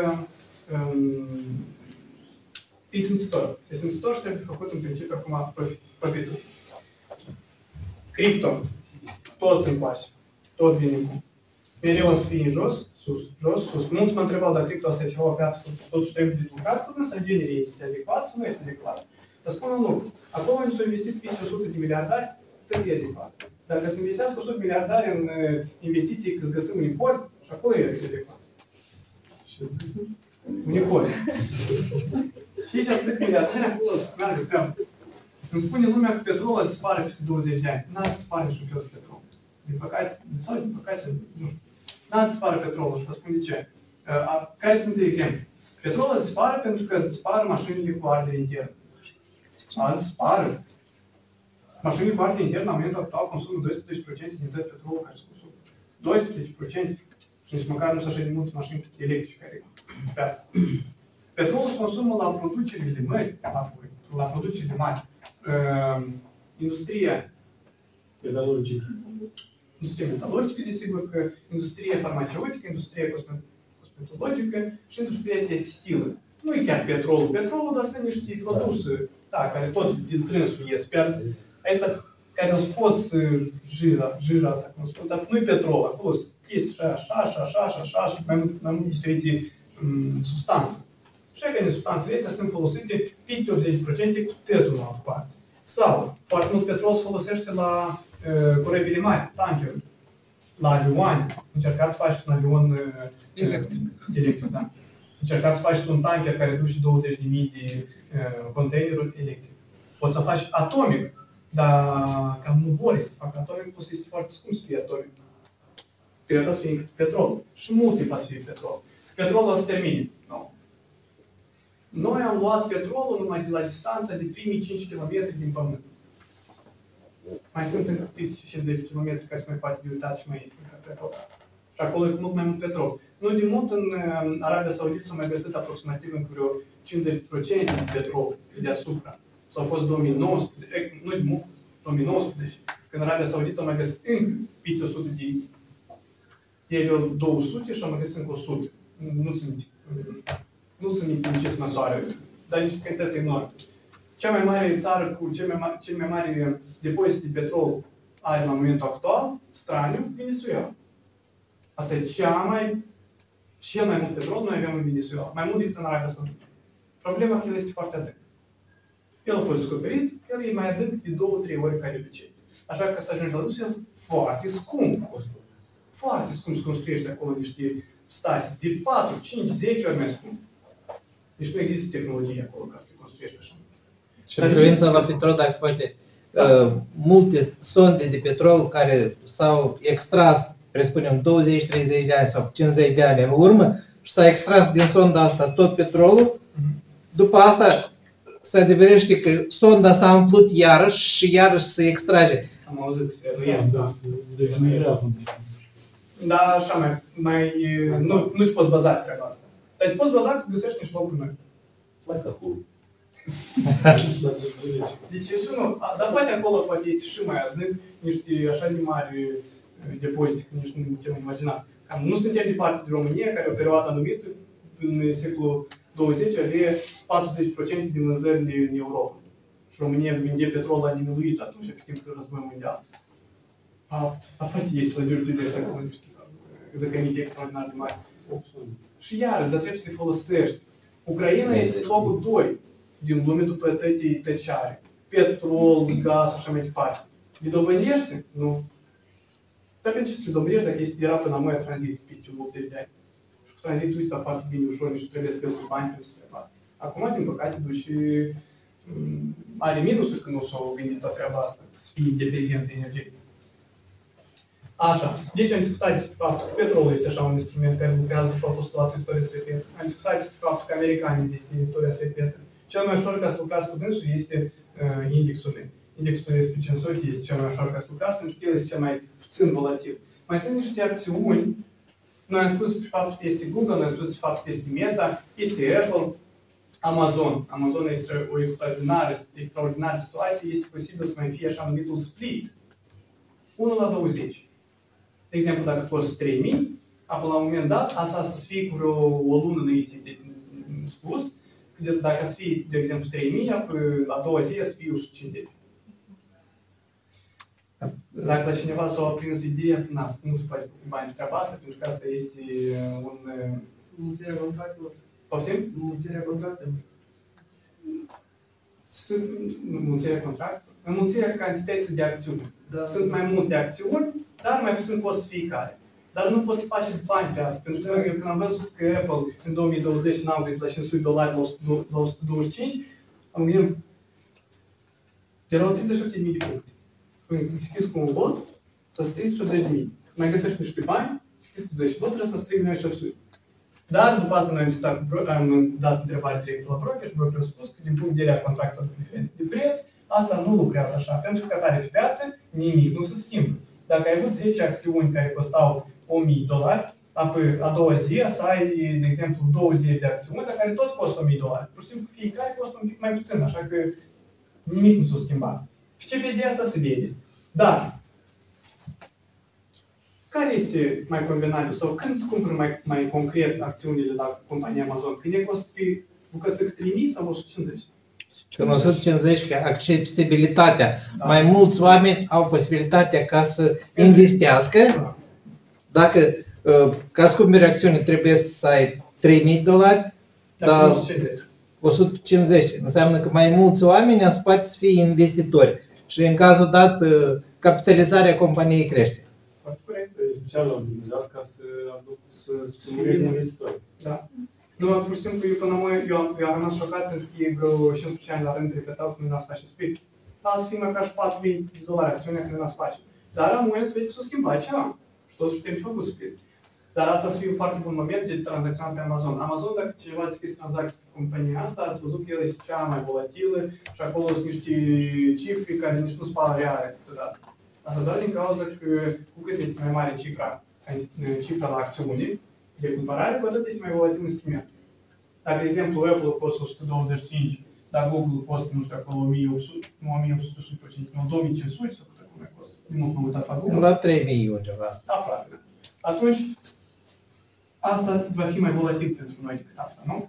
Speaker 1: e simțitor. E simțitor și trebuie făcut în principiu acum profitul. Cripto, tot încoace, tot vine cu. Mereu o să fie jos, sus. Mulți mă întrebau dacă cripto asta e ceva o piață, totuși trebuie dezvoltat, până să genere este adecvat sau nu este adecvat. Dar spun un lucru, acolo unde s-au investit peste 100 de miliardari, tot e adecvat. Dacă se investească 100 de miliardari în investiții că găsim unipori, și acolo e adecvat. Ce să găsim? Unipori. Și aici zic miliardari acolo meargă treabă. Îmi spune lumea că petrolul a dispare peste 20 de ani. N-a dispare niciun fel de petrol. Din păcate, nu știu. N-a dispare petrolul și vă spun de ce. Care sunt exemplu? Petrolul dispare pentru că dispar mașinile cu ardere internă. Mașinile cu ardere internă, în momentul actual, consumă 12% din tot petrolul care se consumă. 12% și nici măcar nu sunt așa de multe mașini electrice care în piață. Petrolul se consumă la producerile mari, la producerile mari. Industria
Speaker 6: Metalurgică.
Speaker 1: industrie metalurgică, desigur că industria farmaceutică, industria cosmetologică și industria textilă. Nu e chiar petrolul. Petrolul, dar sunt niște produse, da, care tot din trânsul ies pe aici, care îl scoți jira asta, cum spun, dar nu e petrol, acolo este așa, și mai multe diferite substanțe. Și acele substanțele astea sunt folosite peste 80% cu tătul în altă parte. Sau, foarte mult petrol se folosește la corabile mari, tankeruri, la avioane. Încercați să faceți un avion electric, da. Încercați să faceți un tanker care duce 20.000 de containeruri electric. Poți să faci atomic, dar cam nu vor să facă atomic, poți să este foarte scump să fie atomic. Trebuie să fie petrol. Și multe poate să fie petrol. Petrolul se termine. No. Noi am luat petrolul numai de la distanța de primii 5 km din Pământ. Mai sunt încă peste 50 km care se mai poate de uitat și mai este încă petrol. Și acolo e mult mai mult petrol. Nu de mult în Arabia Saudită s-au mai găsit aproximativ în vreo 50% de petrol deasupra. S-au fost 2019, nu de mult, 2019, când Arabia Saudită au mai găsit încă peste 100 de ei. Ei aveau 200 și au mai găsit încă 100. Nu sunt minte în ce se măsoară, dar niște cantități enorme. Cea mai mare țară cu cel mai mare depozit de petrol are la momentul actual, straniu, Venezuela. Asta e cel mai mult petrol noi avem în Venezuela, mai mult decât în Arabia Saudită. Problema că el este foarte adânc. El a fost descoperit, el e mai adânc de 2-3 ori ca de obicei. Așa că să ajungi la dus, el foarte scump. Foarte scump se construiește acolo niște stații, de 4, 5, 10 ori mai scump. Deci nu există tehnologie acolo ca să le construiești așa.
Speaker 7: Și în privința la petrol, dacă se poate, multe sonde de petrol care s-au extras, presupunem, 20-30 de ani sau 50 de ani în urmă și s-a extras din sonda asta tot petrolul, după asta se adeverește că sonda s-a umplut iarăși și iarăși se extrage.
Speaker 1: Am auzit că se reiese.
Speaker 4: Degenerează.
Speaker 1: Da, așa nu-ți poți baza pe treaba asta. Dar te poți baza să găsești niște locuri noi.
Speaker 3: Slăcăhul.
Speaker 1: Deci și nu, dar poate acolo poate este și mai adânc niște așa de mari depozite, că nici nu putem imagina. Cam nu suntem departe de România, care o perioadă anumită, în secolul 20, avea 40% din vânzările în Europa. Și România vindea petrol la nemiluit atunci, pe timpul războiului mondial. Poate este slăgiuri de astea acolo, niște zăcămite extraordinar de mari. Și iară, dar trebuie să le folosești. Ucraina este locul 2 din lume după tăciare. Petrol, gaz și așa mai departe. Le dobândește? Nu. Dar pentru ce să le dobândești dacă era până la mai tranzit peste 80 de ani? Și cu tranzitul ăsta foarte bine, ușor, nici trebuie să cheltui bani pentru treaba asta. Acum, din păcate, duci are minusuri că nu s-au gândit la treaba asta, să fie independent energetic. Așa, deci am discutat despre faptul că petrolul este așa un instrument care lucrează după postulatul istoria se repetă. Am discutat despre faptul că americanii este istoria se repetă. Cel mai ușor ca să lucrați cu dânsul este indexul. Indexul SP500 este cel mai ușor ca să lucrați pentru că el este cel mai puțin volatil. Mai sunt niște acțiuni. Noi am spus despre faptul că este Google, noi am spus despre faptul că este Meta, este Apple, Amazon. Amazon este o extraordinară situație, este posibil să mai fie așa numitul split. 1/20. De exemplu, dacă cost 3.000, apoi la un moment dat, asta să fie cu vreo o lună înainte de spus, dacă să fie, de exemplu, 3.000, apoi la 2 zile să fie 150. Dacă la cineva s-a aprins ideea, nu se poate cu bani treaba asta, pentru că asta este un...
Speaker 2: Înmulțirea contractelor.
Speaker 1: Poftim?
Speaker 2: Înmulțirea contractelor.
Speaker 1: Înmulțirea contractelor? Înmulțirea cantității de acțiuni.
Speaker 2: Da.
Speaker 1: Sunt mai multe acțiuni, dar mai puțin cost fiecare. Dar nu poți face bani pe asta. Pentru că eu când am văzut că Apple în 2020 n-am găsit la $500 la 125, am gândit, erau 37.000 de puncte. Când deschizi cu un lot, să strigi 30.000. Mai găsești niște bani, deschizi cu 10 lot, trebuie să strigi 1.700. Dar după asta noi am discutat cu am dat întrebare directă la broker și brokerul a spus că din punct de vedere a contractelor de diferențe de preț, asta nu lucrează așa. Pentru că tare pe piață, nimic nu se schimbă. Dacă ai avut 10 acțiuni care costau $1.000, apoi a doua zi să ai, de exemplu, 2 zile de acțiune, dar care tot costă $1.000. Pur și simplu, fiecare costă un pic mai puțin, așa că nimic nu s-a schimbat. Și ce vede asta se vede. Dar, care este mai convenabil sau când îți cumpări mai concret acțiunile la compania Amazon? Când e costă pe bucățică 3.000 sau 150?
Speaker 7: Și 150 că accesibilitatea. Da. Mai mulți oameni au posibilitatea ca să investească.
Speaker 1: Da.
Speaker 7: Dacă ca să cumperi acțiune trebuie să ai $3.000, dar
Speaker 1: 150.
Speaker 7: 150. Înseamnă că mai mulți oameni în spate să fie investitori. Și în cazul dat, capitalizarea companiei crește.
Speaker 1: Foarte corect.
Speaker 6: E special organizat ca să stimuleze investitori.
Speaker 1: Da. Nu, pur și simplu, eu am rămas șocat pentru că ei vreo 15 ani la rând repetau că nu n-ați face split. Azi fi măcar și $4.000 acțiunea când n-ați face. Dar la moment se vede că s-a schimbat ceva. Și totuși trebuie făcut split. Dar asta să fie un foarte bun moment de tranzacționat pe Amazon. Amazon, dacă cineva a deschis tranzacții pe compania asta, ați văzut că el este cea mai volatilă și acolo sunt niște cifre care nici nu spală reale câteodată. Asta doar din cauza că cu cât este mai mare cifra la acțiune de cumpărare, cu atât este mai volatil instrumentul. Dacă, de exemplu, Apple costă 125, dar Google costă, nu știu, acolo 1800, nu 1800%, nu 2500 sau cât acum mai costă. Nu m-am uitat la Google.
Speaker 7: La 3.000 undeva.
Speaker 1: Da, frate. Atunci, asta va fi mai volatil pentru noi decât asta, nu?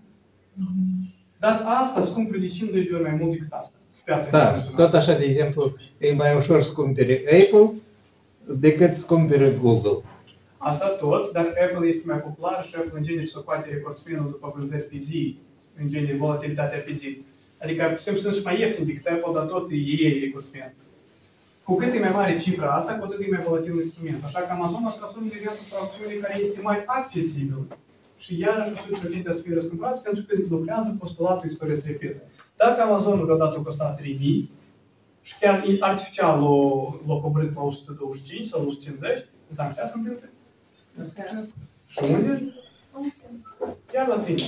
Speaker 1: Dar asta scumpără de 50 de ori mai mult decât asta.
Speaker 7: Da, tot așa, de exemplu, e mai ușor să cumpere Apple decât să cumpere Google.
Speaker 1: Asta tot, dar Apple este mai populară și Apple în genere socoate recordspinul după vânzări pe zi, în genere volatilitatea pe zi. Adică, pur și simplu, sunt și mai ieftin decât Apple, dar tot e recordspin. Cu cât e mai mare cifra asta, cu atât e mai volatil instrument. Așa că Amazon o să transforme, de exemplu, o acțiune care este mai accesibilă. Și iarăși 100% să fie răscumpărat, pentru că lucrează postulatul istoriei se repetă. Dacă Amazonul vreodată costa 3.000 și chiar artificial l-a coborât la 125 sau 150, înseamnă ce se întâmplă? Și unde? Iar la 3.000.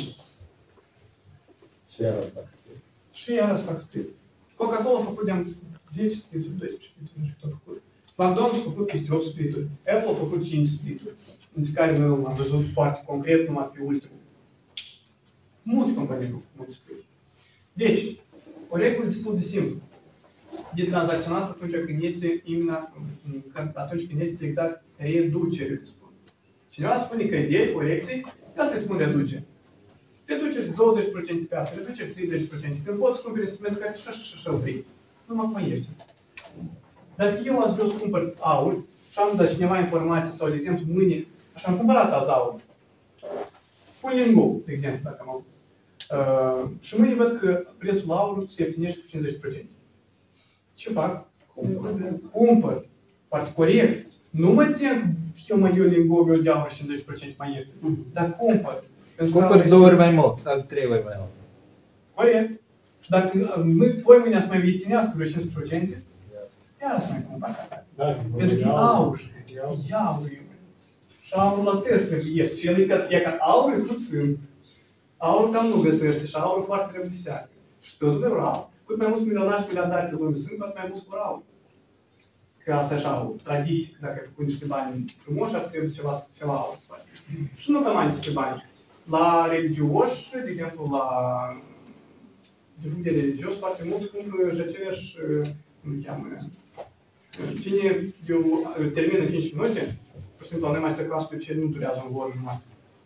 Speaker 3: Și iarăși fac split.
Speaker 1: Și iarăși fac split. Coca-Cola a făcut de 10 splituri, 12 splituri, nu știu cât a făcut. McDonald's a făcut peste 8 splituri. Apple a făcut 5 splituri, dintre care noi am văzut foarte concret numai pe ultimul. Multe companii au făcut multe splituri. Deci, o regulă destul de simplă. De tranzacționat atunci când este atunci când este exact reducere, spun. Cineva spune că e corecții, asta îi spun reducere. Reduceri 20% pe asta, reduceri 30%. Când poți cumperi instrumentul care tu și-așa vrei. Numai mai ieftin. Dacă eu azi vreau să cumpăr aur și am dat cineva informații sau, de exemplu, mâine, așa am cumpărat azi aur. Pune în Google, de exemplu, dacă am avut. Și mâine văd că prețul aurului se ieftinește cu 50%. Ce fac? Cumpăr. Foarte corect. Nu mă tem că eu mă iau din Google de aur 50% mai ieftin. Dar cumpăr.
Speaker 7: Cumpăr 2 ori mai mult sau 3 ori mai mult.
Speaker 1: Corect. Și dacă mâine să mai ieftinească vreo 5%, iar să mai cumpăr. Pentru că e aur. E aur. Și aurul la Tesla ieftin. Și el e ca aur e puțin. Aurul cam nu găsește și aurul foarte rău de seară. Și toți vreau aur. Cât mai mulți milionari și miliardari pe lume sunt, cât mai mulți vor aur. Că asta e așa o tradiție, că dacă ai făcut niște bani frumoși, ar trebui ceva să fie la aur. Și nu numai despre bani. La religioși, de exemplu, din punct de religios, foarte mulți cumpără și aceleași, cum îi cheamă, cine termină 5 minute, pur și simplu, la noi masterclass-ul de ce nu durează un oră jumătate.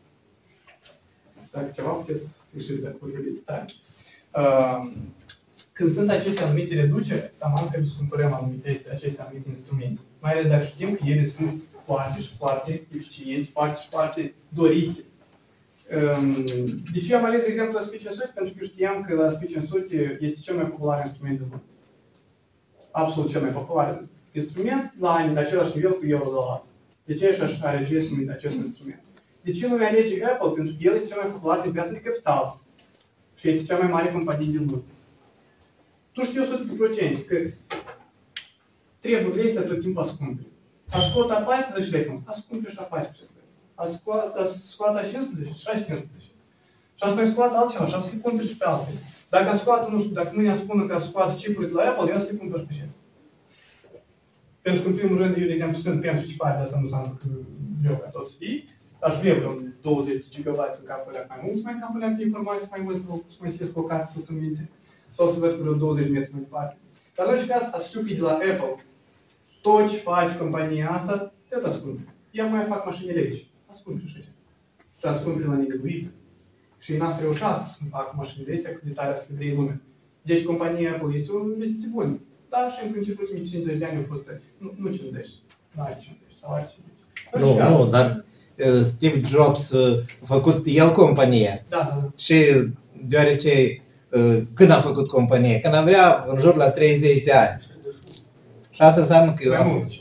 Speaker 1: Dacă ceva puteți să ieșiți de acolo, vorbiți tare. Când sunt aceste anumite reduceri, taman trebuie să cumpărăm aceste anumite instrumente. Mai ales dacă știm că ele sunt foarte și foarte eficiente, foarte și foarte dorite. De ce am ales exemplul la Speech 500? Pentru că știam că la Speech 500 este cel mai popular instrument din lume. Absolut cel mai popular instrument la același nivel cu euro-dolar. De ce așa are GSM acest instrument? De ce lumea alege Apple? Pentru că el este cel mai popular din piața de capital. Și este cea mai mare companie din lume. Tu știi 100% că treburile să tot timpul să cumperi. A scoata 14 lei, a să cumperi și a 14 lei. A scoata 15 și a 15. Și a să mai scoată altceva și a să le cumperi și pe altele. Dacă a scoată, nu știu, dacă mâine a spună că a scoată chipurile la Apple, eu a să le cumperi și pe ce. Pentru că, în primul rând, eu, de exemplu, sunt pentru chipare, dar asta nu înseamnă că vreau ca toți să fie. Aș vrea vreo 20 GB în capul ăla mai mulți, mai în capul ăla de informații mai mulți, să mai știți cu o carte, să țin minte. Sau să văd cu vreo 20 metri mai departe. Dar în orice caz, ați știu că de la Apple, tot ce faci compania asta, tot ascund. Ea mai fac mașini electrice. Ascund și așa. Și ascund prin la negreuit. Și n-a să reușească să facă mașinile astea cu detalii să le vrei lume. Deci compania Apple este o investiție bună. Dar și în principiu ultimii 50 de ani au fost, nu 50, nu are 50, sau are 50.
Speaker 7: Nu, dar Steve Jobs a făcut el compania.
Speaker 1: Da.
Speaker 7: Și deoarece când a făcut compania? Când avea în jur la 30 de ani. Și asta înseamnă că
Speaker 1: mai mult.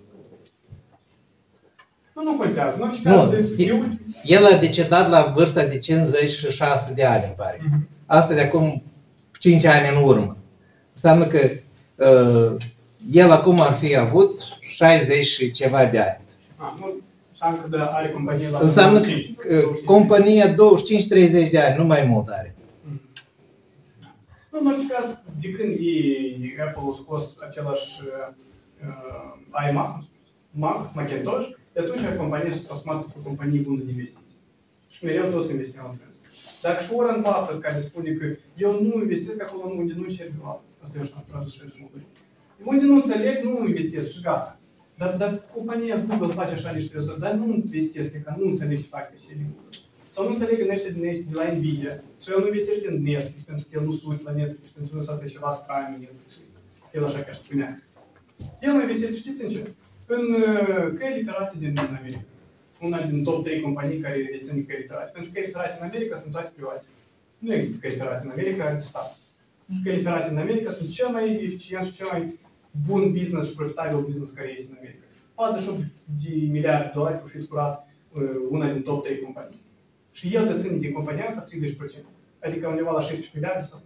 Speaker 1: Nu contează. În orice caz,
Speaker 7: el a decedat la vârsta de 56 de ani, îmi pare. Asta de acum 5 ani în urmă. Înseamnă că el acum ar fi avut 60 și ceva de ani.
Speaker 1: Înseamnă că are companie la
Speaker 7: înseamnă că compania 25-30 de ani, nu mai mult are.
Speaker 1: Nu, în orice caz, de când Apple a scos același iMac, Macintosh, de atunci compania s-a transformat într-o companie bună de investiții. Și mereu toți investiau în trâns. Dacă și Warren Buffett, care spune că eu nu investesc acolo unde nu încerc eu, asta eu așa am tradus și răspunsul. Unde nu înțeleg, nu investesc și gata. Dar compania Google face așa niște rezultate, dar nu investesc, că nu înțeleg ce fac și Google. Sau nu înțeleg în ăștia de la Nvidia. Sau el nu investește în Netflix, pentru că el nu se uită la Netflix, pentru că asta e ceva straniu în Netflix. El așa chiar spunea. El nu investește, știți în ce? În căi literate din America. Una din top 3 companii care dețin căi literate. Pentru că căi literate în America sunt toate private. Nu există căi literate în America, de stat. Și căi literate în America sunt cel mai eficient și cel mai bun business și profitabil business care este în America. 48 de miliarde de dolari profit curat, una din top 3 companii. Și el deține din compania asta 30%. Adică undeva la 16 miliarde sau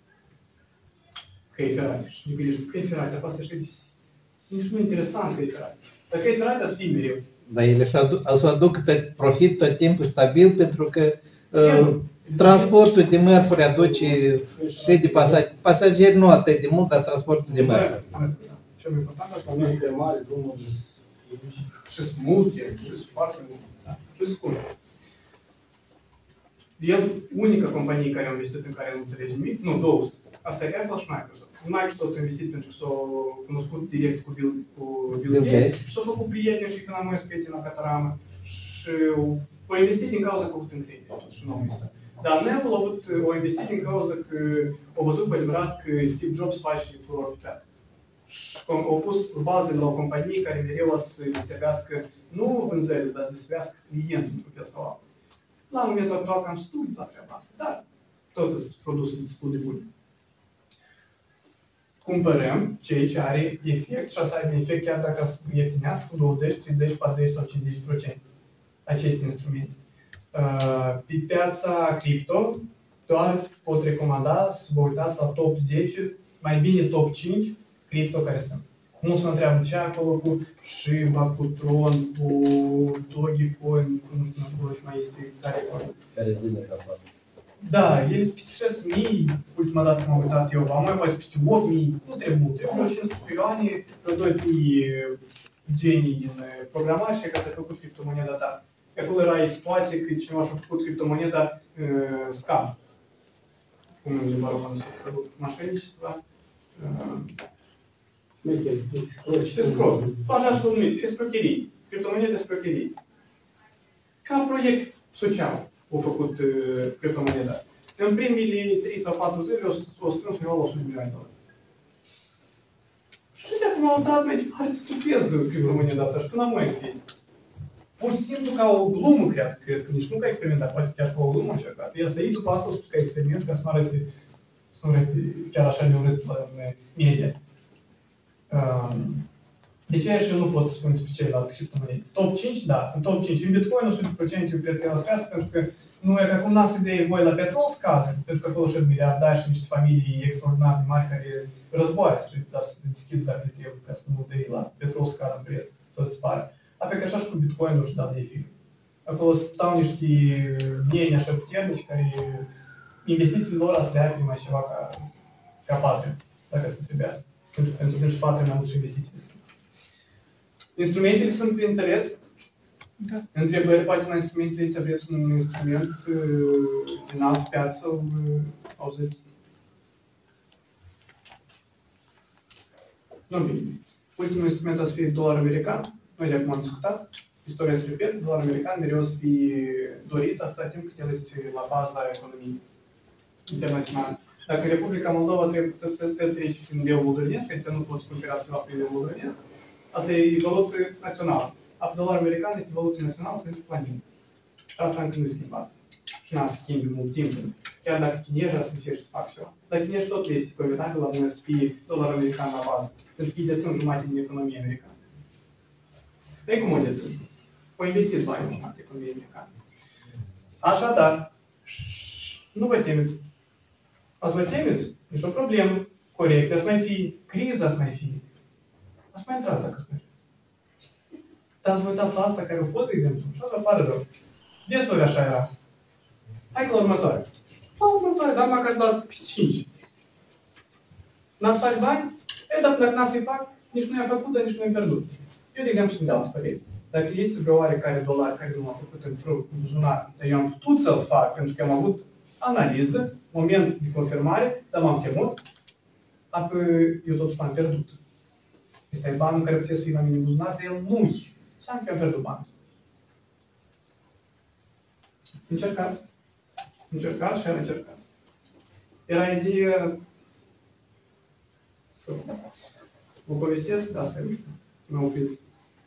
Speaker 1: căi ferate. Și ne gândești, căi ferate, dar asta așa nici nu e interesant căi ferate. Dar căi ferate să fie mereu.
Speaker 7: Dar ele să aducă profit tot timpul stabil pentru că transportul de mărfuri aduce și de pasageri nu atât de mult, dar transportul de mărfuri.
Speaker 1: Cel mai important asta
Speaker 6: nu e mare, drumul
Speaker 1: și sunt multe, și sunt foarte multe, și sunt scumpe. El, unica companie care a investit în care nu înțelege nimic, nu, două. Asta e Apple și Microsoft. Microsoft a investit pentru că s-a cunoscut direct cu Bill Gates și s-a făcut prieteni și când am mai prieteni la Cataramă și a investit din cauza că a avut încredere, totuși nu au investit. Dar Apple a investit din cauza că a văzut pe adevărat că Steve Jobs face furor pe piață. Și au pus bază de la o companie care mereu o să deservească, nu vânzările, dar să deservească clientul într-o fel sau altul. La momentul actual cam studii la treaba asta, dar tot sunt produse destul de bune. Cumpărăm ceea ce are efect și asta are efect chiar dacă ieftinească cu 20, 30, 40 sau 50% aceste instrumente. Pe piața cripto, doar pot recomanda să vă uitați la top 10, mai bine top 5 cripto care sunt. Mulți mă întreabă ce acolo cu Shiba, cu Tron, cu Dogecoin, cu nu știu acolo și mai este
Speaker 3: care zile ca fac.
Speaker 1: Da, ele sunt peste 6.000, ultima dată m-am uitat eu, am mai peste 8.000, nu trebuie multe, acolo 500 milioane, vreo 2 genii în programare și că s-a făcut criptomoneda ta. Acolo era situație că cineva și-a făcut criptomoneda scam. Cum în limba română s-a făcut mașinicii, escrow. Așa s-a numit, escrocherii. Criptomonede escrocherii. Ca proiect social au făcut criptomoneda. În primele 3 sau 4 zile o strâns undeva la 100 milioane de dolari. Și de acum au dat mai departe stupeză criptomoneda asta și până am mai chestii. Pur și simplu ca o glumă, cred că nici nu ca experiment, dar poate chiar ca o glumă încercat. El să iei după asta, o spus ca experiment, ca să nu arăte chiar așa de urât la media. De ce și eu nu pot să spun despre celelalte criptomonede? Top 5, da. În top 5. În Bitcoin, 100% eu cred că el scasă, pentru că nu e ca cum n-ați idee voi la petrol scade, pentru că acolo și miliardari și niște familii extraordinar de mari care războaie să deschid dacă trebuie, ca să nu dai la petrol scade în preț, să îți pare. Apoi că așa și cu Bitcoin-ul și dat de efir. Acolo stau niște mieni așa puternici care investițiile lor să le ai mai ceva ca patrie, dacă se trebuiască. Pentru că nici patrie mai mult și investițiile sunt. Instrumentele sunt, bineînțeles,
Speaker 5: Da.
Speaker 1: întrebări, poate la instrumentele să aveți un instrument din altă piață, auziți? Nu bine. Ultimul instrument o să fie dolar american. Noi de acum am discutat. Istoria se repetă, dolar american mereu o să fie dorit atâta timp cât el este la baza economiei internaționale. Dacă Republica Moldova trebuie trece prin leu moldovenesc, adică nu poți cumpăra ceva prin leu moldovenesc, asta e valută națională. Dolarul american este valută națională pentru planetă. Și asta încă nu e schimbat. Și n-a schimbi mult timp. Chiar dacă chinezii să încerci să fac ceva. Dar chinezii tot este convenabil la mână să fie dolarul american la bază. Pentru că ei dețin jumătate din economia americană. Ei cum o dețin? O investiți bani în jumătate economia americană. Așadar, nu vă temeți. Ați vă temeți? Nici o problemă. Corecția să mai fie, criza să mai fie. Ați mai intrați dacă să mai dar să vă uitați la asta care a fost, de exemplu, și asta pare rău. Desori așa era. Hai la următoare. La următoare, dar măcar la 5. N-ați face bani? E, dar dacă n-ați să-i fac, nici nu i-am făcut, dar nici nu i-am pierdut. Eu, de exemplu, sunt de altă părere. Dacă este vreo oarecare dolar care nu m-a făcut într-un buzunar, dar eu am putut să-l fac pentru că am avut analiză, moment de confirmare, dar m-am temut, apoi eu totuși m-am pierdut. Este banul care puteți să fie la mine în buzunar, dar el nu-i. Înseamnă că am pierdut bani. Încercați. Încercați și încercați. Era ideea să vă povestesc, de asta e mă opriți.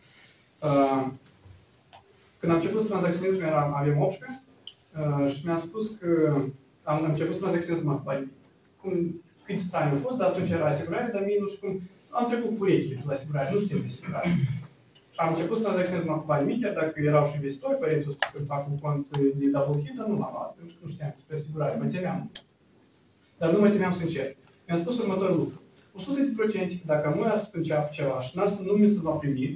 Speaker 1: Când am început să tranzacționez, aveam 18 și mi-a spus că am început să tranzacționez numai bani. Câți ani au fost, dar atunci era asigurare, dar mie nu știu cum. Am trecut cu urechile la asigurare, nu știu de asigurare. Și am început să tranzacționez numai cu bani mici, dacă erau și investitori, părinții au spus că fac un cont de double hit, dar nu l-am luat, pentru că nu știam despre asigurare, mă temeam. Dar nu mă temeam să încerc. Mi-am spus următorul lucru. 100% dacă nu să înceapă ceva și nu mi se va primi,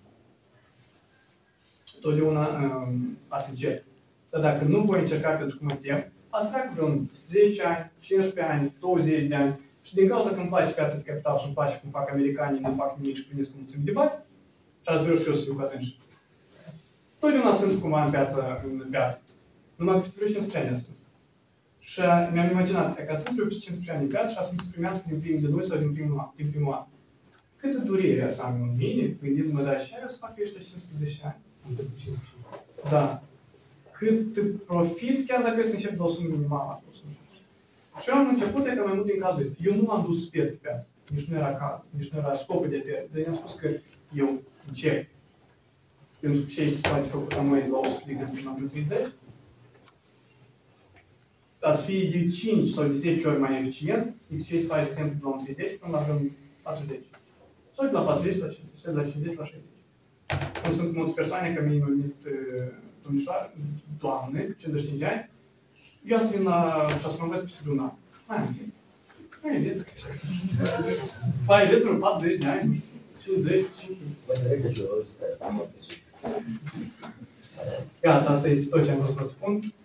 Speaker 1: totdeauna a să încerc. Dar dacă nu voi încerca pentru că mă tem, ați treacă vreo 10 ani, 15 ani, 20 de ani și din cauza că îmi place piața de capital și îmi place cum fac americanii, nu fac nimic și primesc cu mulțimi de bani, și ați vreau și eu să fiu cu atenție. Totdeauna sunt cumva în piață. Numai că trebuie 15 ani sunt. Și mi-am imaginat că sunt eu 15 ani în piață și a să se primească din primul de 2 sau din primul an. Câtă durere să am în mine, gândindu-mă de așa, să fac ăștia 15 ani. Da. Cât profit, chiar dacă să încep de o sumă minimală. Și eu am început, că mai mult din cazul ăsta. Eu nu m-am dus să pierd piața. Nici nu era caz, nici nu era scopul de pierd. Dar i-am spus că eu încerc. Pentru că ce se poate făcut la noi de la 100, de exemplu, până la 30, a să fie de 5 sau de 10 ori mai eficient decât ce se face, de exemplu, de la un 30 până la 40. Sau de la 40 la 50, sau de la 50 la 60. Cum sunt multe persoane, că mi-au venit domnișoară, doamne, 55 ani, eu să vin la și să mă învăț peste un an. Mai am timp. Mai vedeți că mai vedeți vreo 40 de ani, 50, 50. Gata, asta este tot ce am vrut să spun.